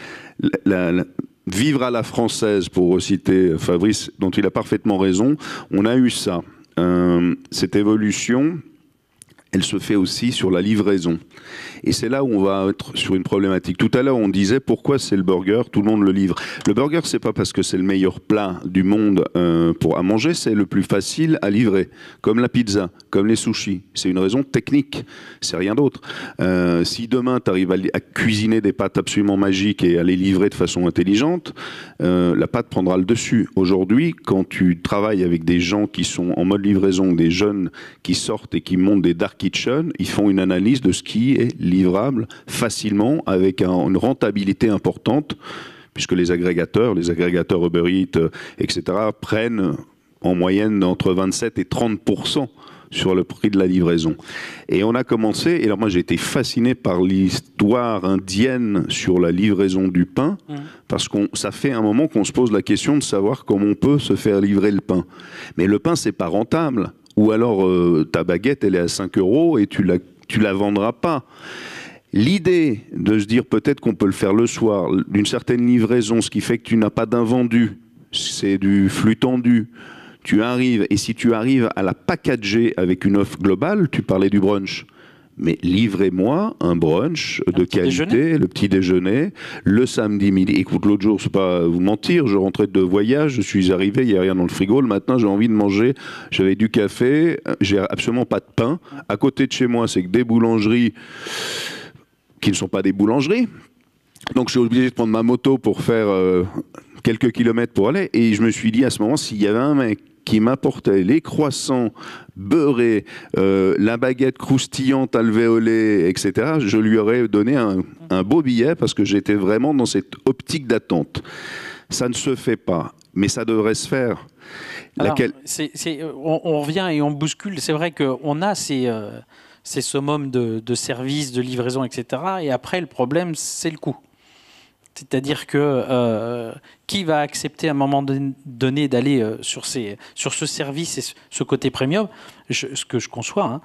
vivre à la française, pour citer Fabrice, dont il a parfaitement raison. On a eu ça. Cette évolution, elle se fait aussi sur la livraison. Et c'est là où on va être sur une problématique. Tout à l'heure, on disait pourquoi c'est le burger, tout le monde le livre. Le burger, c'est pas parce que c'est le meilleur plat du monde à manger, c'est le plus facile à livrer. Comme la pizza, comme les sushis. C'est une raison technique, c'est rien d'autre. Si demain, tu arrives à cuisiner des pâtes absolument magiques et à les livrer de façon intelligente, la pâte prendra le dessus. Aujourd'hui, quand tu travailles avec des gens qui sont en mode livraison, des jeunes qui sortent et qui montent des dark kitchen, ils font une analyse de ce qui est livrable facilement avec une rentabilité importante, puisque les agrégateurs Uber Eats, etc., prennent en moyenne entre 27 et 30% sur le prix de la livraison. Et on a commencé, et alors moi j'ai été fasciné par l'histoire indienne sur la livraison du pain, parce que ça fait un moment qu'on se pose la question de savoir comment on peut se faire livrer le pain. Mais le pain, c'est pas rentable. Ou alors ta baguette, elle est à 5 € et tu la vendras pas. L'idée de se dire peut-être qu'on peut le faire le soir, d'une certaine livraison, ce qui fait que tu n'as pas d'invendu, c'est du flux tendu. Tu arrives, et si tu arrives à la packager avec une offre globale, tu parlais du brunch. Mais livrez-moi un brunch de qualité, le petit déjeuner, le samedi midi. Écoute, l'autre jour, c'est pas vous mentir, je rentrais de voyage, je suis arrivé, il n'y a rien dans le frigo. Le matin, j'ai envie de manger, j'avais du café, j'ai absolument pas de pain. À côté de chez moi, c'est que des boulangeries qui ne sont pas des boulangeries. Donc, je suis obligé de prendre ma moto pour faire quelques kilomètres pour aller. Et je me suis dit à ce moment, s'il y avait un mec qui m'apportait les croissants beurrés, la baguette croustillante alvéolée, etc., je lui aurais donné un beau billet parce que j'étais vraiment dans cette optique d'attente. Ça ne se fait pas, mais ça devrait se faire. Alors, on revient et on bouscule. C'est vrai qu'on a ces summums de services, de livraison, etc. Et après, le problème, c'est le coût. C'est-à-dire que qui va accepter à un moment donné d'aller sur ce service et ce côté premium, ce que je conçois. Hein.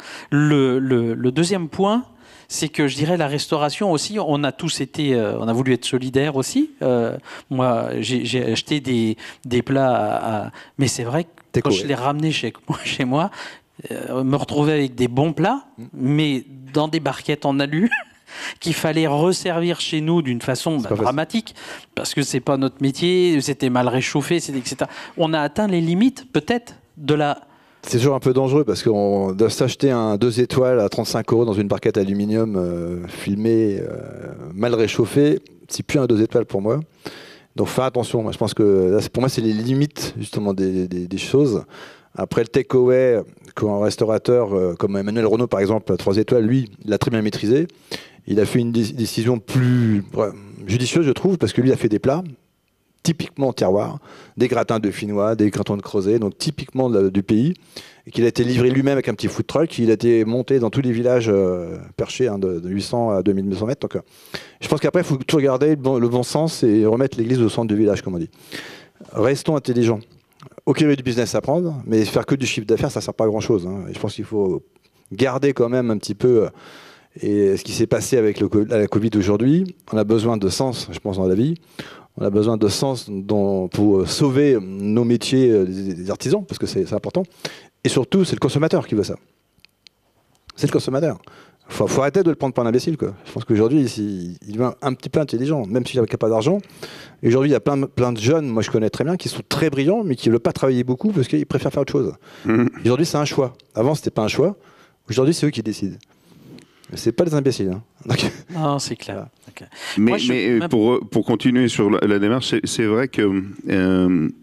Le deuxième point, c'est que je dirais la restauration aussi, on a tous été, on a voulu être solidaires aussi. Moi, j'ai acheté des plats, mais c'est vrai que quand je les ramenais chez moi, me retrouver avec des bons plats, mais dans des barquettes en alu. Qu'il fallait resservir chez nous d'une façon dramatique, parce que c'est pas notre métier, c'était mal réchauffé, etc. On a atteint les limites, peut-être, de la... C'est toujours un peu dangereux, parce qu'on doit s'acheter un 2 étoiles à 35 € dans une barquette aluminium filmée, mal réchauffée. C'est plus un 2 étoiles pour moi. Donc faire attention. Je pense que là, pour moi, c'est les limites, justement, des choses. Après le takeaway, quand un restaurateur comme Emmanuel Renaud, par exemple, à 3 étoiles, lui, il a très bien maîtrisé. Il a fait une décision plus judicieuse, je trouve, parce que lui il a fait des plats typiquement terroir, des gratins de Finois, des gratins de Crozet, donc typiquement du pays, et qu'il a été livré lui-même avec un petit food truck. Il a été monté dans tous les villages perchés de 800 à 2200 mètres. Donc, je pense qu'après, il faut toujours garder le bon sens et remettre l'église au centre du village, comme on dit. Restons intelligents. Ok, il y a du business à prendre, mais faire que du chiffre d'affaires, ça ne sert pas à grand-chose. Hein. Je pense qu'il faut garder quand même un petit peu et ce qui s'est passé avec la Covid aujourd'hui. On a besoin de sens, je pense, dans la vie. On a besoin de sens pour sauver nos métiers des artisans, parce que c'est important. Et surtout, c'est le consommateur qui veut ça. C'est le consommateur. Il faut arrêter de le prendre pour un imbécile, quoi. Je pense qu'aujourd'hui, il est un petit peu intelligent, même s'il n'a pas d'argent. Et aujourd'hui, il y a plein de jeunes, moi je connais très bien, qui sont très brillants, mais qui ne veulent pas travailler beaucoup parce qu'ils préfèrent faire autre chose. Aujourd'hui, c'est un choix. Avant, ce n'était pas un choix. Aujourd'hui, c'est eux qui décident. C'est pas des imbéciles. Hein. Donc... Non, c'est clair. Okay. Mais pour continuer sur la démarche, c'est vrai que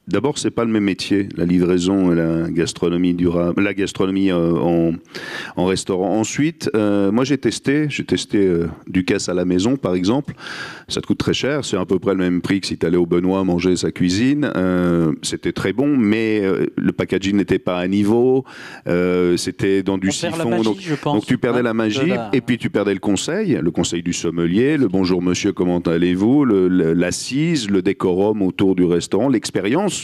D'abord, c'est pas le même métier, la livraison et la gastronomie durable, la gastronomie en restaurant. Ensuite, moi j'ai testé Ducasse à la maison, par exemple. Ça te coûte très cher, c'est à peu près le même prix que si tu allais au Benoît manger sa cuisine. C'était très bon, mais le packaging n'était pas à niveau. C'était dans du siphon, magie, donc tu perdais la magie, et puis tu perdais le conseil du sommelier, le bonjour monsieur, comment allez-vous, l'assise, le décorum autour du restaurant, l'expérience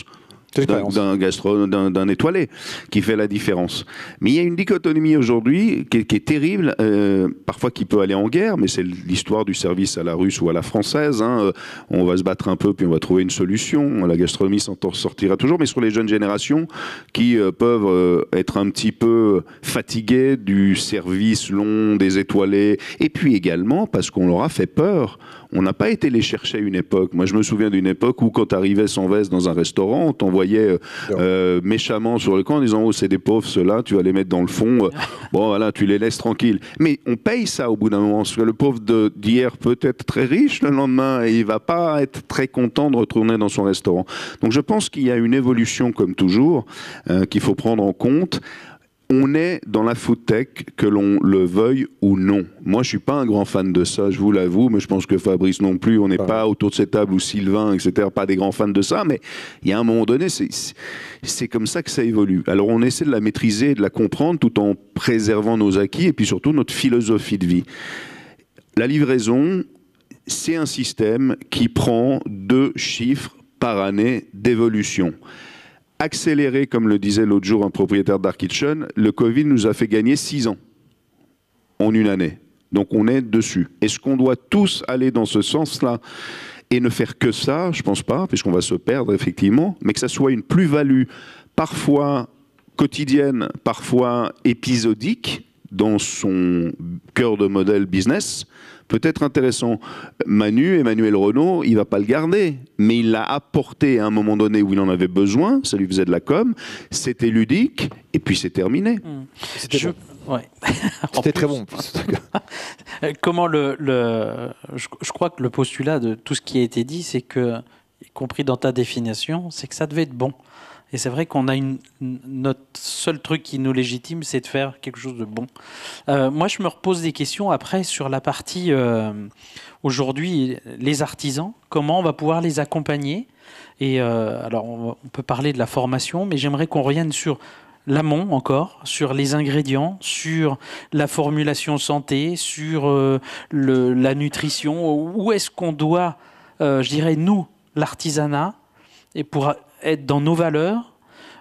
d'un étoilé qui fait la différence. Mais il y a une dichotomie aujourd'hui qui est terrible, parfois qui peut aller en guerre, mais c'est l'histoire du service à la russe ou à la française. Hein. On va se battre un peu, puis on va trouver une solution. La gastronomie s'en sortira toujours, mais sur les jeunes générations qui peuvent être un petit peu fatiguées du service long, des étoilés, et puis également parce qu'on leur a fait peur. On n'a pas été les chercher à une époque. Moi, je me souviens d'une époque où, quand tu arrivais sans veste dans un restaurant, on t'envoyait méchamment sur le camp en disant « Oh, c'est des pauvres, ceux-là, tu vas les mettre dans le fond. Bon, voilà, tu les laisses tranquilles. » Mais on paye ça au bout d'un moment. Parce que le pauvre d'hier peut être très riche le lendemain et il ne va pas être très content de retourner dans son restaurant. Donc, je pense qu'il y a une évolution, comme toujours, qu'il faut prendre en compte. On est dans la food tech, que l'on le veuille ou non. Moi, je suis pas un grand fan de ça, je vous l'avoue, mais je pense que Fabrice non plus. On n'est pas autour de cette table, ou Sylvain, etc., pas des grands fans de ça, mais il y a un moment donné, c'est comme ça que ça évolue. Alors, on essaie de la maîtriser, de la comprendre, tout en préservant nos acquis, et puis surtout notre philosophie de vie. La livraison, c'est un système qui prend 2 chiffres par année d'évolution. Accéléré, comme le disait l'autre jour un propriétaire Dark Kitchen, le Covid nous a fait gagner 6 ans en une année. Donc on est dessus. Est-ce qu'on doit tous aller dans ce sens-là et ne faire que ça? Je ne pense pas, puisqu'on va se perdre effectivement, mais que ça soit une plus-value parfois quotidienne, parfois épisodique dans son cœur de modèle business, peut-être intéressant. Emmanuel Renault, il ne va pas le garder, mais il l'a apporté à un moment donné où il en avait besoin, ça lui faisait de la com, c'était ludique, et puis c'est terminé. C'était bon. Ouais. C'était très bon. Comment je crois que le postulat de tout ce qui a été dit, c'est que, y compris dans ta définition, c'est que ça devait être bon. Et c'est vrai qu'on a notre seul truc qui nous légitime, c'est de faire quelque chose de bon. Moi, je me repose des questions après sur la partie, aujourd'hui, les artisans, comment on va pouvoir les accompagner. Et alors, on peut parler de la formation, mais j'aimerais qu'on revienne sur l'amont encore, sur les ingrédients, sur la formulation santé, sur la nutrition. Où est-ce qu'on doit, je dirais, nous, l'artisanat, et pour être dans nos valeurs,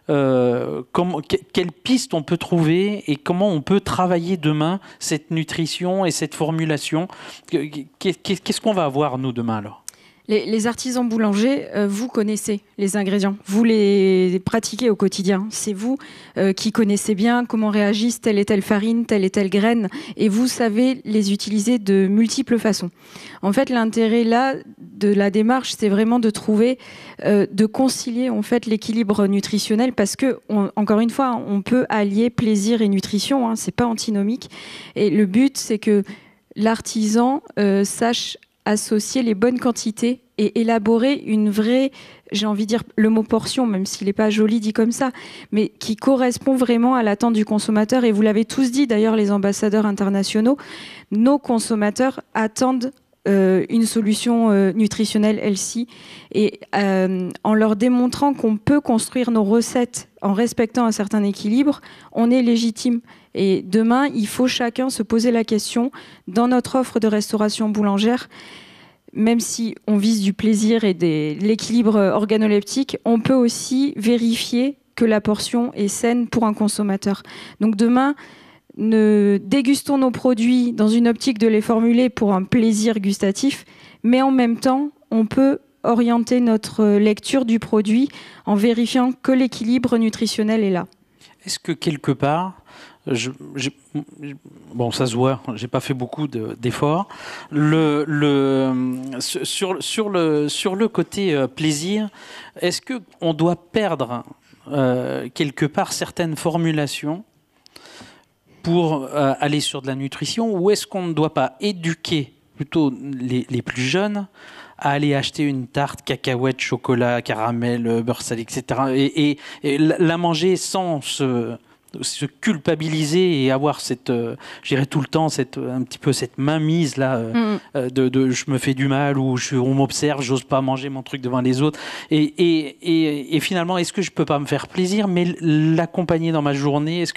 quelles pistes on peut trouver et comment on peut travailler demain cette nutrition et cette formulation. Qu'est-ce qu'on va avoir, nous, demain, alors ? Les artisans boulangers, vous connaissez les ingrédients, vous les pratiquez au quotidien. C'est vous qui connaissez bien comment réagissent telle et telle farine, telle et telle graine, et vous savez les utiliser de multiples façons. En fait, l'intérêt là de la démarche, c'est vraiment de trouver, de concilier en fait l'équilibre nutritionnel, parce que encore une fois, on peut allier plaisir et nutrition, hein, c'est pas antinomique. Et le but, c'est que l'artisan sache associer les bonnes quantités et élaborer une vraie, j'ai envie de dire le mot portion, même s'il n'est pas joli dit comme ça, mais qui correspond vraiment à l'attente du consommateur. Et vous l'avez tous dit d'ailleurs, les ambassadeurs internationaux, nos consommateurs attendent une solution nutritionnelle healthy, et en leur démontrant qu'on peut construire nos recettes en respectant un certain équilibre, on est légitime. Et demain, il faut chacun se poser la question, dans notre offre de restauration boulangère, même si on vise du plaisir et l'équilibre organoleptique, on peut aussi vérifier que la portion est saine pour un consommateur. Donc demain, dégustons nos produits dans une optique de les formuler pour un plaisir gustatif, mais en même temps, on peut orienter notre lecture du produit en vérifiant que l'équilibre nutritionnel est là. Est-ce que quelque part, bon, ça se voit, j'ai pas fait beaucoup d'efforts. Sur le côté plaisir, est-ce qu'on doit perdre quelque part certaines formulations pour aller sur de la nutrition, ou est-ce qu'on ne doit pas éduquer plutôt les plus jeunes à aller acheter une tarte cacahuète, chocolat, caramel, beurre salé, etc. Et la manger sans se culpabiliser et avoir cette, je dirais tout le temps, un petit peu cette mainmise là, de je me fais du mal ou on m'observe, j'ose pas manger mon truc devant les autres. Et finalement, est-ce que je peux pas me faire plaisir, mais l'accompagner dans ma journée? Est-ce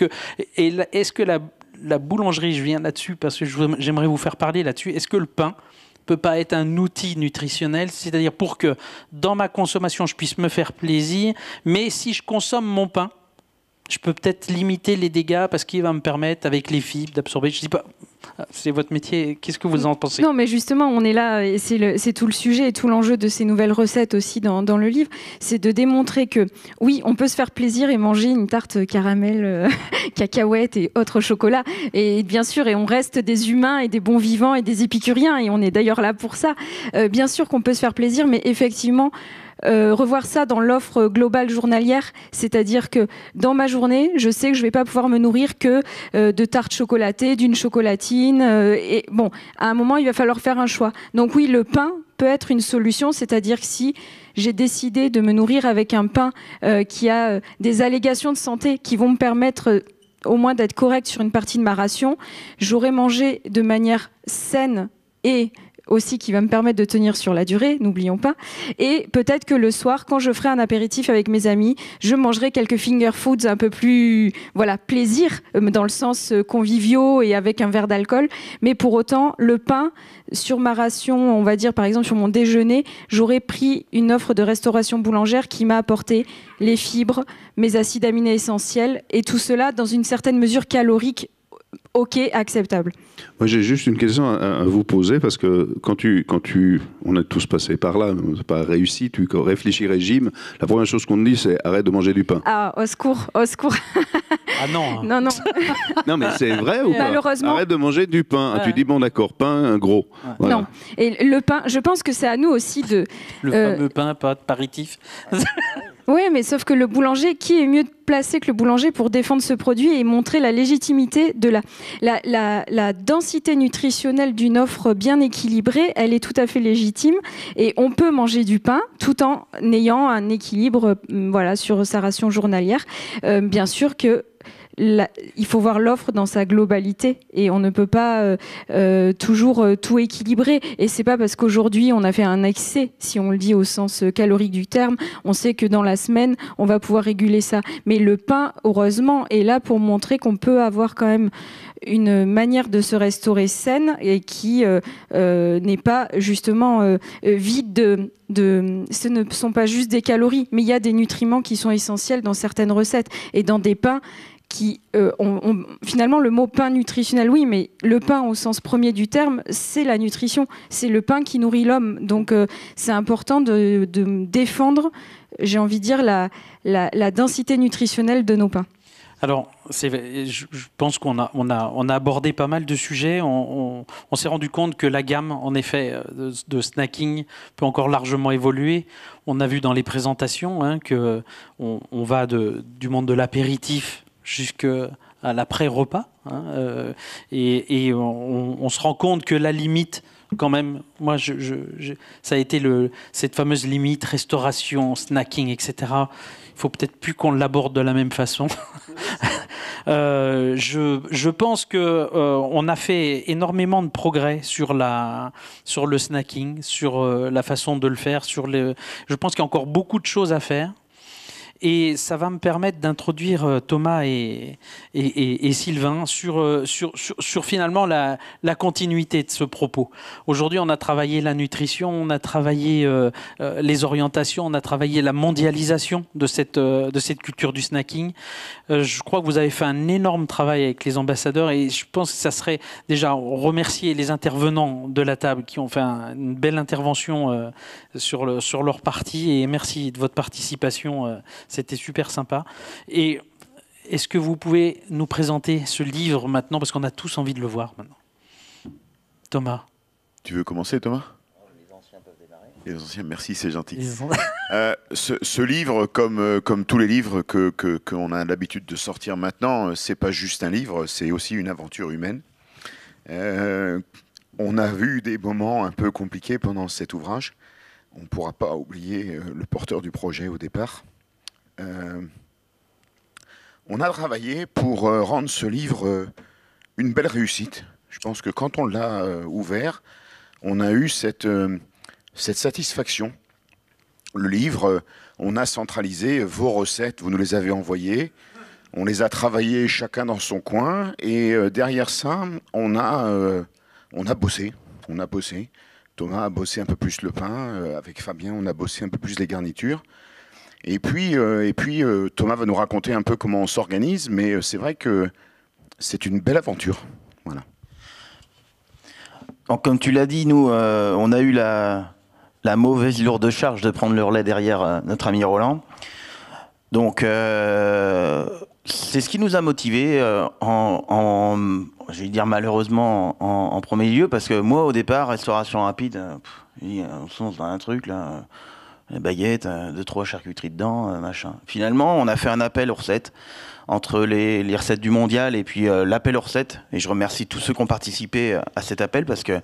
que la boulangerie, je viens là-dessus parce que j'aimerais vous faire parler là-dessus. Est-ce que le pain peut pas être un outil nutritionnel, c'est-à-dire pour que dans ma consommation, je puisse me faire plaisir, mais si je consomme mon pain, je peux peut-être limiter les dégâts parce qu'il va me permettre, avec les fibres, d'absorber. Je dis pas, c'est votre métier. Qu'est-ce que vous en pensez? Non, mais justement, on est là, et c'est tout le sujet et tout l'enjeu de ces nouvelles recettes aussi dans le livre, c'est de démontrer que, oui, on peut se faire plaisir et manger une tarte caramel, cacahuète et autres chocolats. Et bien sûr, et on reste des humains et des bons vivants et des épicuriens, et on est d'ailleurs là pour ça. Bien sûr qu'on peut se faire plaisir, mais effectivement, revoir ça dans l'offre globale journalière, c'est-à-dire que dans ma journée, je sais que je ne vais pas pouvoir me nourrir que de tartes chocolatées, d'une chocolatine, et bon, à un moment, il va falloir faire un choix. Donc oui, le pain peut être une solution, c'est-à-dire que si j'ai décidé de me nourrir avec un pain qui a des allégations de santé qui vont me permettre au moins d'être correct sur une partie de ma ration, j'aurai mangé de manière saine et aussi qui va me permettre de tenir sur la durée, n'oublions pas. Et peut-être que le soir, quand je ferai un apéritif avec mes amis, je mangerai quelques finger foods un peu plus, voilà, plaisir, dans le sens conviviaux et avec un verre d'alcool. Mais pour autant, le pain, sur ma ration, on va dire par exemple sur mon déjeuner, j'aurais pris une offre de restauration boulangère qui m'a apporté les fibres, mes acides aminés essentiels, et tout cela dans une certaine mesure calorique, ok, acceptable. Moi, j'ai juste une question à vous poser, parce que quand on a tous passé par là, on n'a pas réussi, tu réfléchis régime, la première chose qu'on te dit, c'est arrête de manger du pain. Ah, au secours, au secours. Ah non. Non, non. Non, mais c'est vrai ou pas? Malheureusement. Arrête de manger du pain. Ah, tu dis, bon, d'accord, pain gros. Ouais. Voilà. Non. Et le pain, je pense que c'est à nous aussi de... Le fameux pain, pas de paritif. Oui, mais sauf que le boulanger, qui est mieux placé que le boulanger pour défendre ce produit et montrer la légitimité de la densité nutritionnelle d'une offre bien équilibrée, elle est tout à fait légitime. Et on peut manger du pain tout en ayant un équilibre voilà, sur sa ration journalière. Bien sûr que il faut voir l'offre dans sa globalité et on ne peut pas toujours tout équilibrer. Et c'est pas parce qu'aujourd'hui on a fait un excès, si on le dit au sens calorique du terme, on sait que dans la semaine on va pouvoir réguler ça. Mais le pain, heureusement, est là pour montrer qu'on peut avoir quand même une manière de se restaurer saine et qui n'est pas justement vide de... Ce ne sont pas juste des calories, mais il y a des nutriments qui sont essentiels dans certaines recettes et dans des pains qui finalement le mot pain nutritionnel, oui, mais le pain au sens premier du terme, c'est la nutrition, c'est le pain qui nourrit l'homme. Donc c'est important de défendre, j'ai envie de dire, la densité nutritionnelle de nos pains. Alors, je pense qu'on a abordé pas mal de sujets. On s'est rendu compte que la gamme, en effet, de snacking peut encore largement évoluer. On a vu dans les présentations que on va du monde de l'apéritif jusqu'à l'après-repas. Et on se rend compte que la limite, quand même, moi, ça a été cette fameuse limite restauration, snacking, etc. Il faut peut-être plus qu'on l'aborde de la même façon. Je pense que on a fait énormément de progrès sur le snacking, sur la façon de le faire. Je pense qu'il y a encore beaucoup de choses à faire. Et ça va me permettre d'introduire Thomas et Sylvain sur finalement la continuité de ce propos. Aujourd'hui, on a travaillé la nutrition, on a travaillé les orientations, on a travaillé la mondialisation de cette culture du snacking. Je crois que vous avez fait un énorme travail avec les ambassadeurs et je pense que ça serait déjà remercier les intervenants de la table qui ont fait une belle intervention sur leur partie et merci de votre participation. C'était super sympa. Et est-ce que vous pouvez nous présenter ce livre maintenant, parce qu'on a tous envie de le voir maintenant. Thomas. Tu veux commencer, Thomas? Les anciens peuvent démarrer. Les anciens, merci, c'est gentil. Ce livre, comme tous les livres qu'on a l'habitude de sortir maintenant, c'est pas juste un livre, c'est aussi une aventure humaine. On a vu des moments un peu compliqués pendant cet ouvrage. On ne pourra pas oublier le porteur du projet au départ. On a travaillé pour rendre ce livre une belle réussite. Je pense que quand on l'a ouvert, on a eu cette satisfaction. Le livre, on a centralisé vos recettes, vous nous les avez envoyées, on les a travaillées chacun dans son coin, et derrière ça, on a bossé. Thomas a bossé un peu plus le pain, avec Fabien, on a bossé un peu plus les garnitures. Et puis Thomas va nous raconter un peu comment on s'organise, mais c'est vrai que c'est une belle aventure. Voilà. Donc, comme tu l'as dit, nous, on a eu la mauvaise lourde charge de prendre le relais derrière notre ami Roland. Donc, c'est ce qui nous a motivés, je vais dire malheureusement, en premier lieu, parce que moi, au départ, restauration rapide, on se lance dans un truc, là, les baguettes, 2-3 charcuteries dedans, machin. Finalement, on a fait un appel aux recettes, entre les recettes du mondial et puis l'appel aux recettes. Et je remercie tous ceux qui ont participé à cet appel, parce que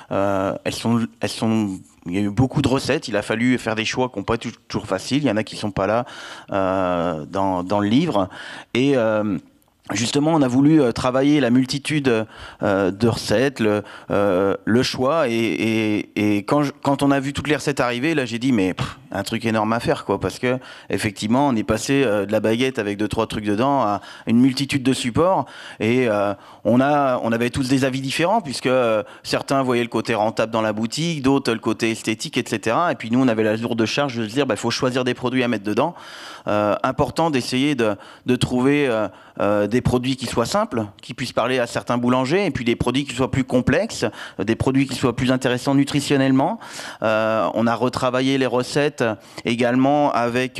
il y a eu beaucoup de recettes, il a fallu faire des choix qui n'ont pas été toujours faciles, il y en a qui ne sont pas là dans le livre. Et justement, on a voulu travailler la multitude de recettes, le choix, et quand on a vu toutes les recettes arriver, là j'ai dit mais un truc énorme à faire, quoi, parce que effectivement on est passé de la baguette avec 2-3 trucs dedans à une multitude de supports, et on avait tous des avis différents, puisque certains voyaient le côté rentable dans la boutique, d'autres le côté esthétique, etc. Et puis nous on avait la lourde charge de se dire il faut choisir des produits à mettre dedans. Important d'essayer de trouver des produits qui soient simples, qui puissent parler à certains boulangers, et puis des produits qui soient plus complexes, des produits qui soient plus intéressants nutritionnellement. On a retravaillé les recettes également avec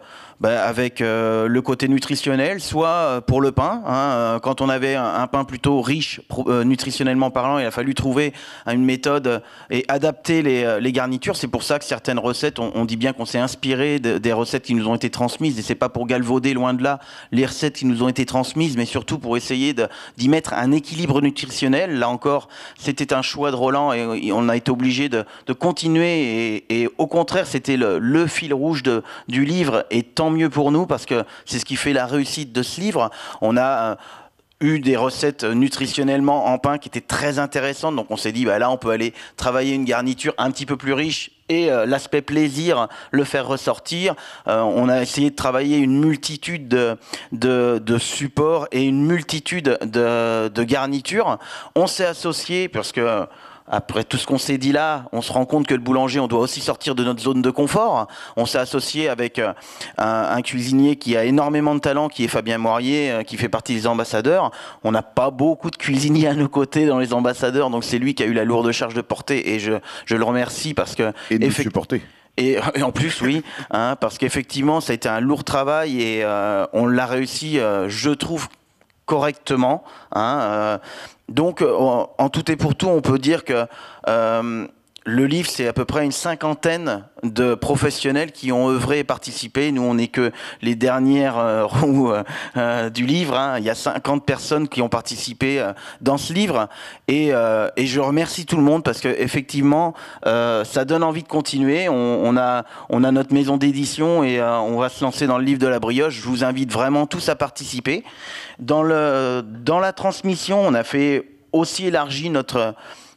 le côté nutritionnel, soit pour le pain, quand on avait un pain plutôt riche nutritionnellement parlant, il a fallu trouver une méthode et adapter les garnitures. C'est pour ça que certaines recettes, on dit bien qu'on s'est inspiré des recettes qui nous ont été transmises, et c'est pas pour galvauder, loin de là, les recettes qui nous ont été transmises, mais surtout pour essayer d'y mettre un équilibre nutritionnel. Là encore, c'était un choix de Roland, et on a été obligé de continuer, et au contraire, c'était le fil rouge du livre, et tant mieux pour nous, parce que c'est ce qui fait la réussite de ce livre. On a eu des recettes nutritionnellement en pain qui étaient très intéressantes, donc on s'est dit là on peut aller travailler une garniture un petit peu plus riche, et l'aspect plaisir le faire ressortir. On a essayé de travailler une multitude de supports et une multitude de garnitures. On s'est associé, parce que après tout ce qu'on s'est dit là, on se rend compte que le boulanger, on doit aussi sortir de notre zone de confort. On s'est associé avec un cuisinier qui a énormément de talent, qui est Fabien Moirier, qui fait partie des ambassadeurs. On n'a pas beaucoup de cuisiniers à nos côtés dans les ambassadeurs, donc c'est lui qui a eu la lourde charge de porter, et je le remercie, parce que... Et de nous supporter. Et en plus, oui, parce qu'effectivement, ça a été un lourd travail, et on l'a réussi, je trouve, correctement. Donc, en tout et pour tout, on peut dire que le livre, c'est à peu près une 50aine de professionnels qui ont œuvré et participé. Nous, on n'est que les dernières roues du livre. Il y a 50 personnes qui ont participé dans ce livre. Et je remercie tout le monde, parce qu'effectivement, ça donne envie de continuer. On a notre maison d'édition, et on va se lancer dans le livre de la brioche. Je vous invite vraiment tous à participer. Dans la transmission, on a fait aussi élargi notre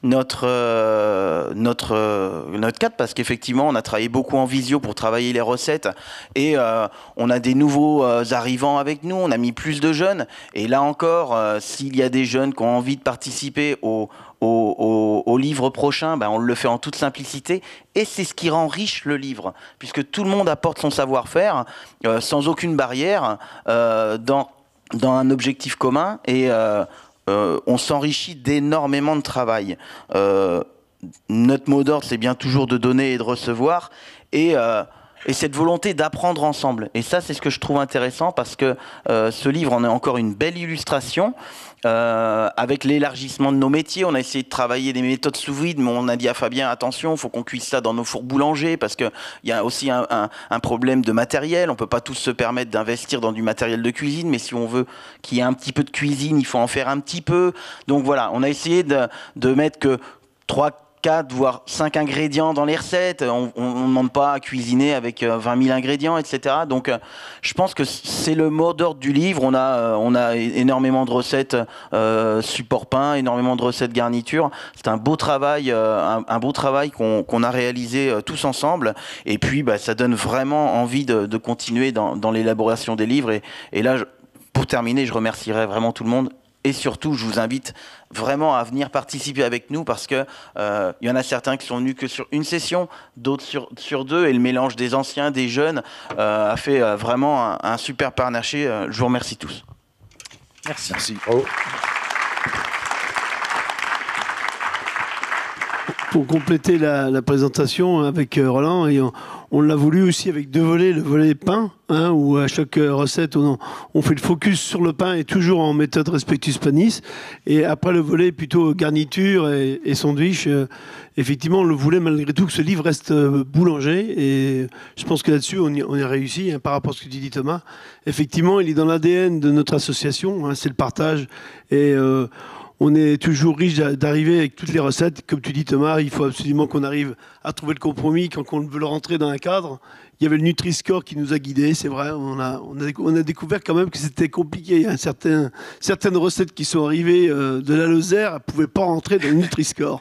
cadre, parce qu'effectivement on a travaillé beaucoup en visio pour travailler les recettes, et on a des nouveaux arrivants avec nous, on a mis plus de jeunes, et là encore, s'il y a des jeunes qui ont envie de participer au livre prochain, on le fait en toute simplicité, et c'est ce qui rend riche le livre, puisque tout le monde apporte son savoir-faire sans aucune barrière dans un objectif commun, et on s'enrichit d'énormément de travail. Notre mot d'ordre, c'est bien toujours de donner et de recevoir, et cette volonté d'apprendre ensemble. Et ça, c'est ce que je trouve intéressant, parce que ce livre en est encore une belle illustration. Avec l'élargissement de nos métiers, on a essayé de travailler des méthodes sous vide, mais on a dit à Fabien, attention, il faut qu'on cuise ça dans nos fours boulangers, parce qu'il y a aussi un problème de matériel. On ne peut pas tous se permettre d'investir dans du matériel de cuisine, mais si on veut qu'il y ait un petit peu de cuisine, il faut en faire un petit peu. Donc voilà, on a essayé de mettre 3, 4, voire 5 ingrédients dans les recettes. On ne demande pas à cuisiner avec 20 000 ingrédients, etc. Donc, je pense que c'est le mot d'ordre du livre. On a énormément de recettes support pain, énormément de recettes garniture. C'est un beau travail, qu'on a réalisé tous ensemble. Et puis, ça donne vraiment envie de continuer dans l'élaboration des livres. Et là, pour terminer, je remercierai vraiment tout le monde. Et surtout, je vous invite vraiment à venir participer avec nous parce que y en a certains qui sont venus que sur une session, d'autres sur 2, et le mélange des anciens, des jeunes a fait vraiment un super panaché. Je vous remercie tous. Merci. Merci. Pour compléter la présentation avec Roland, et on l'a voulu aussi avec 2 volets, le volet pain, où à chaque recette on fait le focus sur le pain et toujours en méthode Respectus Panis, et après le volet plutôt garniture et sandwich. Effectivement, on le voulait malgré tout que ce livre reste boulanger, et je pense que là-dessus on y a réussi, par rapport à ce que tu dis Thomas. Effectivement, il est dans l'ADN de notre association, c'est le partage, et on est toujours riche d'arriver avec toutes les recettes. Comme tu dis Thomas, il faut absolument qu'on arrive à trouver le compromis quand on veut le rentrer dans un cadre. Il y avait le Nutri-Score qui nous a guidés, c'est vrai. On a découvert quand même que c'était compliqué. Il y a certaines recettes qui sont arrivées de la Lozère ne pouvaient pas rentrer dans le Nutri-Score.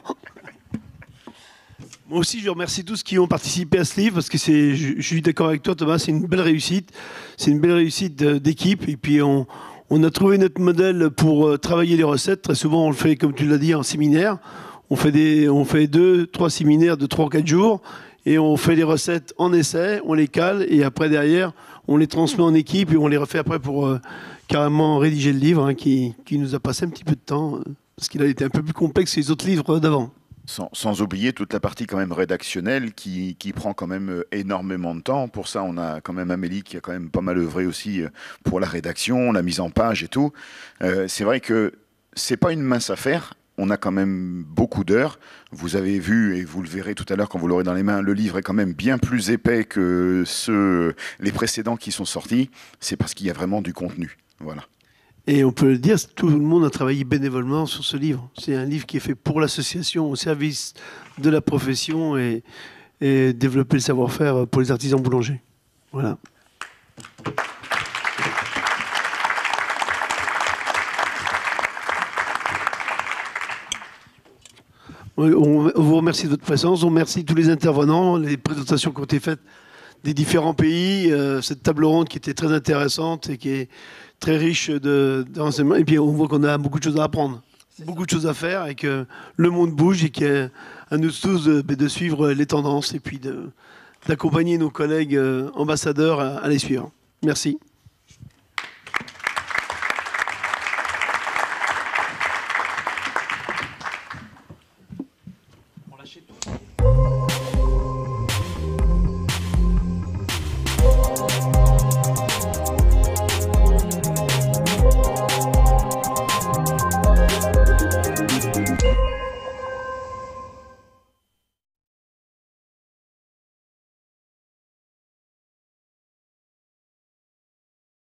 Moi aussi, je remercie tous qui ont participé à ce livre parce que je suis d'accord avec toi Thomas, c'est une belle réussite. C'est une belle réussite d'équipe. Et puis on a trouvé notre modèle pour travailler les recettes. Très souvent, on le fait, comme tu l'as dit, en séminaire. On fait 2-3 séminaires de 3 ou 4 jours et on fait les recettes en essai, on les cale et après, derrière, on les transmet en équipe et on les refait après pour carrément rédiger le livre qui nous a passé un petit peu de temps parce qu'il a été un peu plus complexe que les autres livres d'avant. Sans oublier toute la partie quand même rédactionnelle qui prend quand même énormément de temps. Pour ça, on a quand même Amélie qui a quand même pas mal œuvré aussi pour la rédaction, la mise en page et tout. C'est vrai que c'est pas une mince affaire. On a quand même beaucoup d'heures. Vous avez vu, et vous le verrez tout à l'heure quand vous l'aurez dans les mains, le livre est quand même bien plus épais que les précédents qui sont sortis. C'est parce qu'il y a vraiment du contenu. Voilà. Et on peut le dire, tout le monde a travaillé bénévolement sur ce livre. C'est un livre qui est fait pour l'association, au service de la profession et développer le savoir-faire pour les artisans boulangers. Voilà. On vous remercie de votre présence, on remercie tous les intervenants, les présentations qui ont été faites des différents pays, cette table ronde qui était très intéressante et qui est très riche d'enseignements. Et puis on voit qu'on a beaucoup de choses à apprendre, beaucoup de choses à faire et que le monde bouge et qu'il y a à nous tous de suivre les tendances et puis d'accompagner nos collègues ambassadeurs à les suivre. Merci.